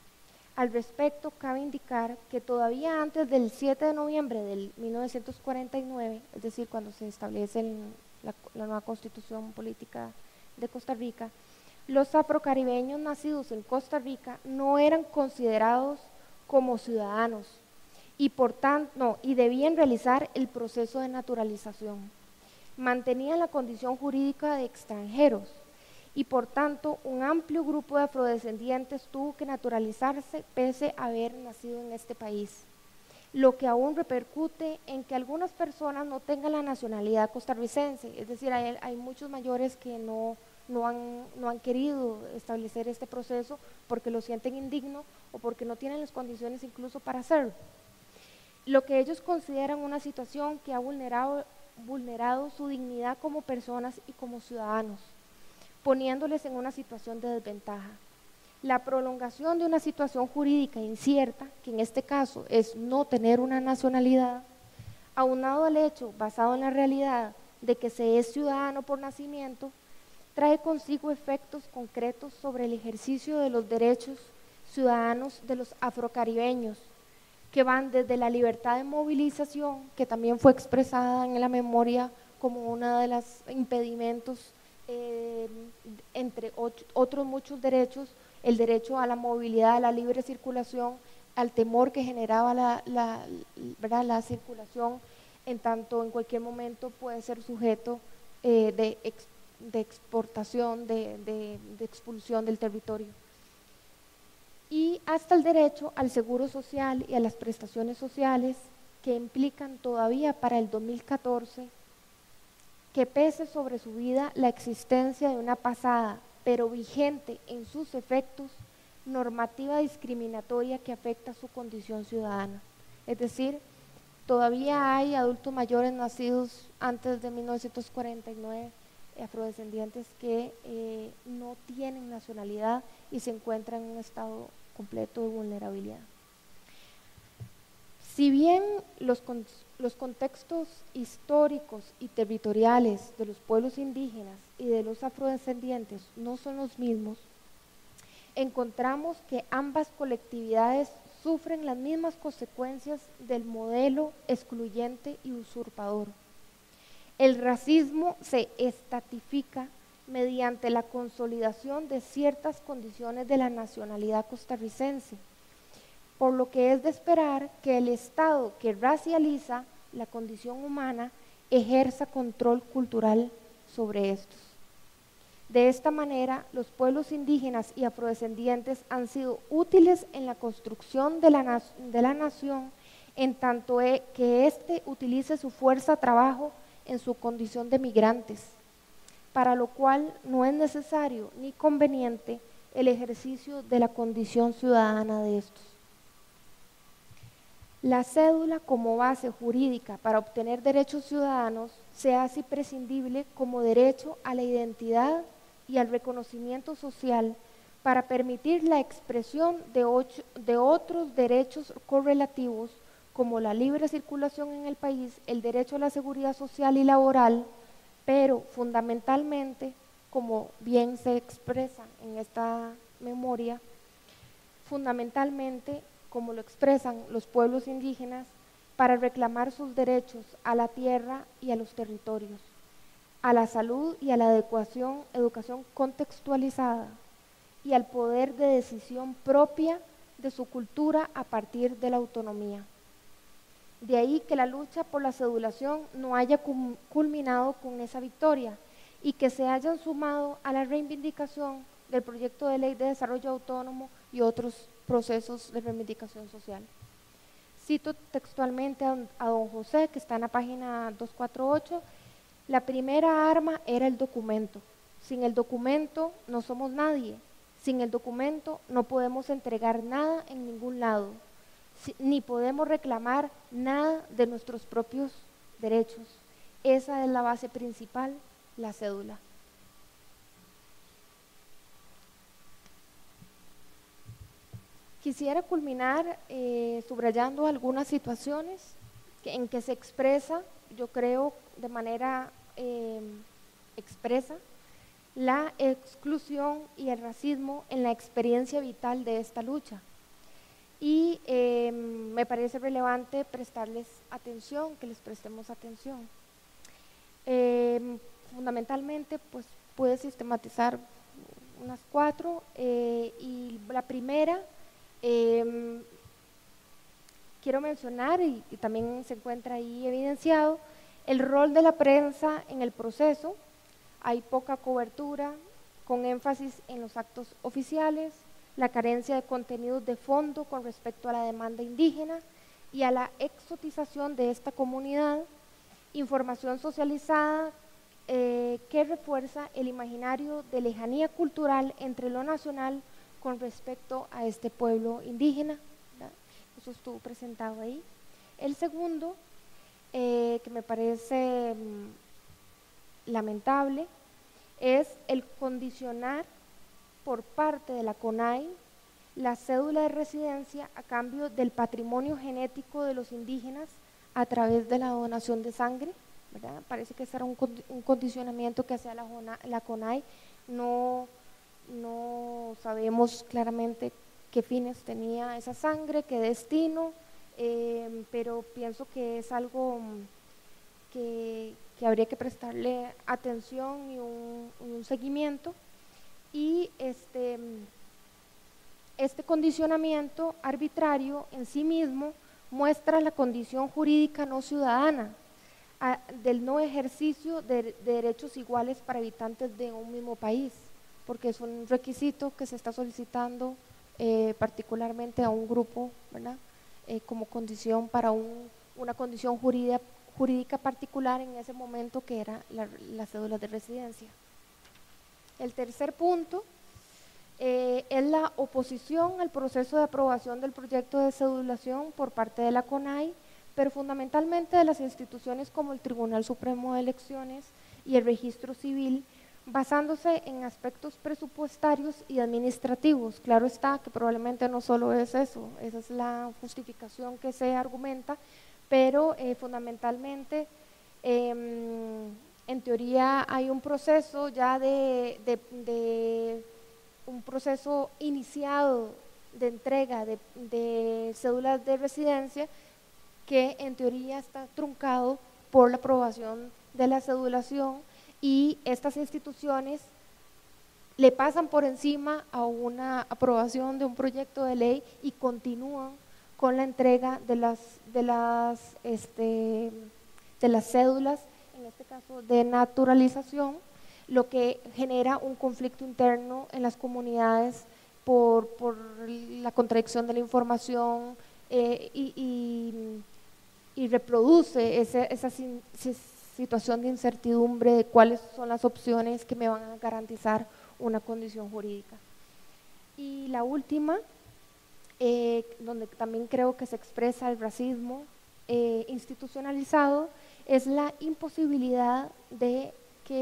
Al respecto, cabe indicar que todavía antes del siete de noviembre de mil novecientos cuarenta y nueve, es decir, cuando se establece el, la, la nueva constitución política de Costa Rica, los afrocaribeños nacidos en Costa Rica no eran considerados como ciudadanos y por tanto no, y debían realizar el proceso de naturalización. Mantenían la condición jurídica de extranjeros y por tanto un amplio grupo de afrodescendientes tuvo que naturalizarse pese a haber nacido en este país, lo que aún repercute en que algunas personas no tengan la nacionalidad costarricense, es decir, hay, hay muchos mayores que no No han, no han querido establecer este proceso porque lo sienten indigno o porque no tienen las condiciones incluso para hacerlo. Lo que ellos consideran una situación que ha vulnerado, vulnerado su dignidad como personas y como ciudadanos, poniéndoles en una situación de desventaja. La prolongación de una situación jurídica incierta, que en este caso es no tener una nacionalidad, aunado al hecho basado en la realidad de que se es ciudadano por nacimiento, trae consigo efectos concretos sobre el ejercicio de los derechos ciudadanos de los afrocaribeños, que van desde la libertad de movilización, que también fue expresada en la memoria como uno de los impedimentos, eh, entre ocho, otros muchos derechos, el derecho a la movilidad, a la libre circulación, al temor que generaba la, la, ¿verdad? la circulación, en tanto en cualquier momento puede ser sujeto eh, de ex, de exportación, de, de, de expulsión del territorio. Y hasta el derecho al seguro social y a las prestaciones sociales, que implican todavía para el dos mil catorce que pese sobre su vida la existencia de una pasada, pero vigente en sus efectos, normativa discriminatoria que afecta su condición ciudadana. Es decir, todavía hay adultos mayores nacidos antes de mil novecientos cuarenta y nueve, afrodescendientes que eh, no tienen nacionalidad y se encuentran en un estado completo de vulnerabilidad. Si bien los, con, los contextos históricos y territoriales de los pueblos indígenas y de los afrodescendientes no son los mismos, encontramos que ambas colectividades sufren las mismas consecuencias del modelo excluyente y usurpador. El racismo se estatifica mediante la consolidación de ciertas condiciones de la nacionalidad costarricense, por lo que es de esperar que el Estado que racializa la condición humana ejerza control cultural sobre estos. De esta manera, los pueblos indígenas y afrodescendientes han sido útiles en la construcción de la, de la nación, en tanto que éste utilice su fuerza de trabajo en su condición de migrantes, para lo cual no es necesario ni conveniente el ejercicio de la condición ciudadana de estos. La cédula como base jurídica para obtener derechos ciudadanos se hace imprescindible como derecho a la identidad y al reconocimiento social para permitir la expresión de, ocho, de otros derechos correlativos como la libre circulación en el país, el derecho a la seguridad social y laboral, pero fundamentalmente, como bien se expresa en esta memoria, fundamentalmente, como lo expresan los pueblos indígenas, para reclamar sus derechos a la tierra y a los territorios, a la salud y a la adecuación, educación contextualizada y al poder de decisión propia de su cultura a partir de la autonomía. De ahí que la lucha por la cedulación no haya culminado con esa victoria y que se hayan sumado a la reivindicación del proyecto de ley de desarrollo autónomo y otros procesos de reivindicación social. Cito textualmente a, a don José, que está en la página doscientos cuarenta y ocho, la primera arma era el documento. Sin el documento no somos nadie. Sin el documento no podemos entregar nada en ningún lado, si, ni podemos reclamar nada de nuestros propios derechos. Esa es la base principal, la cédula. Quisiera culminar eh, subrayando algunas situaciones que, en que se expresa, yo creo, de manera eh, expresa, la exclusión y el racismo en la experiencia vital de esta lucha. Y eh, me parece relevante prestarles atención, que les prestemos atención. Eh, fundamentalmente, pues pude sistematizar unas cuatro, eh, y la primera, eh, quiero mencionar, y, y también se encuentra ahí evidenciado, el rol de la prensa en el proceso. Hay poca cobertura, con énfasis en los actos oficiales, la carencia de contenidos de fondo con respecto a la demanda indígena y a la exotización de esta comunidad, información socializada eh, que refuerza el imaginario de lejanía cultural entre lo nacional con respecto a este pueblo indígena, ¿verdad? Eso estuvo presentado ahí. El segundo, eh, que me parece mmm, lamentable, es el condicionar por parte de la CONAI la cédula de residencia a cambio del patrimonio genético de los indígenas a través de la donación de sangre, ¿verdad? Parece que ese era un, un condicionamiento que hacía la, la CONAI. No, no sabemos claramente qué fines tenía esa sangre, qué destino, eh, pero pienso que es algo que, que habría que prestarle atención y un, un seguimiento. Y este, este condicionamiento arbitrario en sí mismo muestra la condición jurídica no ciudadana a, del no ejercicio de, de derechos iguales para habitantes de un mismo país, porque es un requisito que se está solicitando eh, particularmente a un grupo, ¿verdad? Eh, como condición para un, una condición jurídica, jurídica particular en ese momento, que era la, la cédula de residencia. El tercer punto eh, es la oposición al proceso de aprobación del proyecto de cedulación por parte de la CONAI, pero fundamentalmente de las instituciones como el Tribunal Supremo de Elecciones y el Registro Civil, basándose en aspectos presupuestarios y administrativos. Claro está que probablemente no solo es eso, esa es la justificación que se argumenta, pero eh, fundamentalmente eh, en teoría hay un proceso ya de, de, de un proceso iniciado de entrega de, de cédulas de residencia que en teoría está truncado por la aprobación de la cedulación, y estas instituciones le pasan por encima a una aprobación de un proyecto de ley y continúan con la entrega de las, de las, este, de las cédulas, en este caso de naturalización, lo que genera un conflicto interno en las comunidades por, por la contradicción de la información eh, y, y, y reproduce ese, esa situación de incertidumbre de cuáles son las opciones que me van a garantizar una condición jurídica. Y la última, eh, donde también creo que se expresa el racismo eh, institucionalizado, es la imposibilidad de que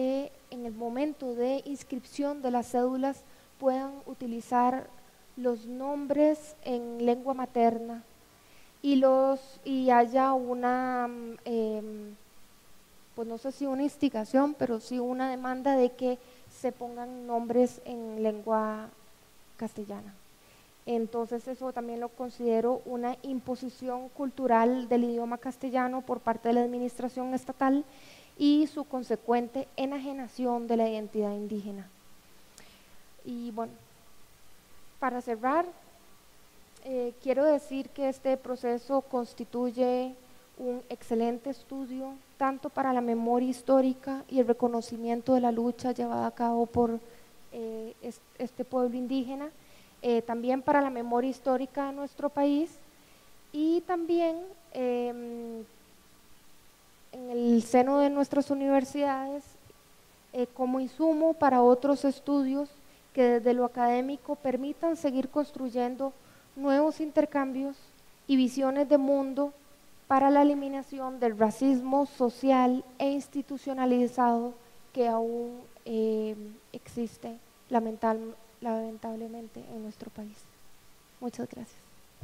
en el momento de inscripción de las cédulas puedan utilizar los nombres en lengua materna y, los, y haya una, eh, pues no sé si una instigación, pero sí una demanda de que se pongan nombres en lengua castellana. Entonces eso también lo considero una imposición cultural del idioma castellano por parte de la administración estatal y su consecuente enajenación de la identidad indígena. Y bueno, para cerrar, eh, quiero decir que este proceso constituye un excelente estudio tanto para la memoria histórica y el reconocimiento de la lucha llevada a cabo por eh, este pueblo indígena, eh, también para la memoria histórica de nuestro país y también eh, en el seno de nuestras universidades eh, como insumo para otros estudios que desde lo académico permitan seguir construyendo nuevos intercambios y visiones de mundo para la eliminación del racismo social e institucionalizado que aún eh, existe lamental, lamentablemente en nuestro país. Muchas gracias.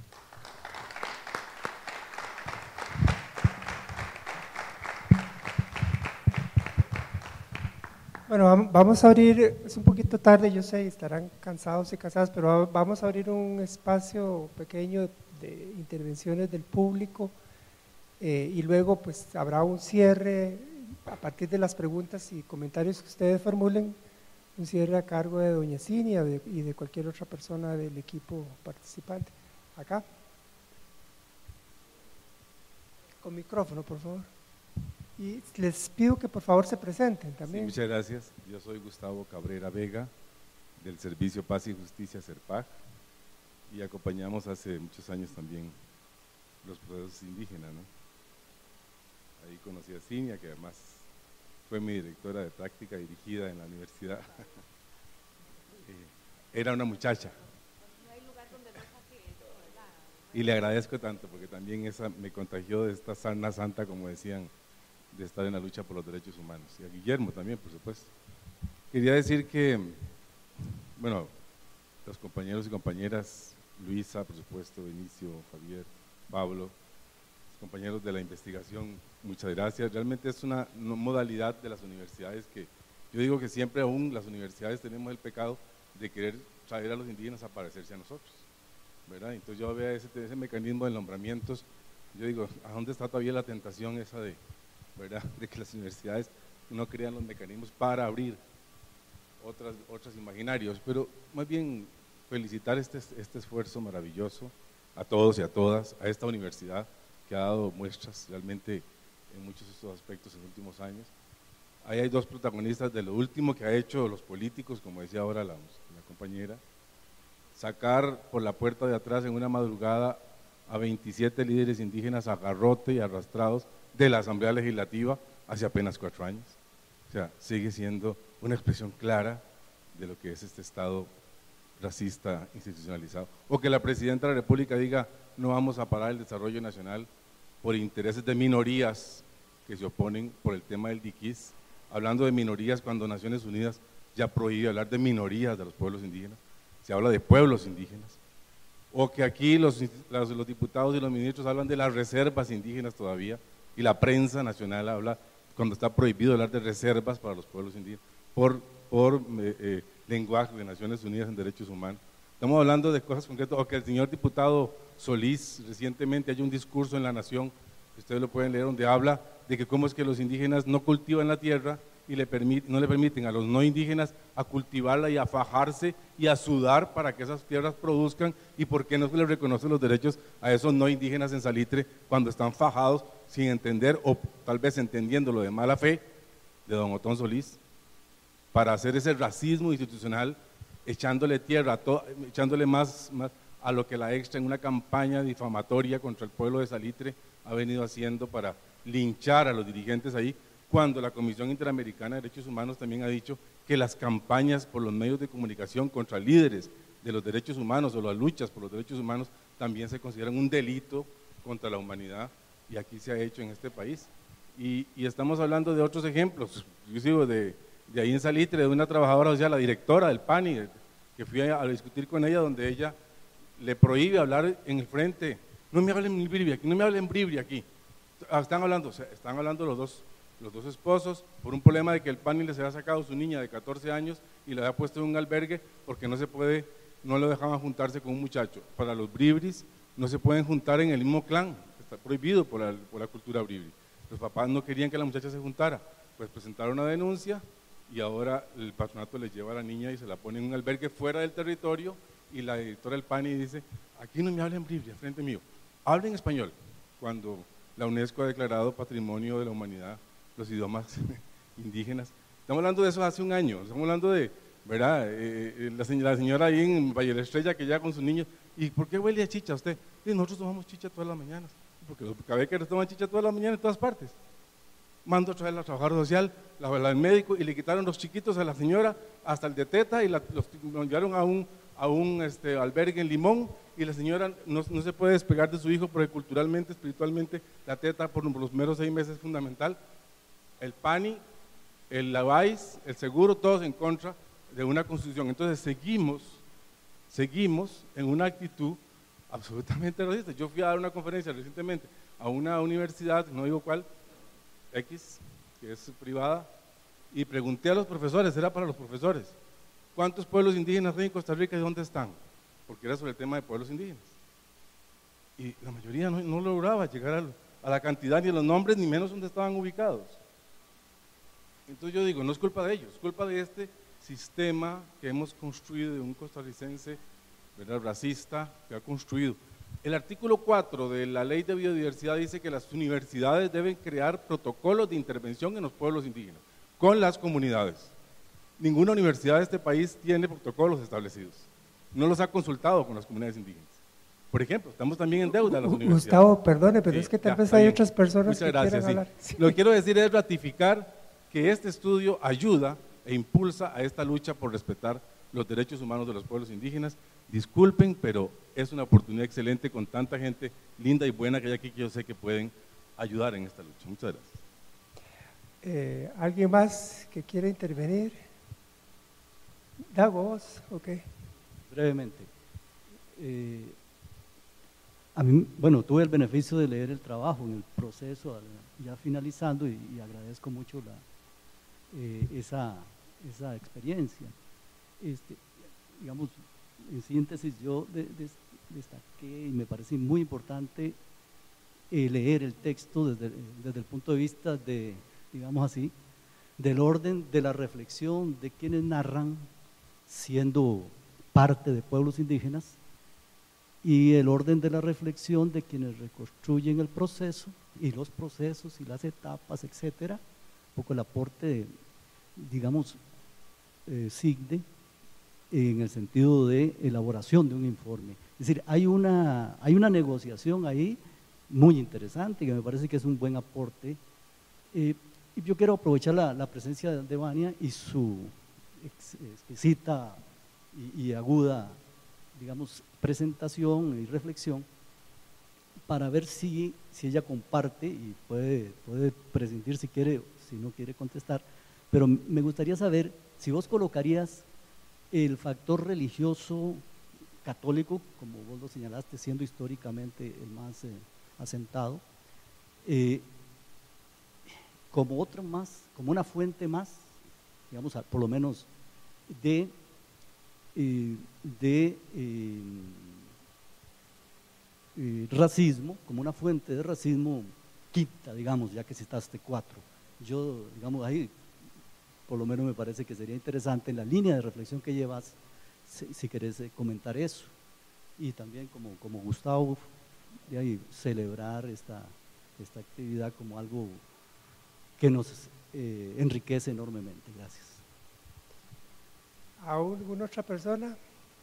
Bueno, vamos a abrir, es un poquito tarde, yo sé, estarán cansados y cansadas, pero vamos a abrir un espacio pequeño de intervenciones del público eh, y luego pues habrá un cierre a partir de las preguntas y comentarios que ustedes formulen, un cierre a cargo de doña Cinia y de cualquier otra persona del equipo participante. Acá. Con micrófono, por favor. Y les pido que por favor se presenten también. Sí, muchas gracias. Yo soy Gustavo Cabrera Vega, del Servicio Paz y Justicia CERPAJ, y acompañamos hace muchos años también los procesos indígenas, ¿no? Ahí conocí a Cinia, que además fue mi directora de práctica dirigida en la universidad. Era una muchacha. Y le agradezco tanto, porque también esa me contagió de esta sarna santa, como decían, de estar en la lucha por los derechos humanos. Y a Guillermo también, por supuesto. Quería decir que, bueno, los compañeros y compañeras, Luisa, por supuesto, Benicio, Javier, Pablo, los compañeros de la investigación, muchas gracias. Realmente es una modalidad de las universidades que, yo digo que siempre aún las universidades tenemos el pecado de querer traer a los indígenas a parecerse a nosotros, ¿verdad? Entonces yo veo ese, ese mecanismo de nombramientos, yo digo, ¿a dónde está todavía la tentación esa de, ¿verdad?, de que las universidades no crean los mecanismos para abrir otras, otros imaginarios? Pero más bien felicitar este, este esfuerzo maravilloso a todos y a todas, a esta universidad que ha dado muestras realmente en muchos de estos aspectos en los últimos años. Ahí hay dos protagonistas de lo último que ha hecho los políticos, como decía ahora la, la compañera, sacar por la puerta de atrás en una madrugada a veintisiete líderes indígenas a garrote y arrastrados de la Asamblea Legislativa hace apenas cuatro años. O sea, sigue siendo una expresión clara de lo que es este Estado racista institucionalizado. O que la Presidenta de la República diga, no vamos a parar el desarrollo nacional por intereses de minorías que se oponen por el tema del diquís, hablando de minorías cuando Naciones Unidas ya prohíbe hablar de minorías de los pueblos indígenas, se habla de pueblos indígenas. O que aquí los, los, los diputados y los ministros hablan de las reservas indígenas todavía, y la prensa nacional habla, cuando está prohibido hablar de reservas para los pueblos indígenas, por, por eh, eh, lenguaje de Naciones Unidas en Derechos Humanos. Estamos hablando de cosas concretas, o que el señor diputado Solís recientemente hay un discurso en La Nación, que ustedes lo pueden leer, donde habla de que cómo es que los indígenas no cultivan la tierra y le permit, no le permiten a los no indígenas a cultivarla y a fajarse y a sudar para que esas tierras produzcan, y por qué no se les reconoce los derechos a esos no indígenas en Salitre cuando están fajados sin entender, o tal vez entendiéndolo de mala fe, de don Otón Solís, para hacer ese racismo institucional, echándole tierra, a to, echándole más, más a lo que la Extra en una campaña difamatoria contra el pueblo de Salitre ha venido haciendo para linchar a los dirigentes ahí, cuando la Comisión Interamericana de Derechos Humanos también ha dicho que las campañas por los medios de comunicación contra líderes de los derechos humanos o las luchas por los derechos humanos también se consideran un delito contra la humanidad, y aquí se ha hecho en este país. Y, y estamos hablando de otros ejemplos, inclusive de De ahí en Salitre, de una trabajadora social, la directora del P A N I, que fui a, a discutir con ella, donde ella le prohíbe hablar en el frente. No me hablen en bribri aquí, no me hablen en bribri aquí. Están hablando, están hablando los dos, los dos esposos por un problema de que el P A N I les había sacado a su niña de catorce años y la había puesto en un albergue porque no se puede, no lo dejaban juntarse con un muchacho. Para los bribris no se pueden juntar en el mismo clan, está prohibido por la, por la cultura bribri. Los papás no querían que la muchacha se juntara, pues presentaron una denuncia y ahora el patronato les lleva a la niña y se la pone en un albergue fuera del territorio y la directora del P A N I dice, aquí no me hablen bribri, al frente mío, hablen español, cuando la UNESCO ha declarado Patrimonio de la Humanidad los idiomas indígenas. Estamos hablando de eso hace un año, estamos hablando de, ¿verdad? Eh, eh, la, señora, la señora ahí en Valle de la Estrella que llega con sus niños, ¿y por qué huele a chicha usted? Y nosotros tomamos chicha todas las mañanas, porque los cabequeros toman chicha todas las mañanas en todas partes. Mando a traer a la trabajadora social, la, la del médico, y le quitaron los chiquitos a la señora, hasta el de teta, y la, los, los llevaron a un, a un este, albergue en Limón, y la señora no, no se puede despegar de su hijo porque culturalmente, espiritualmente, la teta por los primeros seis meses es fundamental. El P A N I, el la V A I S, el seguro, todos en contra de una constitución. Entonces seguimos, seguimos en una actitud absolutamente racista. Yo fui a dar una conferencia recientemente a una universidad, no digo cuál, X, que es privada, y pregunté a los profesores, era para los profesores, ¿cuántos pueblos indígenas hay en Costa Rica y dónde están? Porque era sobre el tema de pueblos indígenas. Y la mayoría no, no lograba llegar a, a la cantidad, ni los nombres, ni menos dónde estaban ubicados. Entonces yo digo, no es culpa de ellos, es culpa de este sistema que hemos construido de un costarricense, ¿verdad?, racista, que ha construido. El artículo cuatro de la Ley de Biodiversidad dice que las universidades deben crear protocolos de intervención en los pueblos indígenas, con las comunidades. Ninguna universidad de este país tiene protocolos establecidos, no los ha consultado con las comunidades indígenas. Por ejemplo, estamos también en deuda las universidades. Gustavo, perdone, pero Sí, es que tal ya, vez está hay bien. otras personas Muchas que gracias, quieren sí. hablar. Sí. Lo que quiero decir es ratificar que este estudio ayuda e impulsa a esta lucha por respetar los derechos humanos de los pueblos indígenas. Disculpen, pero es una oportunidad excelente con tanta gente linda y buena que hay aquí que yo sé que pueden ayudar en esta lucha. Muchas gracias. Eh, ¿Alguien más que quiera intervenir? Da voz, ok. Brevemente. Eh, a mí, bueno, tuve el beneficio de leer el trabajo en el proceso, ya finalizando, y, y agradezco mucho la, eh, esa, esa experiencia. Este, digamos, en síntesis, yo de, de, destaqué y me parece muy importante eh, leer el texto desde, desde el punto de vista de, digamos así, del orden de la reflexión de quienes narran siendo parte de pueblos indígenas y el orden de la reflexión de quienes reconstruyen el proceso y los procesos y las etapas, etcétera, un poco el aporte, de, digamos, eh, SIGDE en el sentido de elaboración de un informe. Es decir, hay una, hay una negociación ahí muy interesante que me parece que es un buen aporte. Eh, y yo quiero aprovechar la, la presencia de Vania y su ex, exquisita y, y aguda, digamos, presentación y reflexión para ver si, si ella comparte y puede, puede presentir si quiere, si no quiere contestar, pero me gustaría saber si vos colocarías el factor religioso católico, como vos lo señalaste, siendo históricamente el más eh, asentado, eh, como otra más, como una fuente más, digamos, por lo menos de, eh, de eh, eh, racismo, como una fuente de racismo quinta, digamos, ya que citaste cuatro. Yo, digamos, ahí por lo menos me parece que sería interesante en la línea de reflexión que llevas, si, si querés comentar eso. Y también como, como Gustavo, de ahí, celebrar esta, esta actividad como algo que nos eh, enriquece enormemente. Gracias. ¿Alguna otra persona?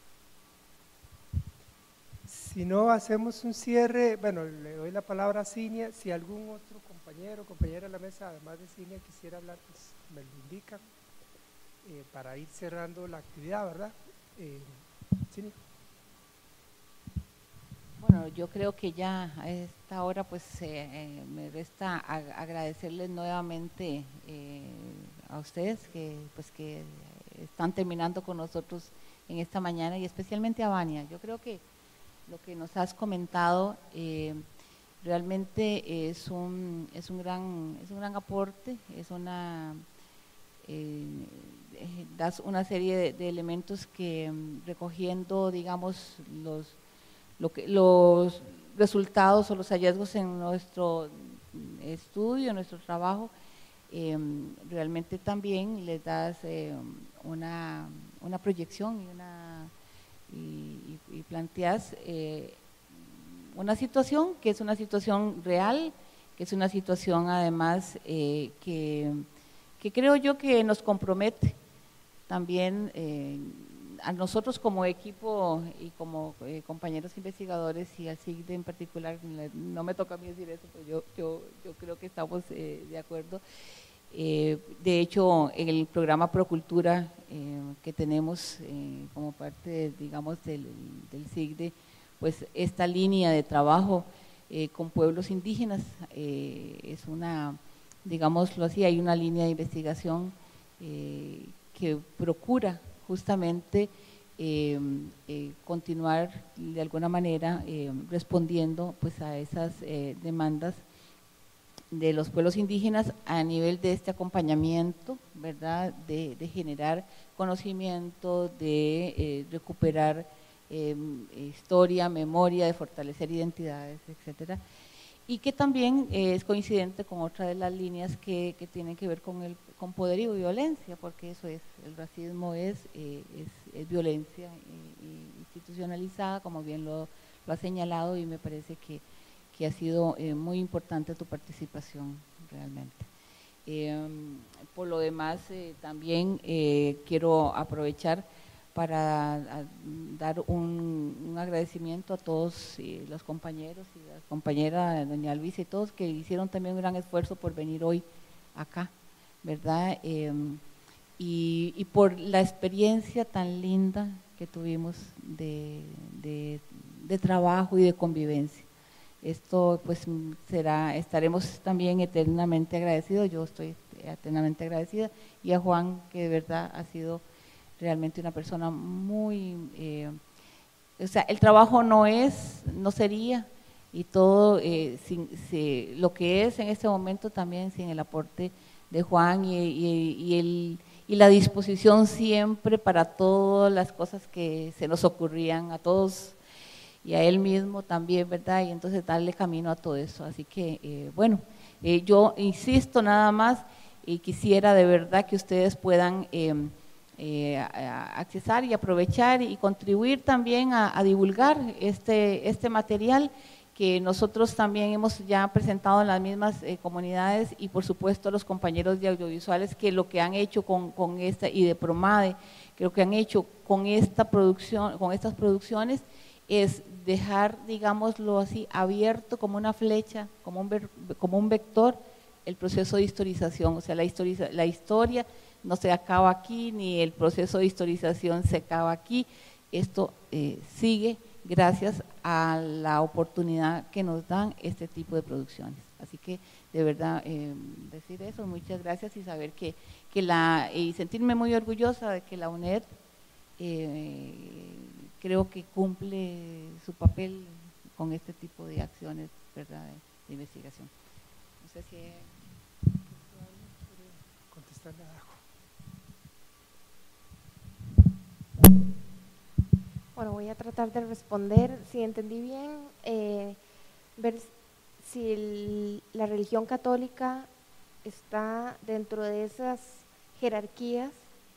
Si no, hacemos un cierre. Bueno, le doy la palabra a Cinia. Si algún otro compañero o compañera de la mesa, además de Cinia, quisiera hablar, pues me lo indican eh, para ir cerrando la actividad, ¿verdad? Eh, Cinia. Bueno, yo creo que ya a esta hora pues eh, eh, me resta ag agradecerles nuevamente eh, a ustedes que, pues, que están terminando con nosotros en esta mañana y especialmente a Vania. Yo creo que lo que nos has comentado eh, realmente es un, es, un gran, es un gran aporte, es una, eh, das una serie de, de elementos que recogiendo, digamos, los, lo que, los resultados o los hallazgos en nuestro estudio, en nuestro trabajo, eh, realmente también les das eh, una, una proyección y, una, y, y, y planteas eh, una situación que es una situación real, que es una situación además eh, que, que creo yo que nos compromete también eh, a nosotros como equipo y como eh, compañeros investigadores y al C I C D en particular. No me toca a mí decir eso, pero yo, yo, yo creo que estamos eh, de acuerdo. Eh, de hecho, en el programa Procultura eh, que tenemos eh, como parte, digamos, del, del C I C D, pues esta línea de trabajo eh, con pueblos indígenas eh, es una, digámoslo así, hay una línea de investigación eh, que procura justamente eh, eh, continuar de alguna manera eh, respondiendo pues a esas eh, demandas de los pueblos indígenas a nivel de este acompañamiento, ¿verdad? De, de generar conocimiento, de eh, recuperar eh, historia, memoria, de fortalecer identidades, etcétera. Y que también eh, es coincidente con otra de las líneas que, que tienen que ver con el con poderío y violencia, porque eso es, el racismo es, eh, es, es violencia eh, institucionalizada, como bien lo, lo ha señalado, y me parece que, que ha sido eh, muy importante tu participación realmente. Eh, por lo demás, eh, también eh, quiero aprovechar para a, dar un, un agradecimiento a todos eh, los compañeros y la compañera doña Luisa y todos que hicieron también un gran esfuerzo por venir hoy acá, ¿verdad? Eh, y, y por la experiencia tan linda que tuvimos de, de, de trabajo y de convivencia. Esto pues será, estaremos también eternamente agradecidos, yo estoy eternamente agradecida, y a Juan, que de verdad ha sido realmente una persona muy, eh, o sea, el trabajo no es, no sería, y todo eh, sin, si, lo que es en este momento también sin el aporte de Juan y, y, y, el, y la disposición siempre para todas las cosas que se nos ocurrían a todos y a él mismo también, ¿verdad? Y entonces darle camino a todo eso. Así que, eh, bueno, eh, yo insisto nada más y quisiera de verdad que ustedes puedan eh, eh, accesar y aprovechar y contribuir también a, a divulgar este, este material que nosotros también hemos ya presentado en las mismas eh, comunidades, y por supuesto los compañeros de audiovisuales que lo que han hecho con, con esta, y de Promade, que lo que han hecho con esta producción, con estas producciones es dejar, digámoslo así, abierto como una flecha, como un, ver, como un vector, el proceso de historización. O sea, la, historiza, la historia no se acaba aquí, ni el proceso de historización se acaba aquí, esto eh, sigue gracias a la oportunidad que nos dan este tipo de producciones. Así que, de verdad, eh, decir eso, muchas gracias, y saber que, que la, y sentirme muy orgullosa de que la UNED eh, creo que cumple su papel con este tipo de acciones, ¿verdad?, de, de investigación. No sé si es... contestarle a Dajo. Bueno, voy a tratar de responder, si entendí bien, eh, ver si el, la religión católica está dentro de esas jerarquías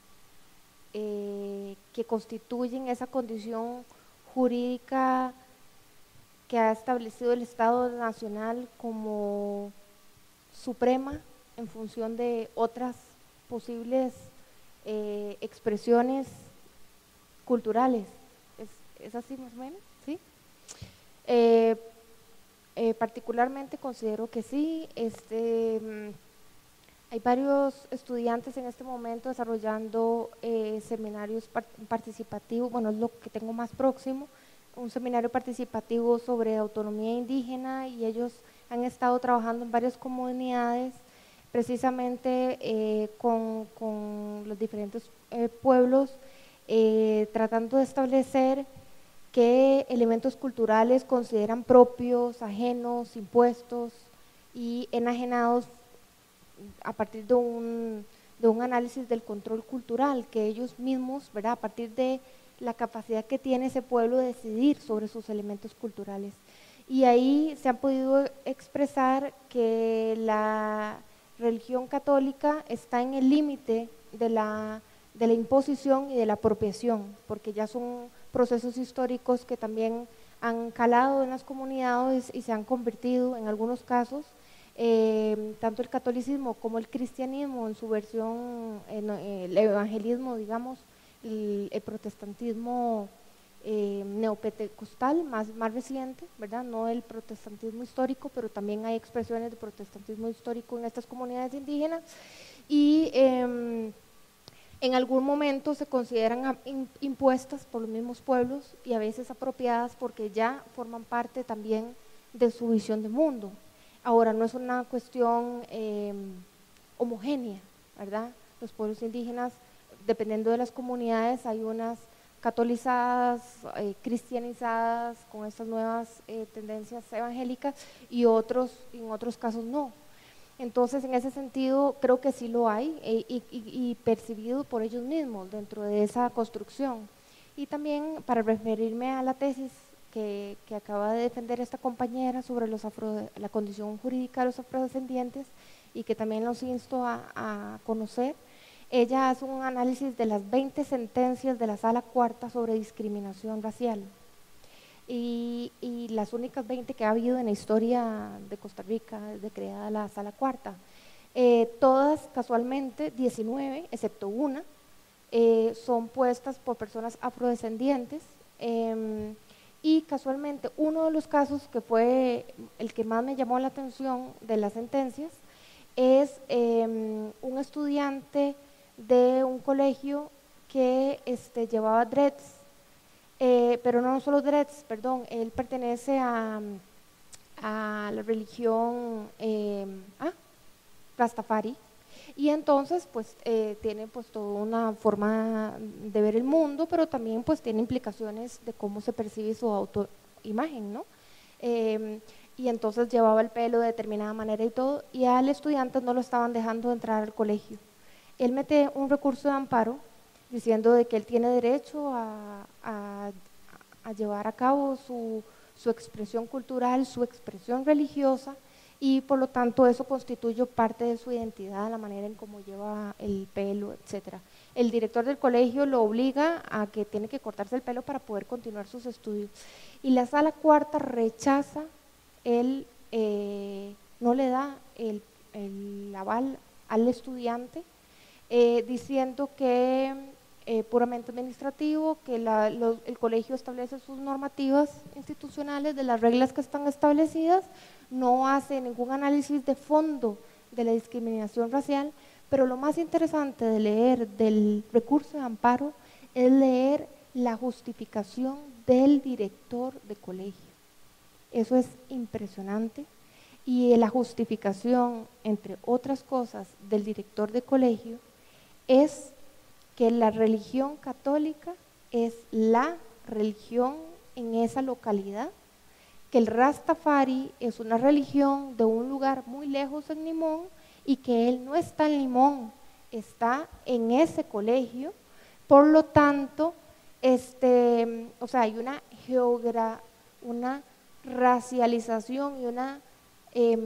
eh, que constituyen esa condición jurídica que ha establecido el Estado Nacional como suprema en función de otras posibles eh, expresiones culturales. ¿Es, ¿Es así más o menos? ¿Sí? Eh, eh, particularmente considero que sí. Este, hay varios estudiantes en este momento desarrollando eh, seminarios part participativos, bueno, es lo que tengo más próximo, un seminario participativo sobre autonomía indígena, y ellos han estado trabajando en varias comunidades precisamente eh, con, con los diferentes eh, pueblos, eh, tratando de establecer qué elementos culturales consideran propios, ajenos, impuestos y enajenados a partir de un, de un análisis del control cultural que ellos mismos, ¿verdad?, a partir de la capacidad que tiene ese pueblo de decidir sobre sus elementos culturales. Y ahí se ha podido expresar que la religión católica está en el límite de la, de la imposición y de la apropiación, porque ya son procesos históricos que también han calado en las comunidades y se han convertido en algunos casos, eh, tanto el catolicismo como el cristianismo en su versión, en el evangelismo, digamos, el, el protestantismo eh, neopentecostal más, más reciente, ¿verdad? No el protestantismo histórico, pero también hay expresiones de protestantismo histórico en estas comunidades indígenas y eh, en algún momento se consideran impuestas por los mismos pueblos y a veces apropiadas porque ya forman parte también de su visión de mundo. Ahora, no es una cuestión eh, homogénea, ¿verdad? Los pueblos indígenas, dependiendo de las comunidades, hay unas catolizadas, eh, cristianizadas, con estas nuevas eh, tendencias evangélicas y otros, en otros casos no. Entonces, en ese sentido, creo que sí lo hay eh, y, y, y percibido por ellos mismos dentro de esa construcción. Y también, para referirme a la tesis que, que acaba de defender esta compañera sobre los afro, la condición jurídica de los afrodescendientes y que también los insto a, a conocer, ella hace un análisis de las veinte sentencias de la Sala Cuarta sobre discriminación racial. Y, y las únicas veinte que ha habido en la historia de Costa Rica desde creada la Sala Cuarta. Eh, todas casualmente, diecinueve, excepto una, eh, son puestas por personas afrodescendientes eh, y casualmente uno de los casos que fue el que más me llamó la atención de las sentencias es eh, un estudiante de un colegio que este, llevaba dreads. Eh, pero no solo dreads, perdón, él pertenece a, a la religión eh, ah, Rastafari y entonces pues eh, tiene pues toda una forma de ver el mundo, pero también pues tiene implicaciones de cómo se percibe su autoimagen, ¿no? Eh, y entonces llevaba el pelo de determinada manera y todo, y al estudiante no lo estaban dejando entrar al colegio. Él mete un recurso de amparo diciendo de que él tiene derecho a, a, a llevar a cabo su, su expresión cultural, su expresión religiosa, y por lo tanto eso constituye parte de su identidad, la manera en cómo lleva el pelo, etcétera. El director del colegio lo obliga a que tiene que cortarse el pelo para poder continuar sus estudios. Y la Sala Cuarta rechaza, él eh, no le da el, el aval al estudiante, eh, diciendo que Eh, puramente administrativo, que la, lo, el colegio establece sus normativas institucionales de las reglas que están establecidas, no hace ningún análisis de fondo de la discriminación racial, pero lo más interesante de leer del recurso de amparo es leer la justificación del director de colegio. Eso es impresionante, y la justificación, entre otras cosas, del director de colegio es que la religión católica es la religión en esa localidad, que el Rastafari es una religión de un lugar muy lejos en Limón y que él no está en Limón, está en ese colegio. Por lo tanto, este, o sea, hay una geogra, una racialización y una eh,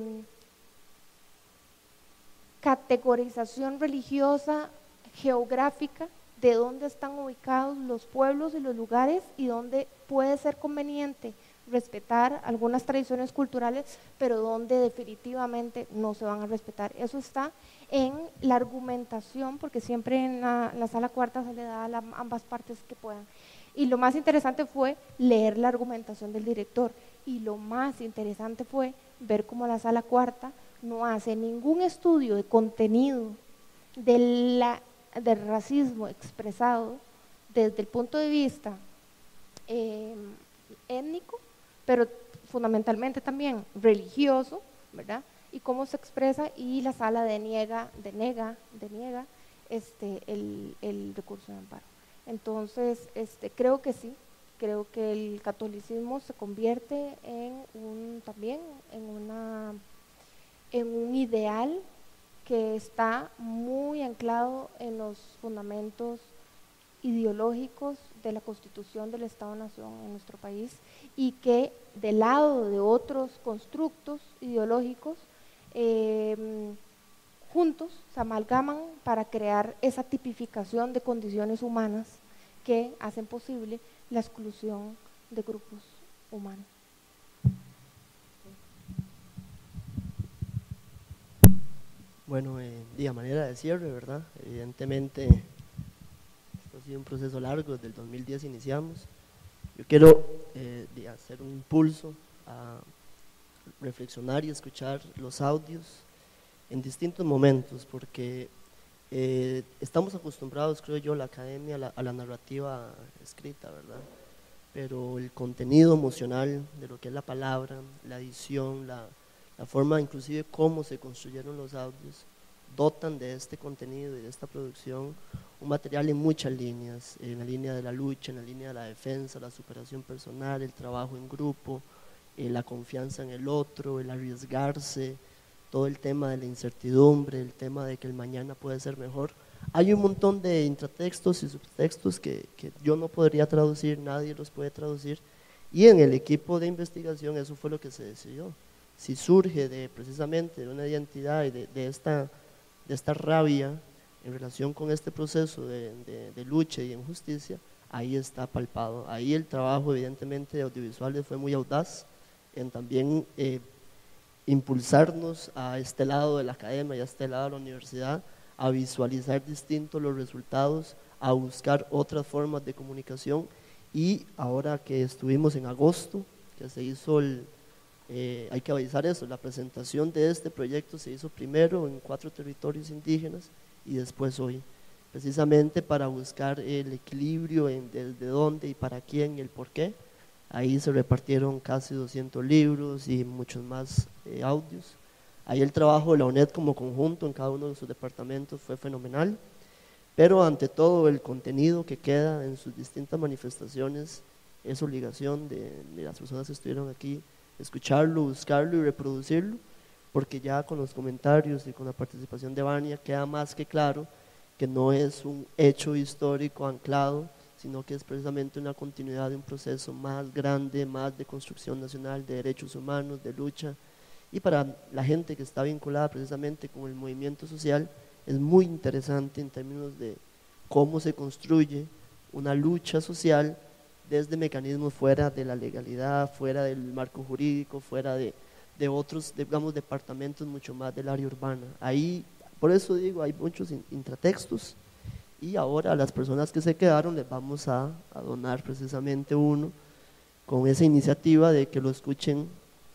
categorización religiosa geográfica de dónde están ubicados los pueblos y los lugares y dónde puede ser conveniente respetar algunas tradiciones culturales, pero donde definitivamente no se van a respetar. Eso está en la argumentación, porque siempre en la, en la Sala Cuarta se le da a la, ambas partes que puedan. Y lo más interesante fue leer la argumentación del director, y lo más interesante fue ver cómo la Sala Cuarta no hace ningún estudio de contenido de la del racismo expresado desde el punto de vista eh, étnico, pero fundamentalmente también religioso, ¿verdad? y cómo se expresa, y la sala deniega, denega, deniega este, el, el recurso de amparo. Entonces, este, creo que sí, creo que el catolicismo se convierte en un, también en, una, en un ideal que está muy anclado en los fundamentos ideológicos de la Constitución del Estado-Nación en nuestro país, y que del lado de otros constructos ideológicos eh, juntos se amalgaman para crear esa tipificación de condiciones humanas que hacen posible la exclusión de grupos humanos. Bueno, eh, y a manera de cierre, ¿verdad? Evidentemente, esto ha sido un proceso largo, desde el dos mil diez iniciamos. Yo quiero eh, de hacer un impulso a reflexionar y escuchar los audios en distintos momentos, porque eh, estamos acostumbrados, creo yo, la academia, a la, a la narrativa escrita, ¿verdad? Pero el contenido emocional de lo que es la palabra, la edición, la, la forma inclusive cómo se construyeron los audios, dotan de este contenido y de esta producción un material en muchas líneas, en la línea de la lucha, en la línea de la defensa, la superación personal, el trabajo en grupo, eh, la confianza en el otro, el arriesgarse, todo el tema de la incertidumbre, el tema de que el mañana puede ser mejor. Hay un montón de intratextos y subtextos que, que yo no podría traducir, nadie los puede traducir, y en el equipo de investigación eso fue lo que se decidió. Si surge de, precisamente de una identidad y de, de, esta, de esta rabia en relación con este proceso de, de, de lucha y injusticia, ahí está palpado. Ahí el trabajo evidentemente de audiovisuales fue muy audaz en también eh, impulsarnos a este lado de la academia y a este lado de la universidad, a visualizar distintos los resultados, a buscar otras formas de comunicación. Y ahora que estuvimos en agosto, que se hizo el, eh, hay que avisar eso, la presentación de este proyecto se hizo primero en cuatro territorios indígenas y después hoy, precisamente para buscar el equilibrio en desde dónde y para quién y el por qué. Ahí se repartieron casi doscientos libros y muchos más eh, audios. Ahí el trabajo de la UNED como conjunto en cada uno de sus departamentos fue fenomenal, pero ante todo el contenido que queda en sus distintas manifestaciones es obligación de, de las personas que estuvieron aquí escucharlo, buscarlo y reproducirlo, porque ya con los comentarios y con la participación de Vania queda más que claro que no es un hecho histórico anclado, sino que es precisamente una continuidad de un proceso más grande, más de construcción nacional, de derechos humanos, de lucha. Y para la gente que está vinculada precisamente con el movimiento social, es muy interesante en términos de cómo se construye una lucha social desde mecanismos fuera de la legalidad, fuera del marco jurídico, fuera de, de otros, digamos, departamentos mucho más del área urbana. Ahí, por eso digo, hay muchos intratextos, y ahora a las personas que se quedaron les vamos a, a donar precisamente uno con esa iniciativa de que lo escuchen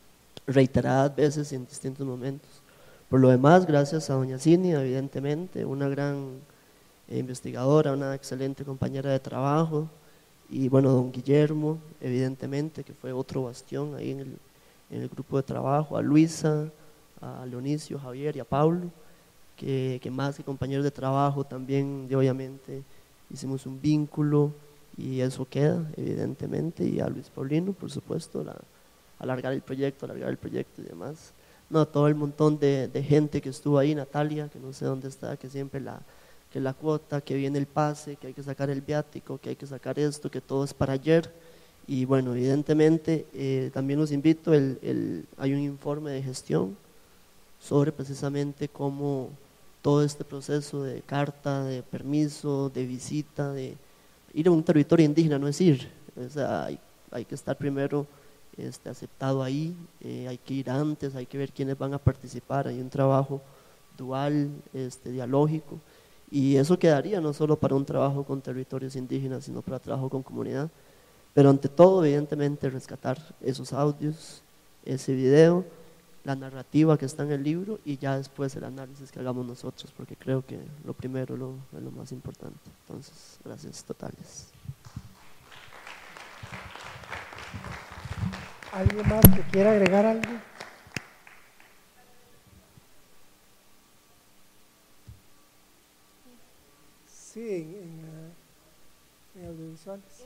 reiteradas veces y en distintos momentos. Por lo demás, gracias a doña Cinia, evidentemente, una gran eh, investigadora, una excelente compañera de trabajo, y bueno, don Guillermo, evidentemente, que fue otro bastión ahí en el, en el grupo de trabajo, a Luisa, a Leonicio, Javier y a Pablo, que, que más que compañeros de trabajo también, y obviamente, hicimos un vínculo y eso queda, evidentemente, y a Luis Paulino, por supuesto, la, alargar el proyecto, alargar el proyecto y demás. No, todo el montón de, de gente que estuvo ahí, Natalia, que no sé dónde está, que siempre la, que la cuota, que viene el pase, que hay que sacar el viático, que hay que sacar esto, que todo es para ayer. Y bueno, evidentemente eh, también los invito, el, el, hay un informe de gestión sobre precisamente cómo todo este proceso de carta, de permiso, de visita, de ir a un territorio indígena, no es ir, o sea, hay, hay que estar primero Este, aceptado ahí, eh, hay que ir antes, hay que ver quiénes van a participar, hay un trabajo dual, este, dialógico, y eso quedaría no solo para un trabajo con territorios indígenas, sino para trabajo con comunidad, pero ante todo evidentemente rescatar esos audios, ese video, la narrativa que está en el libro y ya después el análisis que hagamos nosotros, porque creo que lo primero lo, es lo más importante. Entonces, gracias totales. ¿Alguien más que quiera agregar algo? en, en, uh, en audiovisuales. Sí.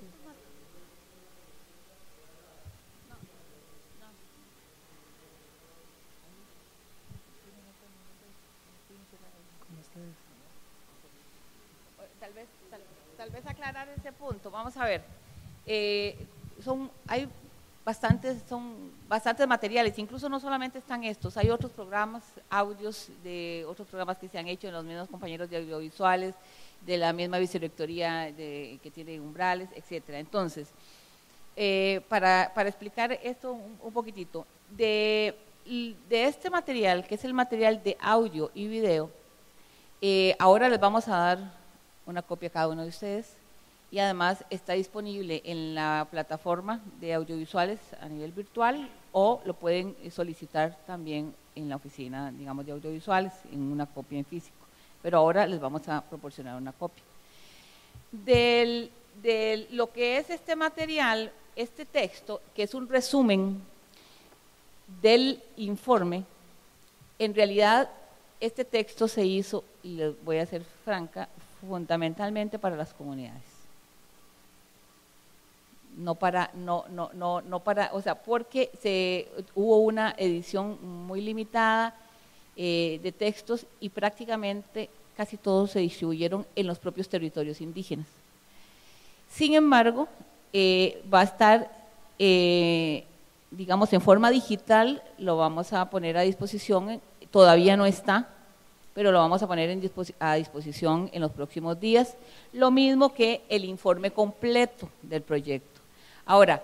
Tal vez, tal, tal vez aclarar ese punto. Vamos a ver. Eh, son, hay bastantes, son bastantes materiales. Incluso no solamente están estos. Hay otros programas, audios de otros programas que se han hecho en los mismos compañeros de audiovisuales, de la misma vicerrectoría de, que tiene umbrales, etcétera. Entonces, eh, para, para explicar esto un, un poquitito, de, de este material, que es el material de audio y video, eh, ahora les vamos a dar una copia a cada uno de ustedes y además está disponible en la plataforma de audiovisuales a nivel virtual o lo pueden solicitar también en la oficina, digamos, de audiovisuales en una copia en físico, pero ahora les vamos a proporcionar una copia. Del, de lo que es este material, este texto, que es un resumen del informe, en realidad este texto se hizo, y les voy a ser franca, fundamentalmente para las comunidades. No para, no, no, no, no para, o sea, porque se, hubo una edición muy limitada eh, de textos y prácticamente casi todos se distribuyeron en los propios territorios indígenas. Sin embargo, eh, va a estar, eh, digamos, en forma digital, lo vamos a poner a disposición, todavía no está, pero lo vamos a poner en disposi- a disposición en los próximos días, lo mismo que el informe completo del proyecto. Ahora,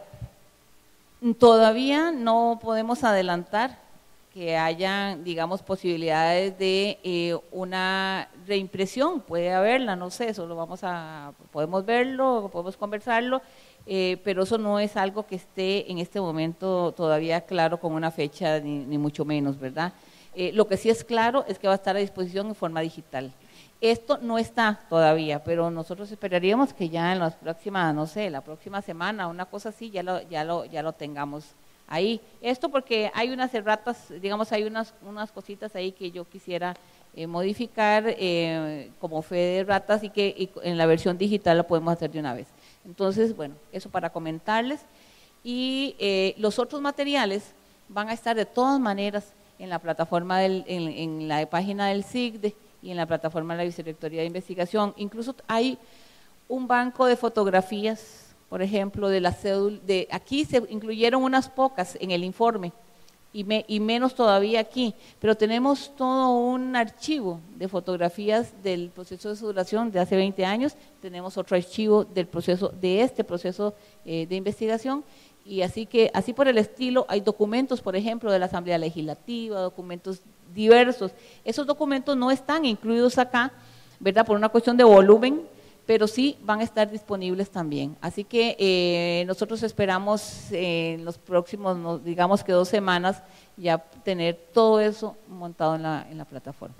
todavía no podemos adelantar que haya, digamos, posibilidades de eh, una reimpresión, puede haberla, no sé, eso lo vamos a, podemos verlo, podemos conversarlo, eh, pero eso no es algo que esté en este momento todavía claro con una fecha, ni, ni mucho menos, ¿verdad? Eh, lo que sí es claro es que va a estar a disposición en forma digital. Esto no está todavía, pero nosotros esperaríamos que ya en las próximas, no sé, la próxima semana, una cosa así, ya lo, ya lo, ya lo tengamos ahí. Esto porque hay unas erratas, digamos, hay unas, unas cositas ahí que yo quisiera eh, modificar eh, como fe de erratas y que y en la versión digital lo podemos hacer de una vez. Entonces, bueno, eso para comentarles. Y eh, los otros materiales van a estar de todas maneras en la plataforma, del, en, en la página del S I C D E y en la plataforma de la Vicerrectoría de Investigación. Incluso hay un banco de fotografías, por ejemplo, de la cédula, de aquí se incluyeron unas pocas en el informe y, me, y menos todavía aquí, pero tenemos todo un archivo de fotografías del proceso de cedulación de hace veinte años, tenemos otro archivo del proceso, de este proceso eh, de investigación. Y así que, así por el estilo, hay documentos, por ejemplo, de la Asamblea Legislativa, documentos diversos. Esos documentos no están incluidos acá, ¿verdad?, por una cuestión de volumen, pero sí van a estar disponibles también. Así que eh, nosotros esperamos eh, en los próximos, no, digamos que dos semanas, ya tener todo eso montado en la, en la plataforma.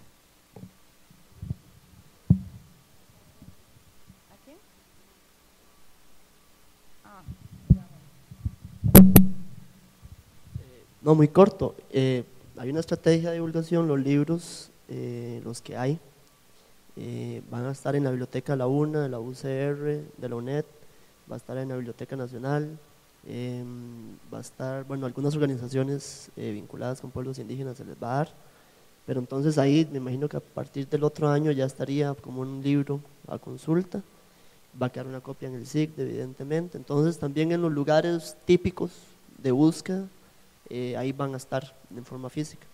No, muy corto. Eh, hay una estrategia de divulgación, los libros, eh, los que hay, eh, van a estar en la Biblioteca La UNA, de la U C R, de la UNED, va a estar en la Biblioteca Nacional, eh, va a estar, bueno, algunas organizaciones eh, vinculadas con pueblos indígenas se les va a dar, pero entonces ahí me imagino que a partir del otro año ya estaría como un libro a consulta, va a quedar una copia en el S I C D E evidentemente, entonces también en los lugares típicos de búsqueda, Eh, ahí van a estar en forma física.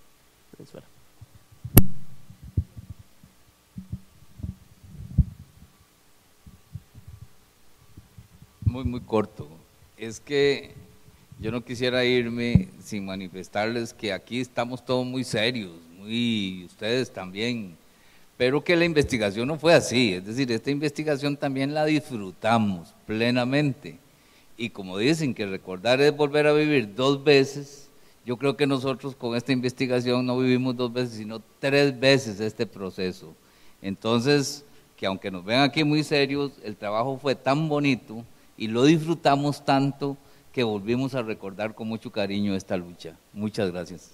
Muy, muy corto. Es que yo no quisiera irme sin manifestarles que aquí estamos todos muy serios, muy ustedes también, pero que la investigación no fue así, es decir, esta investigación también la disfrutamos plenamente. Y como dicen que recordar es volver a vivir dos veces, yo creo que nosotros con esta investigación no vivimos dos veces, sino tres veces este proceso. Entonces, que aunque nos ven aquí muy serios, el trabajo fue tan bonito y lo disfrutamos tanto que volvimos a recordar con mucho cariño esta lucha. Muchas gracias.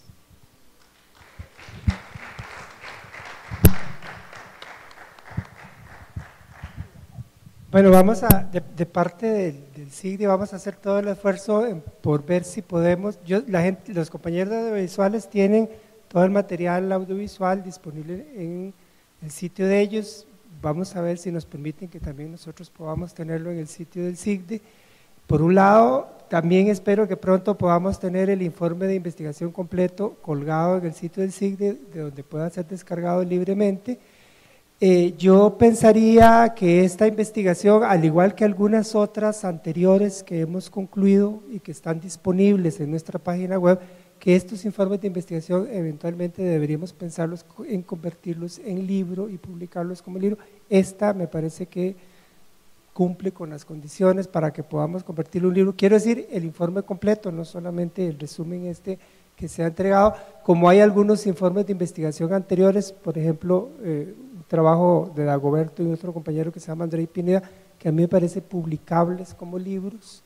Bueno, vamos a, de, de parte del, del SIGDE, vamos a hacer todo el esfuerzo en, por ver si podemos. Yo, la gente, los compañeros de audiovisuales tienen todo el material audiovisual disponible en el sitio de ellos. Vamos a ver si nos permiten que también nosotros podamos tenerlo en el sitio del SIGDE. Por un lado, también espero que pronto podamos tener el informe de investigación completo colgado en el sitio del SIGDE, de donde pueda ser descargado libremente. Eh, yo pensaría que esta investigación, al igual que algunas otras anteriores que hemos concluido y que están disponibles en nuestra página web, que estos informes de investigación eventualmente deberíamos pensarlos en convertirlos en libro y publicarlos como libro. Esta me parece que cumple con las condiciones para que podamos convertirlo en un libro. Quiero decir, el informe completo, no solamente el resumen este que se ha entregado, como hay algunos informes de investigación anteriores, por ejemplo, eh, trabajo de Dagoberto y otro compañero que se llama Andrei Pineda, que a mí me parece publicables como libros.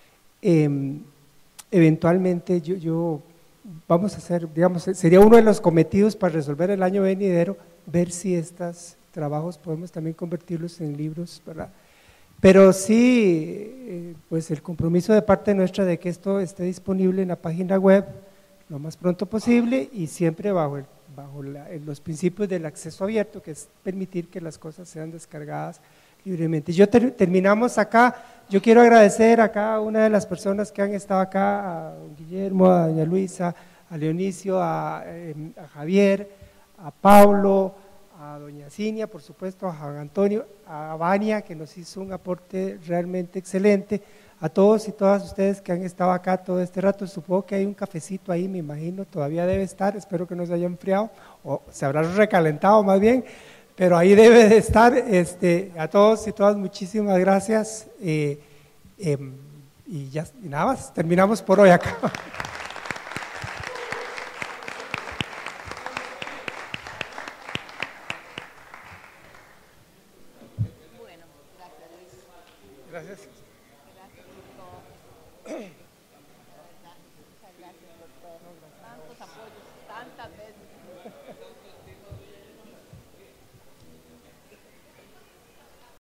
Eh, eventualmente yo, yo vamos a hacer, digamos, sería uno de los cometidos para resolver el año venidero, ver si estos trabajos podemos también convertirlos en libros, ¿verdad? Pero sí, eh, pues el compromiso de parte nuestra de que esto esté disponible en la página web lo más pronto posible y siempre bajo el bajo la, los principios del acceso abierto, que es permitir que las cosas sean descargadas libremente. Yo ter, terminamos acá. Yo quiero agradecer a cada una de las personas que han estado acá, a Guillermo, a doña Luisa, a Leonicio, a, a Javier, a Pablo, a doña Cinia, por supuesto, a Juan Antonio, a Vania, que nos hizo un aporte realmente excelente, a todos y todas ustedes que han estado acá todo este rato. Supongo que hay un cafecito ahí, me imagino, todavía debe estar, espero que no se haya enfriado, o se habrá recalentado más bien, pero ahí debe de estar. Este, a todos y todas, muchísimas gracias, eh, eh, y ya y nada más, terminamos por hoy acá.